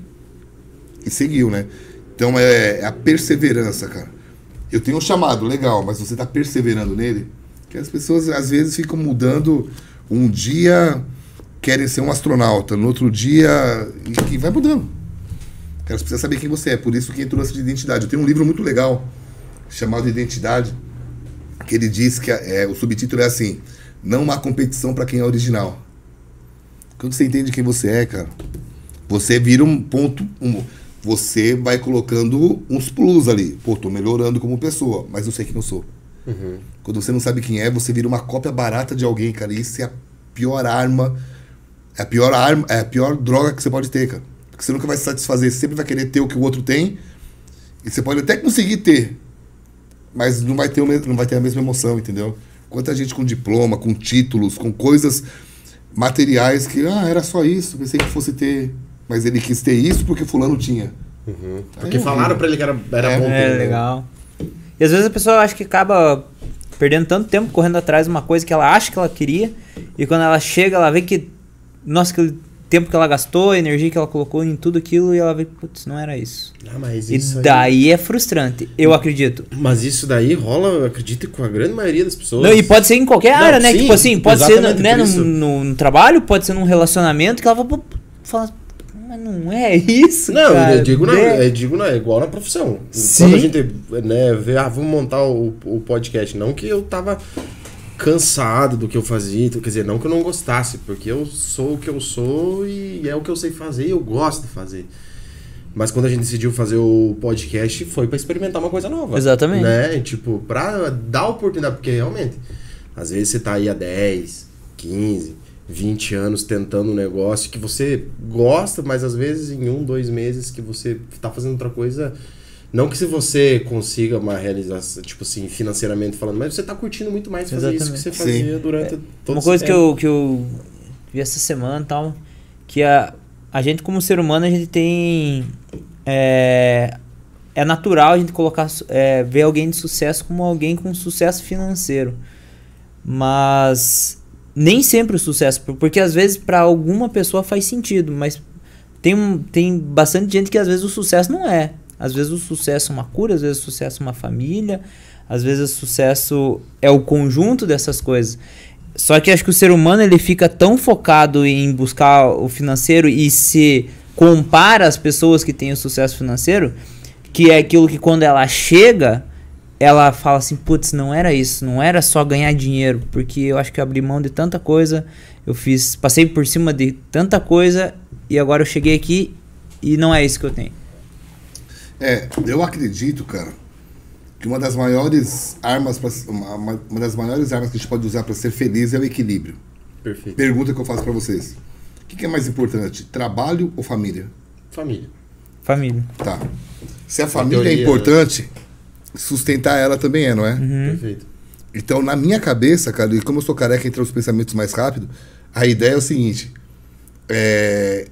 e seguiu, né? Então é, é a perseverança, cara. Eu tenho um chamado, legal, mas você tá perseverando nele? Porque as pessoas às vezes ficam mudando. Um dia querem ser um astronauta, no outro dia. E, e vai mudando. Cara, você precisa saber quem você é, por isso que entrou essa de identidade. Eu tenho um livro muito legal, chamado Identidade, que ele diz que é, o subtítulo é assim: não há competição para quem é original. Quando você entende quem você é, cara, você vira um ponto. Um, você vai colocando uns plus ali. Pô, tô melhorando como pessoa, mas eu sei quem eu sou. Uhum. Quando você não sabe quem é, você vira uma cópia barata de alguém, cara. E isso é a pior arma, é a pior arma, é a pior droga que você pode ter, cara. Porque você nunca vai se satisfazer, você sempre vai querer ter o que o outro tem. E você pode até conseguir ter, mas não vai ter, o mesmo, não vai ter a mesma emoção, entendeu? Quanta gente com diploma, com títulos, com coisas materiais que, ah, era só isso, pensei que fosse ter. Mas ele quis ter isso porque fulano tinha. Uhum. Porque falaram pra ele que era, era é, bom ter. É, legal. E às vezes a pessoa acha que acaba perdendo tanto tempo correndo atrás de uma coisa que ela acha que ela queria, e quando ela chega, ela vê que, nossa, aquele tempo que ela gastou, a energia que ela colocou em tudo aquilo, e ela vê que, putz, não era isso. Ah, mas e isso daí aí... é frustrante, eu acredito. Mas isso daí rola, eu acredito, com a grande maioria das pessoas. Não, e pode ser em qualquer Não, área, né? sim, Tipo assim, pode ser no, né, por no, no, no trabalho, pode ser num relacionamento, que ela vai falar, mas não é isso, Não, cara. eu digo, na, né? eu digo na, igual na profissão. Sim. Quando a gente né, vê, ah, vamos montar o, o podcast. Não que eu tava cansado do que eu fazia, quer dizer, não que eu não gostasse, porque eu sou o que eu sou e é o que eu sei fazer e eu gosto de fazer. Mas quando a gente decidiu fazer o podcast, foi pra experimentar uma coisa nova. Exatamente. Né? Tipo, pra dar oportunidade, porque realmente, às vezes você tá aí há dez, quinze, vinte anos tentando um negócio que você gosta, mas às vezes em um, dois meses que você tá fazendo outra coisa, não que se você consiga uma realização, tipo assim, financeiramente falando, mas você tá curtindo muito mais fazer Exatamente. Isso que você fazia Sim. durante é, todo Uma coisa que eu, que eu vi essa semana e tal, que a, a gente como ser humano, a gente tem... É, é natural a gente colocar, é, ver alguém de sucesso como alguém com sucesso financeiro. Mas... nem sempre o sucesso, porque às vezes para alguma pessoa faz sentido, mas tem, tem bastante gente que às vezes o sucesso não é. Às vezes o sucesso é uma cura, às vezes o sucesso é uma família, às vezes o sucesso é o conjunto dessas coisas. Só que acho que o ser humano ele fica tão focado em buscar o financeiro e se compara às pessoas que têm o sucesso financeiro, que é aquilo que quando ela chega... ela fala assim, putz, não era isso, não era só ganhar dinheiro, porque eu acho que eu abri mão de tanta coisa, eu fiz, passei por cima de tanta coisa e agora eu cheguei aqui e não é isso que eu tenho. É, eu acredito, cara, que uma das maiores armas, pra, uma, uma das maiores armas que a gente pode usar para ser feliz é o equilíbrio. Perfeito. Pergunta que eu faço para vocês. O que, que é mais importante, trabalho ou família? Família. Família. Tá. Se a família teoria, é importante... né? Sustentar ela também é, não é? Uhum. Perfeito. Então, na minha cabeça, cara, e como eu sou careca entre os pensamentos mais rápido, a ideia é o seguinte: é...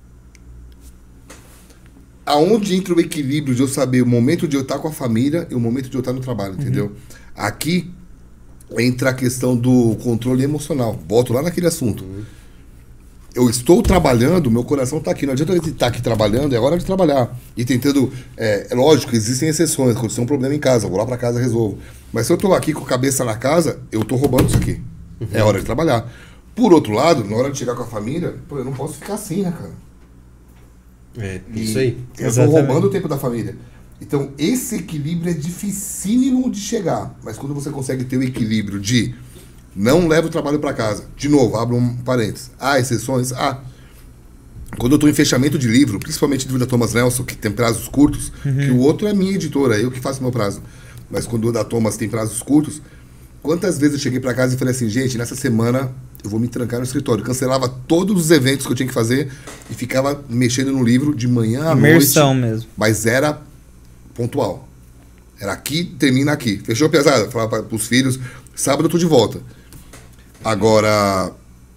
aonde entra o equilíbrio de eu saber o momento de eu estar com a família e o momento de eu estar no trabalho, uhum. entendeu? Aqui entra a questão do controle emocional. Volto lá naquele assunto. Uhum. Eu estou trabalhando, meu coração está aqui. Não adianta eu estar aqui trabalhando, é hora de trabalhar. E tentando... É, é lógico, existem exceções. Quando tem um problema em casa, eu vou lá para casa e resolvo. Mas se eu estou aqui com a cabeça na casa, eu estou roubando isso aqui. Uhum. É hora de trabalhar. Por outro lado, na hora de chegar com a família, pô, eu não posso ficar assim, né, cara? É, isso aí. E eu estou roubando o tempo da família. Então, esse equilíbrio é dificílimo de chegar. Mas quando você consegue ter o equilíbrio de... não levo o trabalho para casa. De novo, abro um parênteses. Há exceções? Ah, quando eu estou em fechamento de livro, principalmente livro da Thomas Nelson, que tem prazos curtos, uhum. que o outro é minha editora, eu que faço meu prazo. Mas quando o da Thomas tem prazos curtos, quantas vezes eu cheguei para casa e falei assim, gente, nessa semana eu vou me trancar no escritório. Cancelava todos os eventos que eu tinha que fazer e ficava mexendo no livro de manhã à Imersão noite. mesmo. Mas era pontual. Era aqui, termina aqui. Fechou, pesada? Falava para os filhos, sábado eu tô de volta. Agora,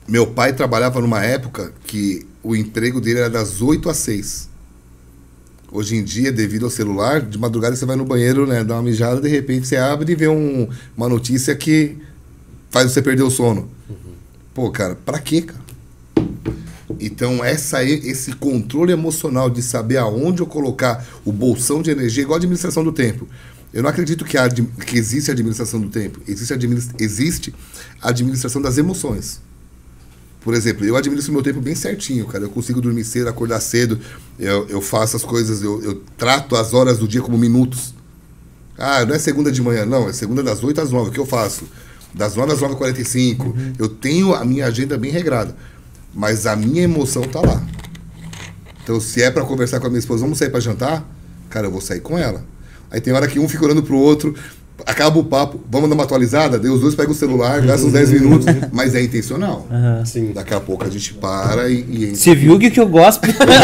Meu pai trabalhava numa época que o emprego dele era das oito às seis. Hoje em dia, devido ao celular, de madrugada você vai no banheiro, né, dá uma mijada, de repente você abre e vê um, uma notícia que faz você perder o sono. Uhum. Pô, cara, pra quê, cara? Então, essa, esse controle emocional de saber aonde eu colocar o bolsão de energia, igual a administração do tempo. Eu não acredito que, a, que existe a administração do tempo. Existe a, administra, existe a administração das emoções. Por exemplo, eu administro meu tempo bem certinho, cara. Eu consigo dormir cedo, acordar cedo. Eu, eu faço as coisas, eu, eu trato as horas do dia como minutos. Ah, não é segunda de manhã, não. É segunda das oito às nove. O que eu faço? Das nove às nove e quarenta e cinco. Uhum. Eu tenho a minha agenda bem regrada. Mas a minha emoção tá lá. Então, se é pra conversar com a minha esposa, vamos sair pra jantar? Cara, eu vou sair com ela. Aí tem hora que um fica olhando pro outro, acaba o papo, vamos dar uma atualizada, daí os dois pegam o celular, gastam uns dez minutos, mas é intencional. Uhum. Sim. Daqui a pouco a gente para e... e você viu o que, que eu gosto?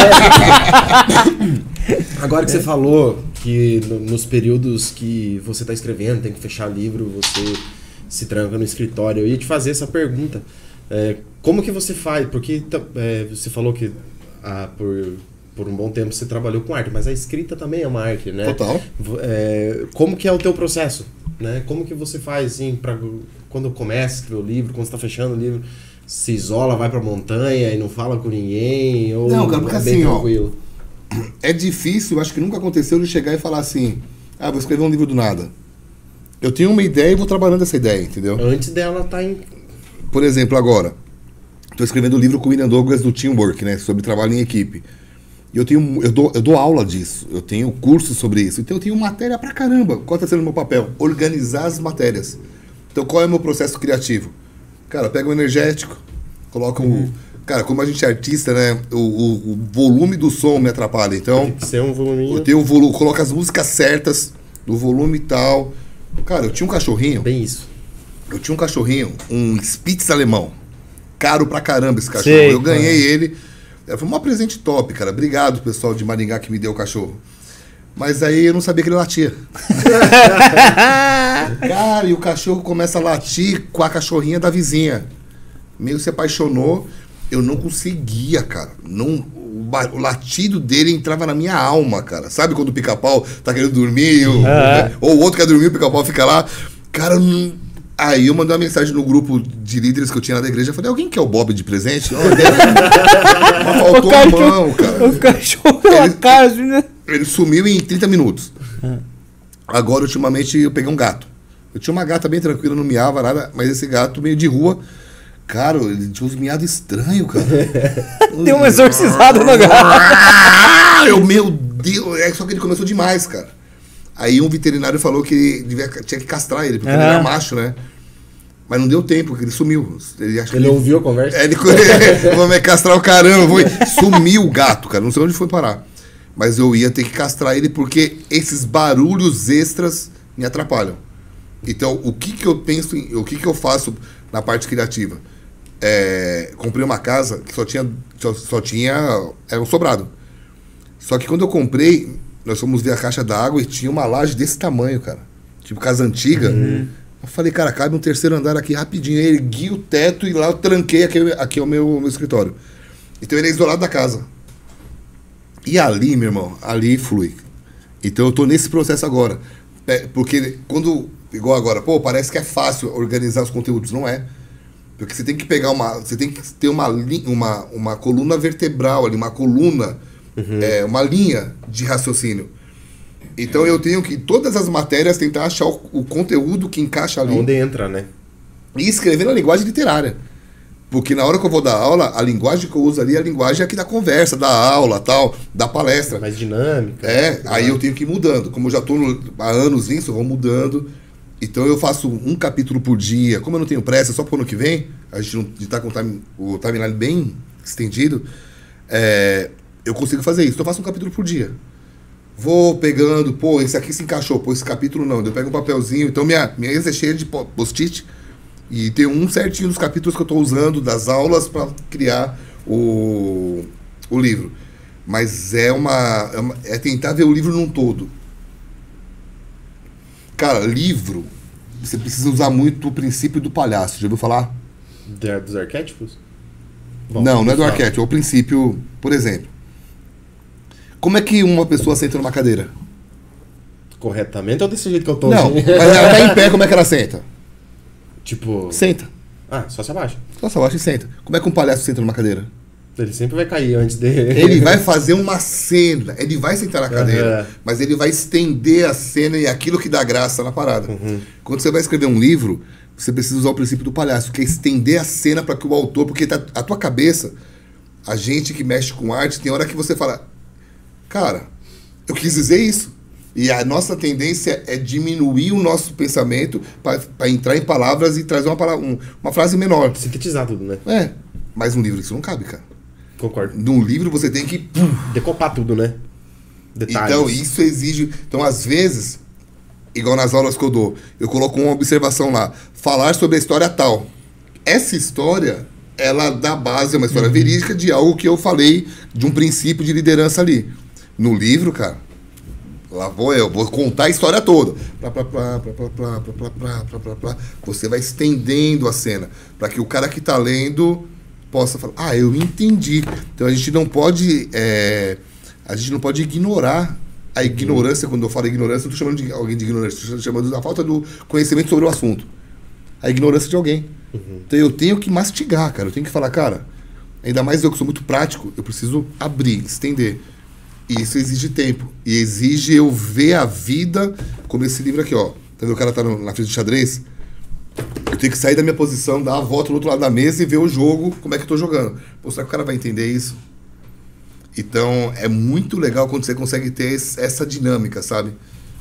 Agora que você falou que no, nos períodos que você tá escrevendo, tem que fechar livro, você se tranca no escritório, eu ia te fazer essa pergunta. É, como que você faz? Porque é, você falou que ah, por, por um bom tempo você trabalhou com arte, mas a escrita também é uma arte, né? Total. É, como que é o teu processo? Né? Como que você faz, assim, pra, quando começa a escrever o livro, quando você tá fechando o livro, se isola, vai pra montanha e não fala com ninguém? Ou não, cara, porque é bem assim, tranquilo? Ó, é difícil, acho que nunca aconteceu de chegar e falar assim, ah, vou escrever um livro do nada. Eu tenho uma ideia e vou trabalhando essa ideia, entendeu? Antes dela tá em... Por exemplo, agora, estou escrevendo um livro com o William Douglas do Teamwork, né, sobre trabalho em equipe. E eu, tenho, eu, dou, eu dou aula disso, eu tenho curso sobre isso. Então eu tenho matéria pra caramba. Qual está sendo o meu papel? Organizar as matérias. Então qual é o meu processo criativo? Cara, pega um energético, coloca um... Cara, como a gente é artista, né, o, o, o volume do som me atrapalha. Então, tem que ser um voluminho... eu tenho um volume, coloco as músicas certas, do volume e tal. Cara, eu tinha um cachorrinho... Bem isso. Eu tinha um cachorrinho, um Spitz alemão. Caro pra caramba esse cachorro. Sei, eu ganhei cara. ele. Foi um presente top, cara. Obrigado, pessoal de Maringá, que me deu o cachorro. Mas aí eu não sabia que ele latia. Cara, e o cachorro começa a latir com a cachorrinha da vizinha. Meio se apaixonou. Eu não conseguia, cara. Não, o, o latido dele entrava na minha alma, cara. Sabe quando o pica-pau tá querendo dormir? Ou, É. ou o outro quer dormir, o pica-pau fica lá. Cara, não... Aí eu mandei uma mensagem no grupo de líderes que eu tinha lá da igreja. Eu falei, alguém quer o Bob de presente? Não, deve... Mas faltou O a cachorro- mão, cara. O cachorro pela Ele- casa, né? Ele sumiu em trinta minutos. Agora, ultimamente, eu peguei um gato. Eu tinha uma gata bem tranquila, não miava nada, mas esse gato meio de rua, cara, ele tinha uns miados estranhos, cara. Deu uma exorcizada no gato. Ah, eu, meu Deus, é só que ele começou demais, cara. Aí um veterinário falou que devia, tinha que castrar ele, porque ele Ah. era macho, né? Mas não deu tempo, porque ele sumiu. Ele, acho que Ele ouviu a conversa? É, ele vou me castrar o caramba. Vou... Sumiu o gato, cara. Não sei onde foi parar. Mas eu ia ter que castrar ele porque esses barulhos extras me atrapalham. Então, o que que eu penso, em, o que que eu faço na parte criativa? É, comprei uma casa que só tinha, só, só tinha, era um sobrado. Só que quando eu comprei, nós fomos ver a caixa d'água e tinha uma laje desse tamanho, cara. Tipo casa antiga. Uhum. Eu falei, cara, cabe um terceiro andar aqui rapidinho. Eu ergui o teto e lá eu tranquei, aqui, aqui é o meu, meu escritório. Então ele é isolado da casa. E ali, meu irmão, ali flui. Então eu tô nesse processo agora. É, porque quando, igual agora, pô, parece que é fácil organizar os conteúdos. Não é. Porque você tem que pegar uma, você tem que ter uma, li- uma, uma coluna vertebral ali, uma coluna, é, uma linha de raciocínio. Então eu tenho que, todas as matérias, tentar achar o, o conteúdo que encaixa ali. Onde entra, né? E escrever na linguagem literária. Porque na hora que eu vou dar aula, a linguagem que eu uso ali é a linguagem aqui da conversa, da aula, tal, da palestra. Mais dinâmica. É, aí eu tenho que ir mudando. Como eu já estou há anos nisso, eu vou mudando. Então eu faço um capítulo por dia. Como eu não tenho pressa, só pro ano que vem, a gente não está com o, time, o timeline bem estendido, é, eu consigo fazer isso. Então eu faço um capítulo por dia. Vou pegando, pô, esse aqui se encaixou, pô, esse capítulo não. Eu pego um papelzinho. Então minha, minha ex é cheia de po- post-it. E tem um certinho dos capítulos que eu estou usando das aulas para criar o, o livro. Mas é uma, é uma. É tentar ver o livro num todo. Cara, livro, você precisa usar muito o princípio do palhaço. Já ouviu falar? Da- dos arquétipos? Bom, não, não é do fala. arquétipo. É o princípio, por exemplo. Como é que uma pessoa senta numa cadeira? Corretamente ou desse jeito que eu tô? Não, assim? mas ela tá em pé, como é que ela senta? Tipo... Senta. Ah, só se abaixa. Só se abaixa e senta. Como é que um palhaço senta numa cadeira? Ele sempre vai cair antes dele. Ele vai fazer uma cena, ele vai sentar na cadeira, Uhum. mas ele vai estender a cena e aquilo que dá graça na parada. Uhum. Quando você vai escrever um livro, você precisa usar o princípio do palhaço, que é estender a cena para que o autor, porque tá, a tua cabeça, a gente que mexe com arte, tem hora que você fala, cara, eu quis dizer isso. E a nossa tendência é diminuir o nosso pensamento para entrar em palavras e trazer uma, palavra, um, uma frase menor. Sintetizar tudo, né? É, mas um livro isso não cabe, cara. Concordo. Num livro você tem que... pum, Decopar tudo, né? Detalhes. então, isso exige. Então, às vezes, igual nas aulas que eu dou, eu coloco uma observação lá. Falar sobre a história tal. Essa história, ela dá base a uma história verídica de algo que eu falei, de um princípio de liderança ali. No livro, cara, lá vou eu, vou contar a história toda. Plá, plá, plá, plá, plá, plá, plá, plá, plá, plá, plá. Você vai estendendo a cena, para que o cara que tá lendo possa falar, ah, eu entendi. Então, a gente não pode... É, a gente não pode ignorar a ignorância. Quando eu falo ignorância, eu estou chamando de alguém de ignorância, estou chamando da falta do conhecimento sobre o assunto. A ignorância de alguém. Uhum. Então eu tenho que mastigar, cara. Eu tenho que falar, cara, ainda mais eu que sou muito prático, eu preciso abrir, estender. E isso exige tempo. E exige eu ver a vida como esse livro aqui, ó. Tá vendo? O cara tá no, na frente do xadrez. Eu tenho que sair da minha posição, dar a volta no outro lado da mesa e ver o jogo, como é que eu tô jogando. Pô, será que o cara vai entender isso? Então, é muito legal quando você consegue ter essa dinâmica, sabe?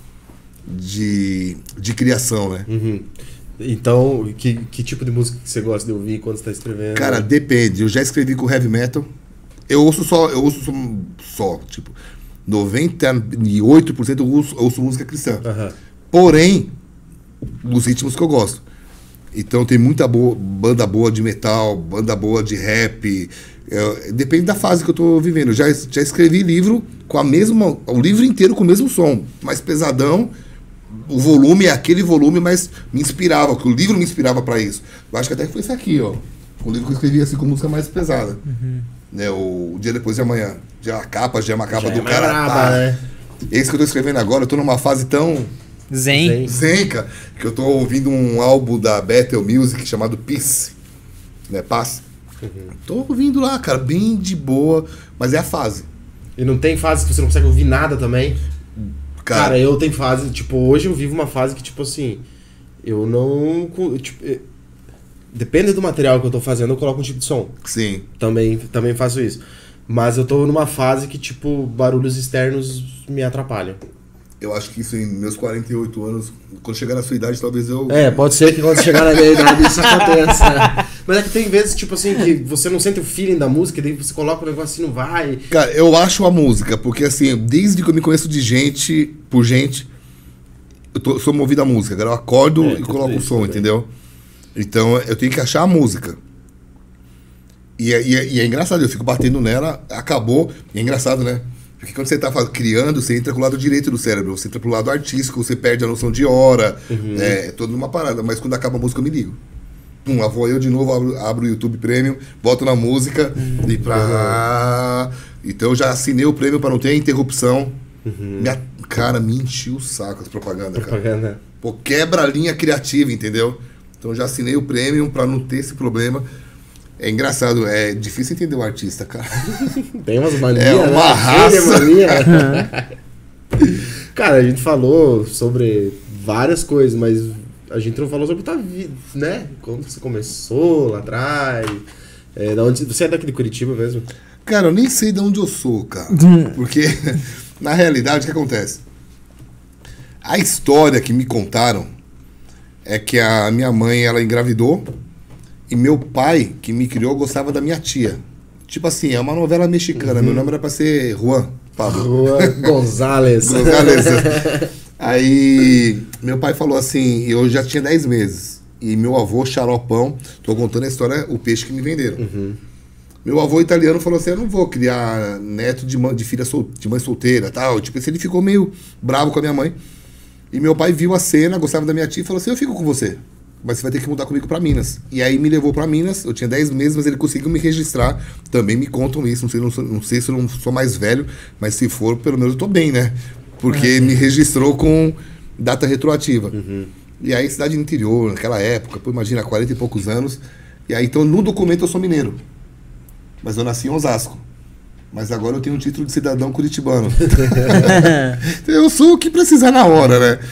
De, de criação, né? Uhum. Então, que, que tipo de música que você gosta de ouvir quando você tá escrevendo? Cara, depende. Eu já escrevi com heavy metal. Eu ouço só, eu ouço só, só tipo, noventa e oito por cento eu ouço, eu ouço música cristã. Uhum. Porém, dos ritmos que eu gosto. Então, tem muita boa, banda boa de metal, banda boa de rap. É, depende da fase que eu tô vivendo. Eu já, já escrevi livro com a mesma... O livro inteiro com o mesmo som. Mais pesadão. O volume é aquele volume, mas me inspirava. Porque o livro me inspirava pra isso. Eu acho que até foi esse aqui, ó. O livro que eu escrevi assim com música mais pesada. Uhum. Né, o, o Dia Depois de Amanhã. Já a capa, já é uma capa Já do é mais cara. braba, Pá. né? Esse que eu tô escrevendo agora, eu tô numa fase tão... Zen. Zen. Zen, cara, que eu tô ouvindo um álbum da Bethel Music chamado Peace. Né, Paz. Uhum. Tô ouvindo lá, cara, bem de boa, mas é a fase. E não tem fase que você não consegue ouvir nada também? Cara, Cara, eu tenho fase, tipo, hoje eu vivo uma fase que, tipo assim, eu não... Tipo, eh, depende do material que eu tô fazendo, eu coloco um tipo de som. sim. Também, também faço isso. Mas eu tô numa fase que, tipo, barulhos externos me atrapalham. Eu acho que isso em meus quarenta e oito anos, quando chegar na sua idade, talvez eu... É, pode ser que quando chegar na minha idade isso aconteça. Mas é que tem vezes, tipo assim, que você não sente o feeling da música, daí você coloca o negócio e não vai. Cara, eu acho a música, porque assim, desde que eu me conheço de gente, por gente, eu tô, sou movido à música. Cara, eu acordo É, e tudo coloco o isso som, também. entendeu? Então, eu tenho que achar a música. E é, e é- e é engraçado, eu fico batendo nela, acabou, e é engraçado, né? Porque quando você tá faz- criando, você entra pro lado direito do cérebro, você entra pro lado artístico, você perde a noção de hora, Uhum. é, é toda uma parada. Mas quando acaba a música, eu me ligo. Pum, lá vou eu de novo, abro, abro o YouTube Premium, boto na música e pra... Então eu já assinei o prêmio pra não ter interrupção. Minha, cara, me encheu o saco as propagandas, cara. Propaganda. Pô, quebra a linha criativa, entendeu? Então eu já assinei o Premium pra não ter esse problema. É engraçado, é difícil entender o artista, cara. Tem umas manias, É uma né? raça. Cheia de mania. Cara, a gente falou sobre várias coisas, mas a gente não falou sobre a tua vida, né? Como você começou lá atrás. É, da onde, você é daqui de Curitiba mesmo? Cara, eu nem sei de onde eu sou, cara. Porque, na realidade, o que acontece? A história que me contaram é que a minha mãe, ela engravidou e meu pai, que me criou, gostava da minha tia. Tipo assim, é uma novela mexicana. Meu nome era pra ser Juan Pablo. Rua Gonzalez. Gonzalez. Aí, meu pai falou assim, eu já tinha dez meses. E meu avô, xaropão, tô contando a história, o peixe que me venderam. Uhum. Meu avô italiano falou assim, eu não vou criar neto de, mãe, de filha sol, de mãe solteira, tal. Tipo assim, ele ficou meio bravo com a minha mãe. E meu pai viu a cena, gostava da minha tia e falou assim, eu fico com você. mas você vai ter que mudar comigo pra Minas. E aí me levou pra Minas, eu tinha dez meses, mas ele conseguiu me registrar. Também me contam isso, não sei, não, sou- não sei se eu não sou mais velho, mas se for, pelo menos eu tô bem, né? Porque me registrou com data retroativa. E aí, cidade do interior, naquela época, pô, imagina, quarenta e poucos anos. E aí, então, no documento eu sou mineiro. Mas eu nasci em Osasco. Mas agora eu tenho um título de cidadão curitibano. Eu sou o que precisar na hora, né?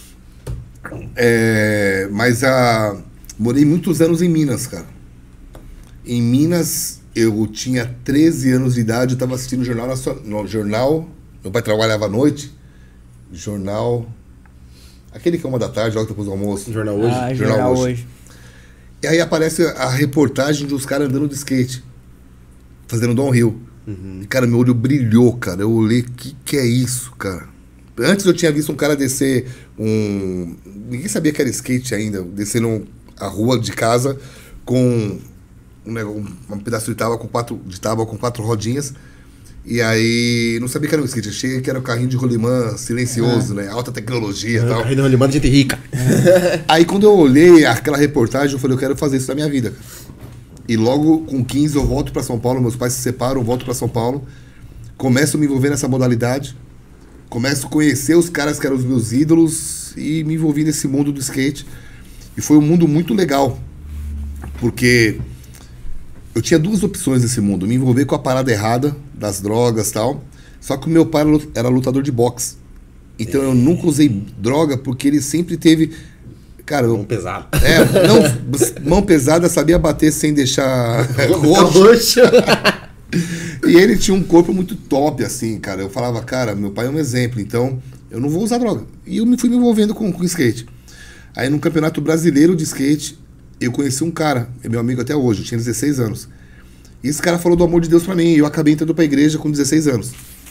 É, mas a, morei muitos anos em Minas, cara. Em Minas, eu tinha treze anos de idade, eu estava assistindo o Jornal Nacional. No jornal, meu pai trabalhava à noite. Jornal. Aquele que é uma da tarde, logo depois do almoço. Jornal hoje. Ah, Jornal jornal Hoje. hoje. E aí aparece a reportagem de uns caras andando de skate, fazendo downhill. E, cara, meu olho brilhou, cara. Eu olhei, o que, que é isso, cara? Antes eu tinha visto um cara descer um. Ninguém sabia que era skate ainda, descendo a rua de casa com um, negócio, um pedaço de tábua com quatro, de tábua com quatro rodinhas. E aí, não sabia que era um skate, achei que era um carrinho de rolimã silencioso, né? Alta tecnologia e tal. Carrinho de rolimã de gente rica. Aí quando eu olhei aquela reportagem, eu falei, eu quero fazer isso na minha vida, cara. E logo com quinze eu volto para São Paulo, meus pais se separam, eu volto para São Paulo, começo a me envolver nessa modalidade, começo a conhecer os caras que eram os meus ídolos e me envolvi nesse mundo do skate. E foi um mundo muito legal, porque eu tinha duas opções nesse mundo, me envolver com a parada errada, das drogas e tal, só que o meu pai era lutador de boxe. Então eu nunca usei droga porque ele sempre teve... Cara, eu, Mão pesado. é, não, mão pesada, sabia bater sem deixar roxo. Roxo. E ele tinha um corpo muito top, assim, cara. Eu falava, cara, meu pai é um exemplo, então eu não vou usar droga. E eu me fui me envolvendo com, com skate. Aí no Campeonato Brasileiro de Skate, eu conheci um cara, é meu amigo até hoje, eu tinha dezesseis anos. E esse cara falou do amor de Deus pra mim, e eu acabei entrando pra igreja com dezesseis anos.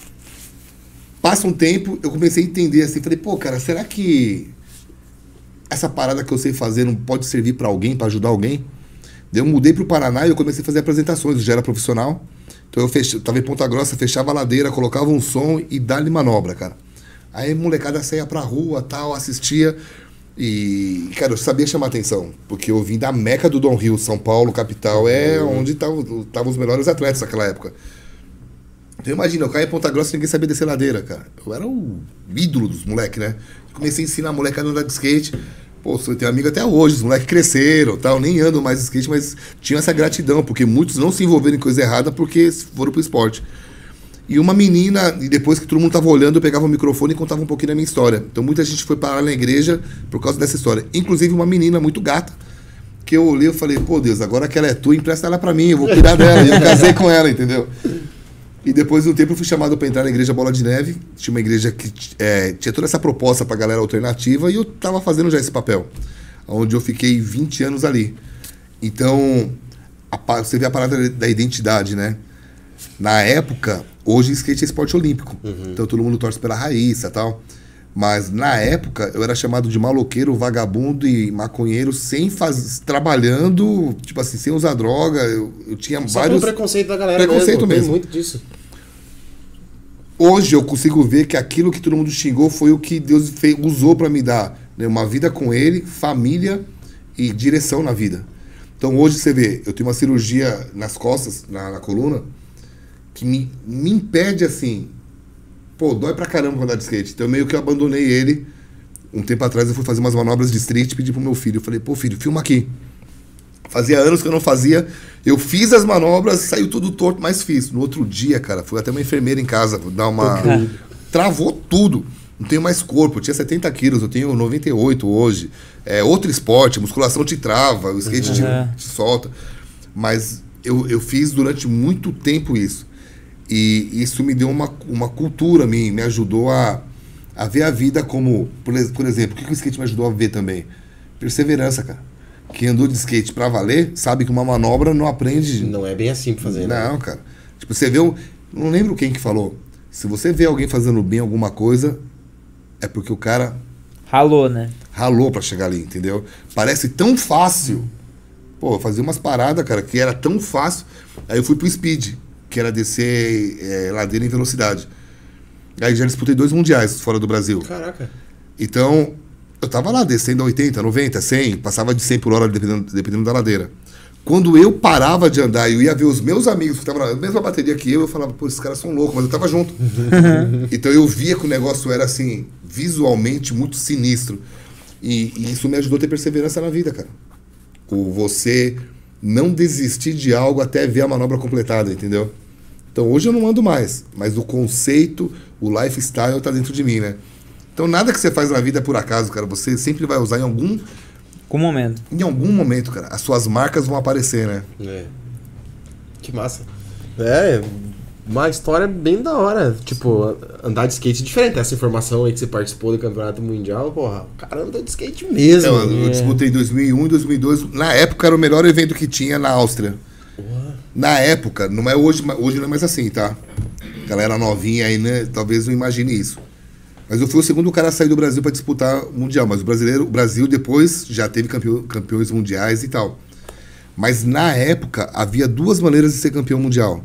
Passa um tempo, eu comecei a entender assim, falei, pô, cara, será que essa parada que eu sei fazer não pode servir pra alguém, pra ajudar alguém? Daí eu mudei pro Paraná e eu comecei a fazer apresentações, eu já era profissional. Então eu, fech... eu tava em Ponta Grossa, fechava a ladeira, colocava um som e dá-lhe manobra, cara. Aí a molecada saía pra rua, tal, assistia. E, cara, eu sabia chamar atenção, porque eu vim da meca do Downhill, São Paulo, capital, é onde estavam os melhores atletas naquela época. Então imagina, eu caí em Ponta Grossa e ninguém sabia descer ladeira, cara. Eu era o ídolo dos moleques, né? Comecei a ensinar a molecada a andar de skate. Pô, eu tenho amigo até hoje, os moleques cresceram, tal, nem andam mais de skate, mas tinham essa gratidão, porque muitos não se envolveram em coisa errada porque foram pro esporte. E uma menina, e depois que todo mundo tava olhando, eu pegava o microfone e contava um pouquinho da minha história. Então muita gente foi parar na igreja por causa dessa história. Inclusive uma menina muito gata, que eu olhei e falei, pô Deus, agora que ela é tua, empresta ela pra mim, eu vou cuidar dela. E eu casei com ela, entendeu? E depois de um tempo eu fui chamado para entrar na igreja Bola de Neve. Tinha uma igreja que é, tinha toda essa proposta pra galera alternativa e eu tava fazendo já esse papel. Onde eu fiquei vinte anos ali. Então, a, você vê a parada da identidade, né? Na época, hoje skate é esporte olímpico. Uhum. Então todo mundo torce pela Raíssa e tal. Mas na época eu era chamado de maloqueiro, vagabundo e maconheiro sem faz... trabalhando, tipo assim, sem usar droga. Eu, eu tinha Só vários... pelo preconceito da galera Preconceito mesmo. Tem mesmo. muito disso. Hoje eu consigo ver que aquilo que todo mundo xingou foi o que Deus fez, usou para me dar, né? Uma vida com Ele, família e direção na vida. Então hoje você vê, eu tenho uma cirurgia nas costas, na, na coluna, que me, me impede assim... Pô, dói pra caramba andar de skate. Então meio que eu abandonei ele. Um tempo atrás eu fui fazer umas manobras de street e pedi pro meu filho. Eu falei, pô filho, filma aqui. Fazia anos que eu não fazia. Eu fiz as manobras, saiu tudo torto, mas fiz. No outro dia, cara, fui até uma enfermeira em casa dar uma... Okay. Travou tudo. Não tenho mais corpo. Eu tinha setenta quilos, eu tenho noventa e oito hoje. É outro esporte, a musculação te trava, o skate uhum. te, te solta. Mas eu, eu fiz durante muito tempo isso. E isso me deu uma, uma cultura, me, me ajudou a, a ver a vida como... Por, por exemplo, o que, que o skate me ajudou a ver também? Perseverança, cara. Quem andou de skate pra valer, sabe que uma manobra não aprende... Não é bem assim pra fazer, Não, né? cara. Tipo, você vê... Um, não lembro quem que falou. Se você vê alguém fazendo bem alguma coisa, é porque o cara... Ralou, né? Ralou pra chegar ali, entendeu? Parece tão fácil. Pô, eu fazia umas paradas, cara, que era tão fácil. Aí eu fui pro speed, que era descer é, ladeira em velocidade. Aí já disputei dois mundiais fora do Brasil. Caraca. Então, Eu tava lá descendo a oitenta, noventa, cem, passava de cem por hora dependendo, dependendo da ladeira. Quando eu parava de andar e eu ia ver os meus amigos que estavam na mesma bateria que eu, eu falava, pô, esses caras são loucos, mas eu tava junto. Então eu via que o negócio era assim, visualmente muito sinistro. E, e isso me ajudou a ter perseverança na vida, cara. O você não desistir de algo até ver a manobra completada, entendeu? Então hoje eu não ando mais, mas o conceito, o lifestyle tá dentro de mim, né? Então nada que você faz na vida é por acaso, cara. Você sempre vai usar em algum... Com momento. Em algum momento, cara. As suas marcas vão aparecer, né? É. Que massa. É, uma história bem da hora. Tipo, andar de skate é diferente. Essa informação aí que você participou do campeonato mundial, porra, o cara andou de skate mesmo. Eu, eu é. disputei em dois mil e um e dois mil e dois. Na época era o melhor evento que tinha na Áustria. Porra. Na época, não é hoje, hoje não é mais assim, tá? Galera novinha aí, né? Talvez não imagine isso. Mas eu fui o segundo cara a sair do Brasil para disputar o Mundial. Mas o brasileiro, o Brasil depois já teve campeão, campeões mundiais e tal. Mas na época havia duas maneiras de ser campeão mundial.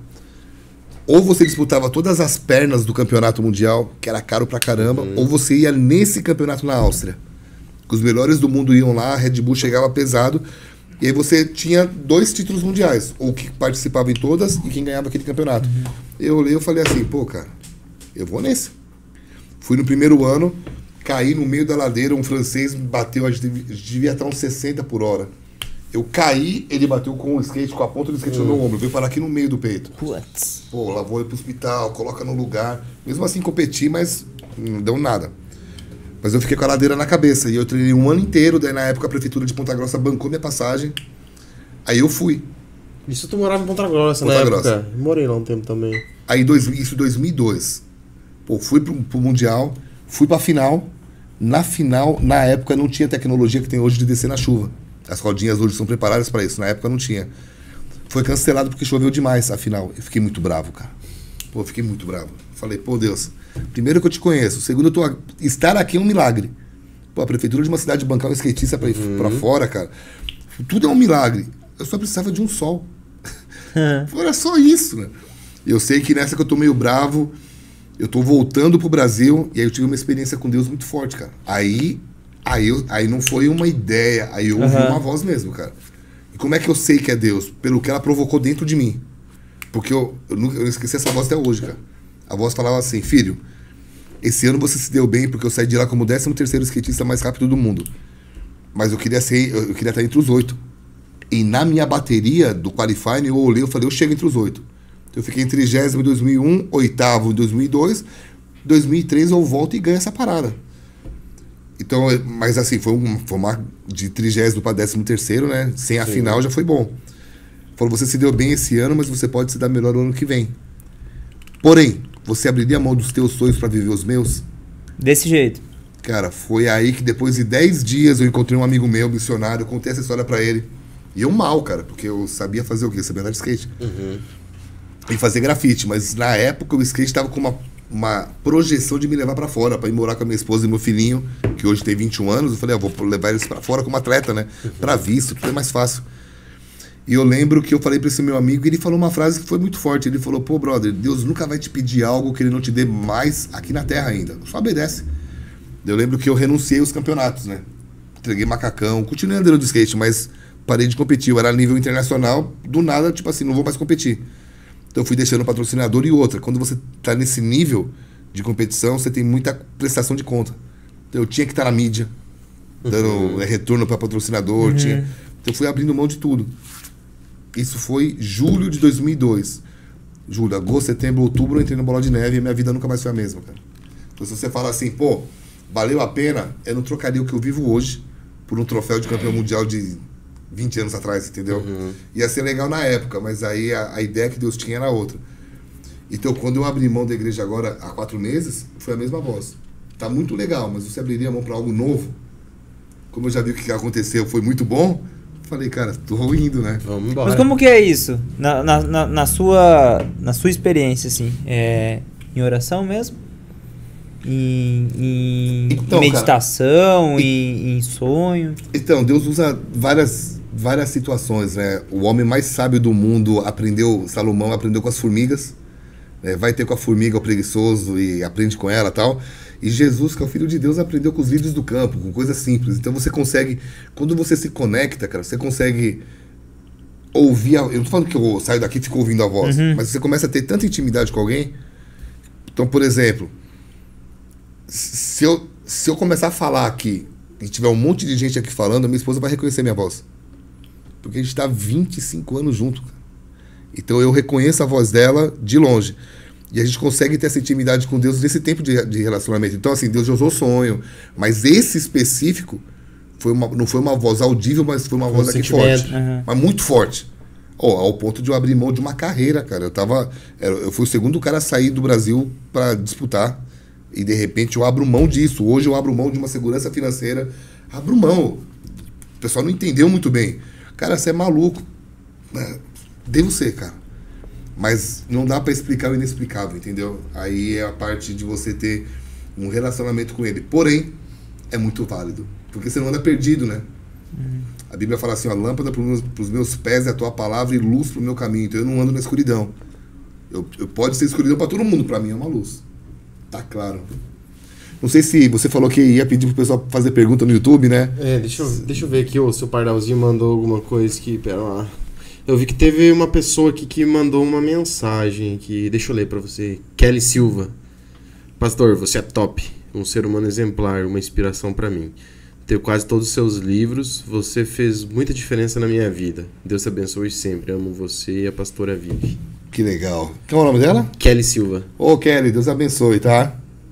Ou você disputava todas as pernas do campeonato mundial, que era caro pra caramba, uhum. ou você ia nesse campeonato na Áustria. Que os melhores do mundo iam lá, a Red Bull chegava pesado. E aí você tinha dois títulos mundiais. Ou que participava em todas e quem ganhava aquele campeonato. Uhum. Eu olhei e falei assim, pô, cara, eu vou nesse. Fui no primeiro ano, caí no meio da ladeira, um francês bateu, a gente devia estar uns sessenta por hora. Eu caí, ele bateu com o skate, com a ponta do skate hum. no meu ombro, veio parar aqui no meio do peito. Putz. Pô, lá vou ir pro hospital, coloca no lugar. Mesmo assim competi, mas não deu nada. Mas eu fiquei com a ladeira na cabeça. E eu treinei um ano inteiro, daí na época a prefeitura de Ponta Grossa bancou minha passagem. Aí eu fui. Isso tu morava em Ponta Grossa, né? Ponta Grossa. Morei lá um tempo também. Aí dois, isso em dois mil e dois. Pô, fui pro, pro Mundial, fui pra final. Na final, na época, não tinha tecnologia que tem hoje de descer na chuva. As rodinhas hoje são preparadas para isso. Na época não tinha. Foi cancelado porque choveu demais a final. Eu fiquei muito bravo, cara. Pô, eu fiquei muito bravo. Falei, pô, Deus, primeiro que eu te conheço. Segundo, eu tô, estar aqui é um milagre. Pô, a prefeitura de uma cidade bancar um skatista pra ir uhum. pra fora, cara. Tudo é um milagre. Eu só precisava de um sol. Era só isso, né? Eu sei que nessa que eu tô meio bravo... Eu tô voltando pro Brasil e aí eu tive uma experiência com Deus muito forte, cara. Aí, aí, eu, aí não foi uma ideia, aí eu ouvi uhum. uma voz mesmo, cara. E como é que eu sei que é Deus? Pelo que ela provocou dentro de mim. Porque eu, eu, não, eu não esqueci essa voz até hoje, cara. A voz falava assim, filho, esse ano você se deu bem porque eu saí de lá como o décimo terceiro skatista mais rápido do mundo. Mas eu queria ser, eu queria estar entre os oito. E na minha bateria do qualifying eu olhei e falei, eu chego entre os oito. Eu fiquei em trigésimo em dois mil e um, oitavo em dois mil e dois, dois mil e três eu volto e ganho essa parada. Então, mas assim, foi, um, foi uma de trigésimo para décimo terceiro, né? Sem a Sim. final já foi bom. Falou, você se deu bem esse ano, mas você pode se dar melhor no ano que vem. Porém, você abriria a mão dos teus sonhos para viver os meus? Desse jeito. Cara, foi aí que depois de dez dias eu encontrei um amigo meu, missionário, eu contei essa história para ele. E eu mal, cara, porque eu sabia fazer o quê? Eu sabia andar de skate. Uhum. E fazer grafite, mas na época o skate estava com uma, uma projeção de me levar para fora, para ir morar com a minha esposa e meu filhinho, que hoje tem vinte e um anos. Eu falei, ah, vou levar eles para fora como atleta, né? Para visto, tudo é mais fácil. E eu lembro que eu falei para esse meu amigo e ele falou uma frase que foi muito forte. Ele falou, pô, brother, Deus nunca vai te pedir algo que ele não te dê mais aqui na terra ainda. Só obedece. Eu lembro que eu renunciei aos campeonatos, né? Entreguei macacão, continuei andando de skate, mas parei de competir. Eu era a nível internacional, do nada, tipo assim, não vou mais competir. Então eu fui deixando o patrocinador e outra. Quando você está nesse nível de competição, você tem muita prestação de conta. Então eu tinha que estar na mídia, dando uhum. retorno para patrocinador. Uhum. Tinha... Então eu fui abrindo mão de tudo. Isso foi julho de dois mil e dois. Julho, agosto, setembro, outubro, eu entrei no Bola de Neve e minha vida nunca mais foi a mesma, cara. Então se você fala assim, pô, valeu a pena, eu não trocaria o que eu vivo hoje por um troféu de campeão mundial de vinte anos atrás, entendeu? Uhum. Ia ser legal na época, mas aí a, a ideia que Deus tinha era outra. Então, quando eu abri mão da igreja agora, há quatro meses, foi a mesma voz. Tá muito legal, mas você abriria a mão para algo novo? Como eu já vi o que aconteceu, foi muito bom, falei, cara, tô indo, né? Vamos embora. Mas como que é isso? Na, na, na, na, sua, na sua experiência, assim, é em oração mesmo? Em, em então, meditação, cara, em, em sonho? Então, Deus usa várias, várias situações, né? O homem mais sábio do mundo aprendeu, Salomão aprendeu com as formigas, né? Vai ter com a formiga o preguiçoso e aprende com ela e tal. E Jesus, que é o Filho de Deus, aprendeu com os lírios do campo, com coisas simples. Então você consegue, quando você se conecta, cara, você consegue ouvir, a, eu não tô falando que eu saio daqui e fico ouvindo a voz, Uhum. mas você começa a ter tanta intimidade com alguém. Então, por exemplo, se eu, se eu começar a falar aqui e tiver um monte de gente aqui falando, a minha esposa vai reconhecer minha voz. Porque a gente tá vinte e cinco anos junto, cara. Então eu reconheço a voz dela de longe. E a gente consegue ter essa intimidade com Deus nesse tempo de, de relacionamento. Então, assim, Deus já usou sonho. Mas esse específico foi uma, não foi uma voz audível, mas foi uma voz aqui forte. Uhum. Mas muito forte. Oh, ao ponto de eu abrir mão de uma carreira, cara. Eu tava. Eu fui o segundo cara a sair do Brasil para disputar. E de repente eu abro mão disso. Hoje eu abro mão de uma segurança financeira. Abro mão. O pessoal não entendeu muito bem. Cara, você é maluco. Devo ser, cara. Mas não dá pra explicar o inexplicável, entendeu? Aí é a parte de você ter um relacionamento com ele. Porém, é muito válido. Porque você não anda perdido, né? Uhum. A Bíblia fala assim, ó, lâmpada pros meus, meus pés é a tua palavra e luz pro meu caminho. Então eu não ando na escuridão. Eu, eu pode ser escuridão pra todo mundo, pra mim é uma luz. Tá claro. Não sei se você falou que ia pedir pro pessoal fazer pergunta no YouTube, né? É, deixa eu, deixa eu ver aqui, o seu Pardalzinho mandou alguma coisa aqui, pera lá. Eu vi que teve uma pessoa aqui que mandou uma mensagem aqui, deixa eu ler pra você. Kelly Silva. Pastor, você é top, um ser humano exemplar, uma inspiração pra mim. Tenho quase todos os seus livros, você fez muita diferença na minha vida. Deus te abençoe sempre, amo você e a pastora Vivi. Que legal. Qual é o nome dela? Kelly Silva. Ô, Kelly, Deus abençoe, tá?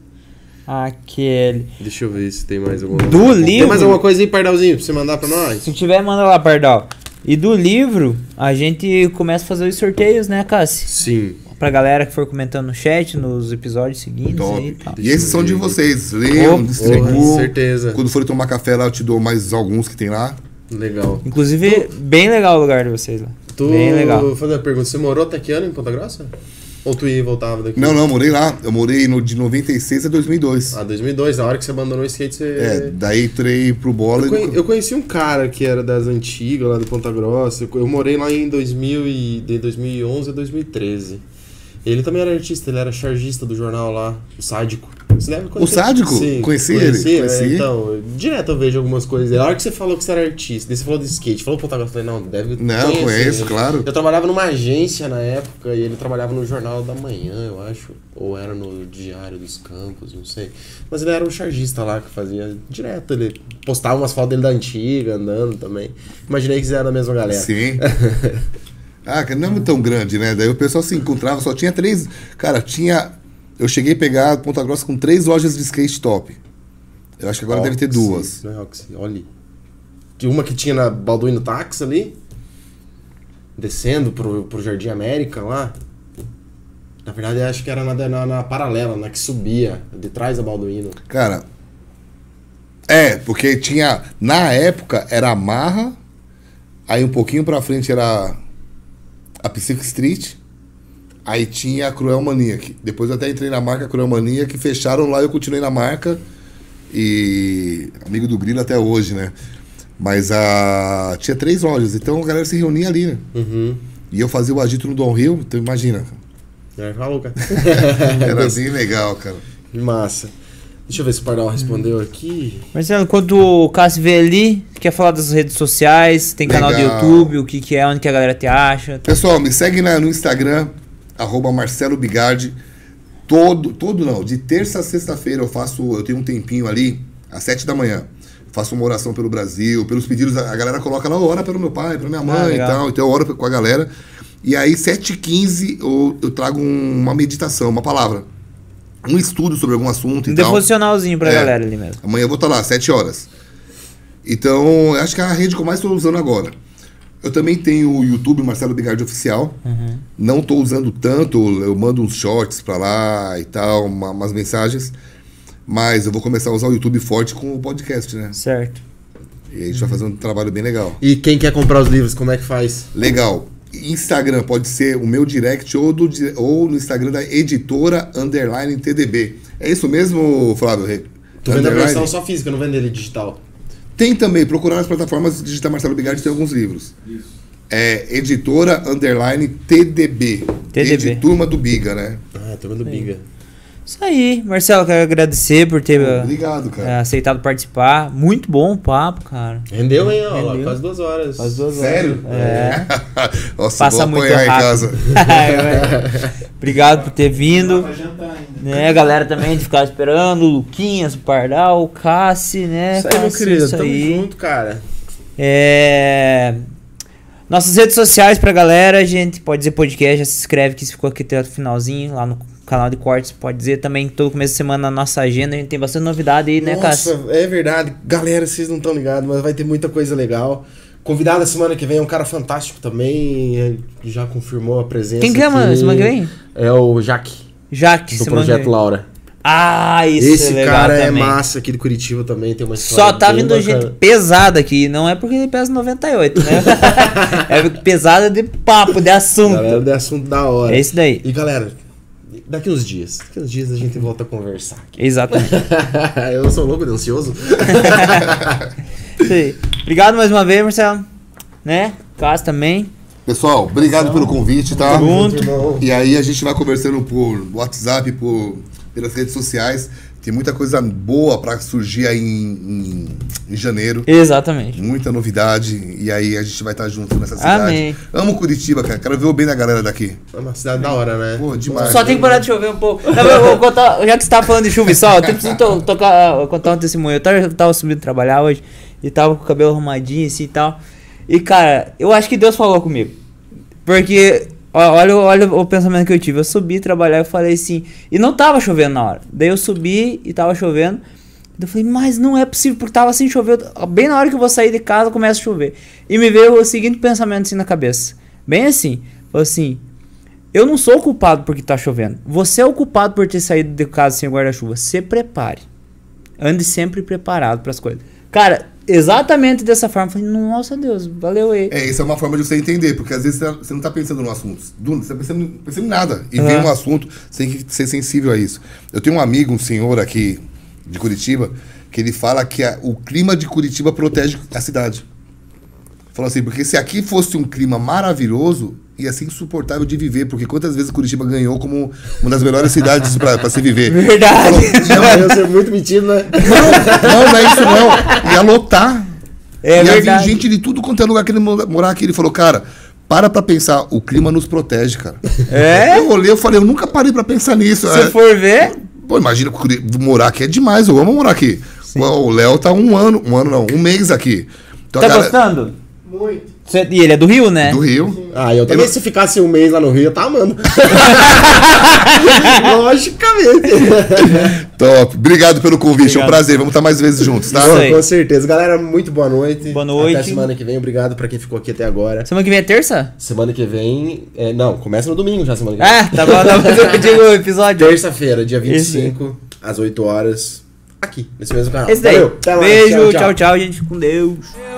Aquele. Deixa eu ver se tem mais alguma Do coisa. livro? Tem mais alguma coisa aí, Pardalzinho, pra você mandar pra nós? Se tiver, manda lá, Pardal. E do livro, a gente começa a fazer os sorteios, né, Cassi? Sim. Pra galera que for comentando no chat, nos episódios seguintes Top. aí e tal. E esses são de vocês. Leiam, Oh, distribuam. oh, certeza. Quando for tomar café lá, eu te dou mais alguns que tem lá. Legal. Inclusive, bem legal o lugar de vocês lá. Tu, Bem legal. Vou fazer uma pergunta. Você morou até que ano em Ponta Grossa? Ou tu ia e voltava daqui? Não, não, morei lá. Eu morei no, de noventa e seis a dois mil e dois. Ah, dois mil e dois, na hora que você abandonou o skate, você... É, daí entrei pro bola Eu, e... conhe- eu conheci um cara que era das antigas, lá de Ponta Grossa. Eu, eu morei lá em dois mil e, de dois mil e onze a dois mil e treze. Ele também era artista, ele era chargista do jornal lá, o Sádico. Você deve conhecer? O Sádico? Sim, Conheci conheci, ele, é, conheci. então, direto eu vejo algumas coisas dele. A hora que você falou que você era artista, daí você falou de skate, falou Ponta Grossa, eu falei, não, deve Não, conhecer. conheço, claro. Eu trabalhava numa agência na época e ele trabalhava no Jornal da Manhã, eu acho. Ou era no Diário dos Campos, não sei. Mas ele era um chargista lá que fazia direto. Ele postava umas fotos dele da antiga, andando também. Imaginei que era a mesma galera. Sim. Ah, que não é tão grande, né? Daí o pessoal se encontrava, só tinha três... Cara, tinha... Eu cheguei a pegar Ponta Grossa com três lojas de skate top. Eu acho que agora deve ter Oxy, duas. Não é Oxy, olha. Tinha uma que tinha na Balduino Táxi ali. Descendo pro, pro Jardim América lá. Na verdade, eu acho que era na, na, na paralela, na que subia, de trás da Balduino. Cara... É, porque tinha... Na época, era a Marra. Aí um pouquinho pra frente era a Pacific Street. Aí tinha a Cruel Maniac. Depois eu até entrei na marca Cruel Maniac, que fecharam lá e eu continuei na marca. E amigo do Grilo até hoje, né? Mas a... tinha três lojas, então a galera se reunia ali, né? Uhum. E eu fazia o agito no Don Hill, então imagina. É, falou, cara. Era bem legal, cara. Massa. Deixa eu ver se o Pardal respondeu aqui. Marcelo, enquanto o Cássio vê ali, quer falar das redes sociais, tem canal do Legal. YouTube, o que, que é, onde que a galera te acha. Pessoal, me segue na- no Instagram, arroba Marcelo Bigardi. Todo, todo não, de terça a sexta-feira eu faço, eu tenho um tempinho ali, às sete da manhã. Faço uma oração pelo Brasil, pelos pedidos, a a galera coloca lá, ora pelo meu pai, pela minha mãe e legal. tal, então eu oro com a galera. E aí, sete e quinze, eu, eu trago um- uma meditação, uma palavra. Um estudo sobre algum assunto Um e tal. devocionalzinho pra É. galera ali mesmo. Amanhã eu vou estar lá, sete horas. Então, eu acho que é a rede que eu mais estou usando agora. Eu também tenho o YouTube Marcelo Bigardi Oficial. Uhum. Não estou usando tanto, eu mando uns shorts pra lá e tal, uma- umas mensagens. Mas eu vou começar a usar o YouTube forte com o podcast, né? Certo. E a gente vai fazer um trabalho bem legal. E quem quer comprar os livros, como é que faz? Legal. Instagram pode ser o meu direct ou, do, di- ou no Instagram da editora underline T D B. É isso mesmo, Flávio? Tu vende a Underline? versão só física, não vende ele digital. Tem também, procurar nas plataformas, digitar Marcelo Bigardi, tem alguns livros. Isso. É editora underline T D B. T D B. Edi- Turma do Biga, né? Ah, turma do Biga. Isso aí, Marcelo, quero agradecer por ter uh, Obrigado, cara. uh, aceitado participar. Muito bom o papo, cara. Rendeu, hein? Ó, Rendeu. quase duas horas. Faz duas Sério? horas. É. Nossa, Passa vou muito apanhar em rápido. casa. Obrigado por ter vindo. Pra jantar ainda. Né, a galera também de ficar esperando, o Luquinhas, o Pardal, o Cassi, né? Isso aí, meu Cassi, querido. isso Tamo aí. junto, cara. É... Nossas redes sociais pra galera, gente, pode dizer podcast, já se inscreve que se ficou aqui até o finalzinho, lá no canal de cortes, pode dizer também, todo começo de semana na nossa agenda, a gente tem bastante novidade aí, né, Cássio? Nossa, é verdade. Galera, vocês não estão ligados, mas vai ter muita coisa legal. Convidado a semana que vem é um cara fantástico também, é, já confirmou a presença. Quem que é, mano, aqui. semana que vem? É o Jaque, Jaque, do semana que Projeto vem. Laura. Ah, isso Esse é legal cara também. é massa aqui do Curitiba também, tem uma história Só tá bem vindo bacana. gente pesada aqui, não é porque ele pesa noventa e oito, né? É pesada de papo, de assunto. Galera, de assunto da hora. É isso daí. E galera, daqui uns dias, daqui uns dias a gente volta a conversar aqui. Exatamente. Eu sou louco, ansioso. Isso aí. Obrigado mais uma vez, Marcelo. Né? Cássio também. Pessoal, obrigado pelo convite, tá? Junto. irmão. E aí a gente vai conversando por WhatsApp, por, pelas redes sociais. Tem muita coisa boa pra surgir aí em, em, em janeiro. Exatamente. Muita novidade. E aí a gente vai estar junto nessa cidade. Amém. Amo Curitiba, cara. Quero ver o bem da galera daqui. É uma cidade da hora, né? Pô, demais. Só tem que parar de chover um pouco. Não, eu vou contar, já que você tava falando de chuva e sol, eu preciso to tocar, contar um testemunho. Eu tava, eu tava subindo trabalhar hoje e tava com o cabelo arrumadinho assim e tal. E cara, eu acho que Deus falou comigo. Porque, ó, olha, olha o pensamento que eu tive. Eu subi trabalhar e falei assim. E não tava chovendo na hora. Daí eu subi e tava chovendo. Eu falei, mas não é possível, porque tava sem chover. Bem na hora que eu vou sair de casa, começa a chover. E me veio o seguinte pensamento assim na cabeça. Bem assim. Falei assim. Eu não sou o culpado porque tá chovendo. Você é o culpado por ter saído de casa sem guarda-chuva. Se prepare. Ande sempre preparado pras coisas. Cara, exatamente dessa forma. Eu falei, nossa Deus, valeu aí. É, isso é uma forma de você entender, porque às vezes você não tá pensando no assunto. Du- Você tá pensando, pensando em nada. E Uhum. vem um assunto, você tem que ser sensível a isso. Eu tenho um amigo, um senhor aqui de Curitiba, que ele fala que a- o clima de Curitiba protege a cidade. Falou assim, porque se aqui fosse um clima maravilhoso, ia ser insuportável de viver, porque quantas vezes Curitiba ganhou como uma das melhores cidades pra, pra se viver. Verdade. Não, eu ser muito metido, né? Não, não é isso não. Ia lotar. É Ia vir verdade. gente de tudo quanto é lugar que ele mo- morar aqui. Ele falou, cara, para pra pensar, o clima nos protege, cara. É? Eu olhei, eu falei, eu nunca parei pra pensar nisso. Se É, for ver, Pô, imagina, Curi- morar aqui é demais, eu amo morar aqui. O Léo tá um ano, um ano não, um mês aqui. Então, tá cara, gostando? Muito. Cê- e ele é do Rio, né? do Rio. Ah, eu também, Eu- se ficasse um mês lá no Rio, eu tava amando. Logicamente. Top. Obrigado pelo convite, é um Obrigado. prazer. Vamos estar mais vezes juntos, tá? Isso aí. Com certeza. Galera, muito boa noite. Boa noite. Até semana que vem. Obrigado pra quem ficou aqui até agora. Semana que vem é terça? Semana que vem... é, não, começa no domingo já, semana que vem. Ah, tá bom, tá bom. Eu digo o episódio. Terça-feira, dia vinte e cinco, às oito horas. Aqui, nesse mesmo canal. Esse daí. Valeu. Até mais. Beijo, tchau, tchau, gente. Com Deus.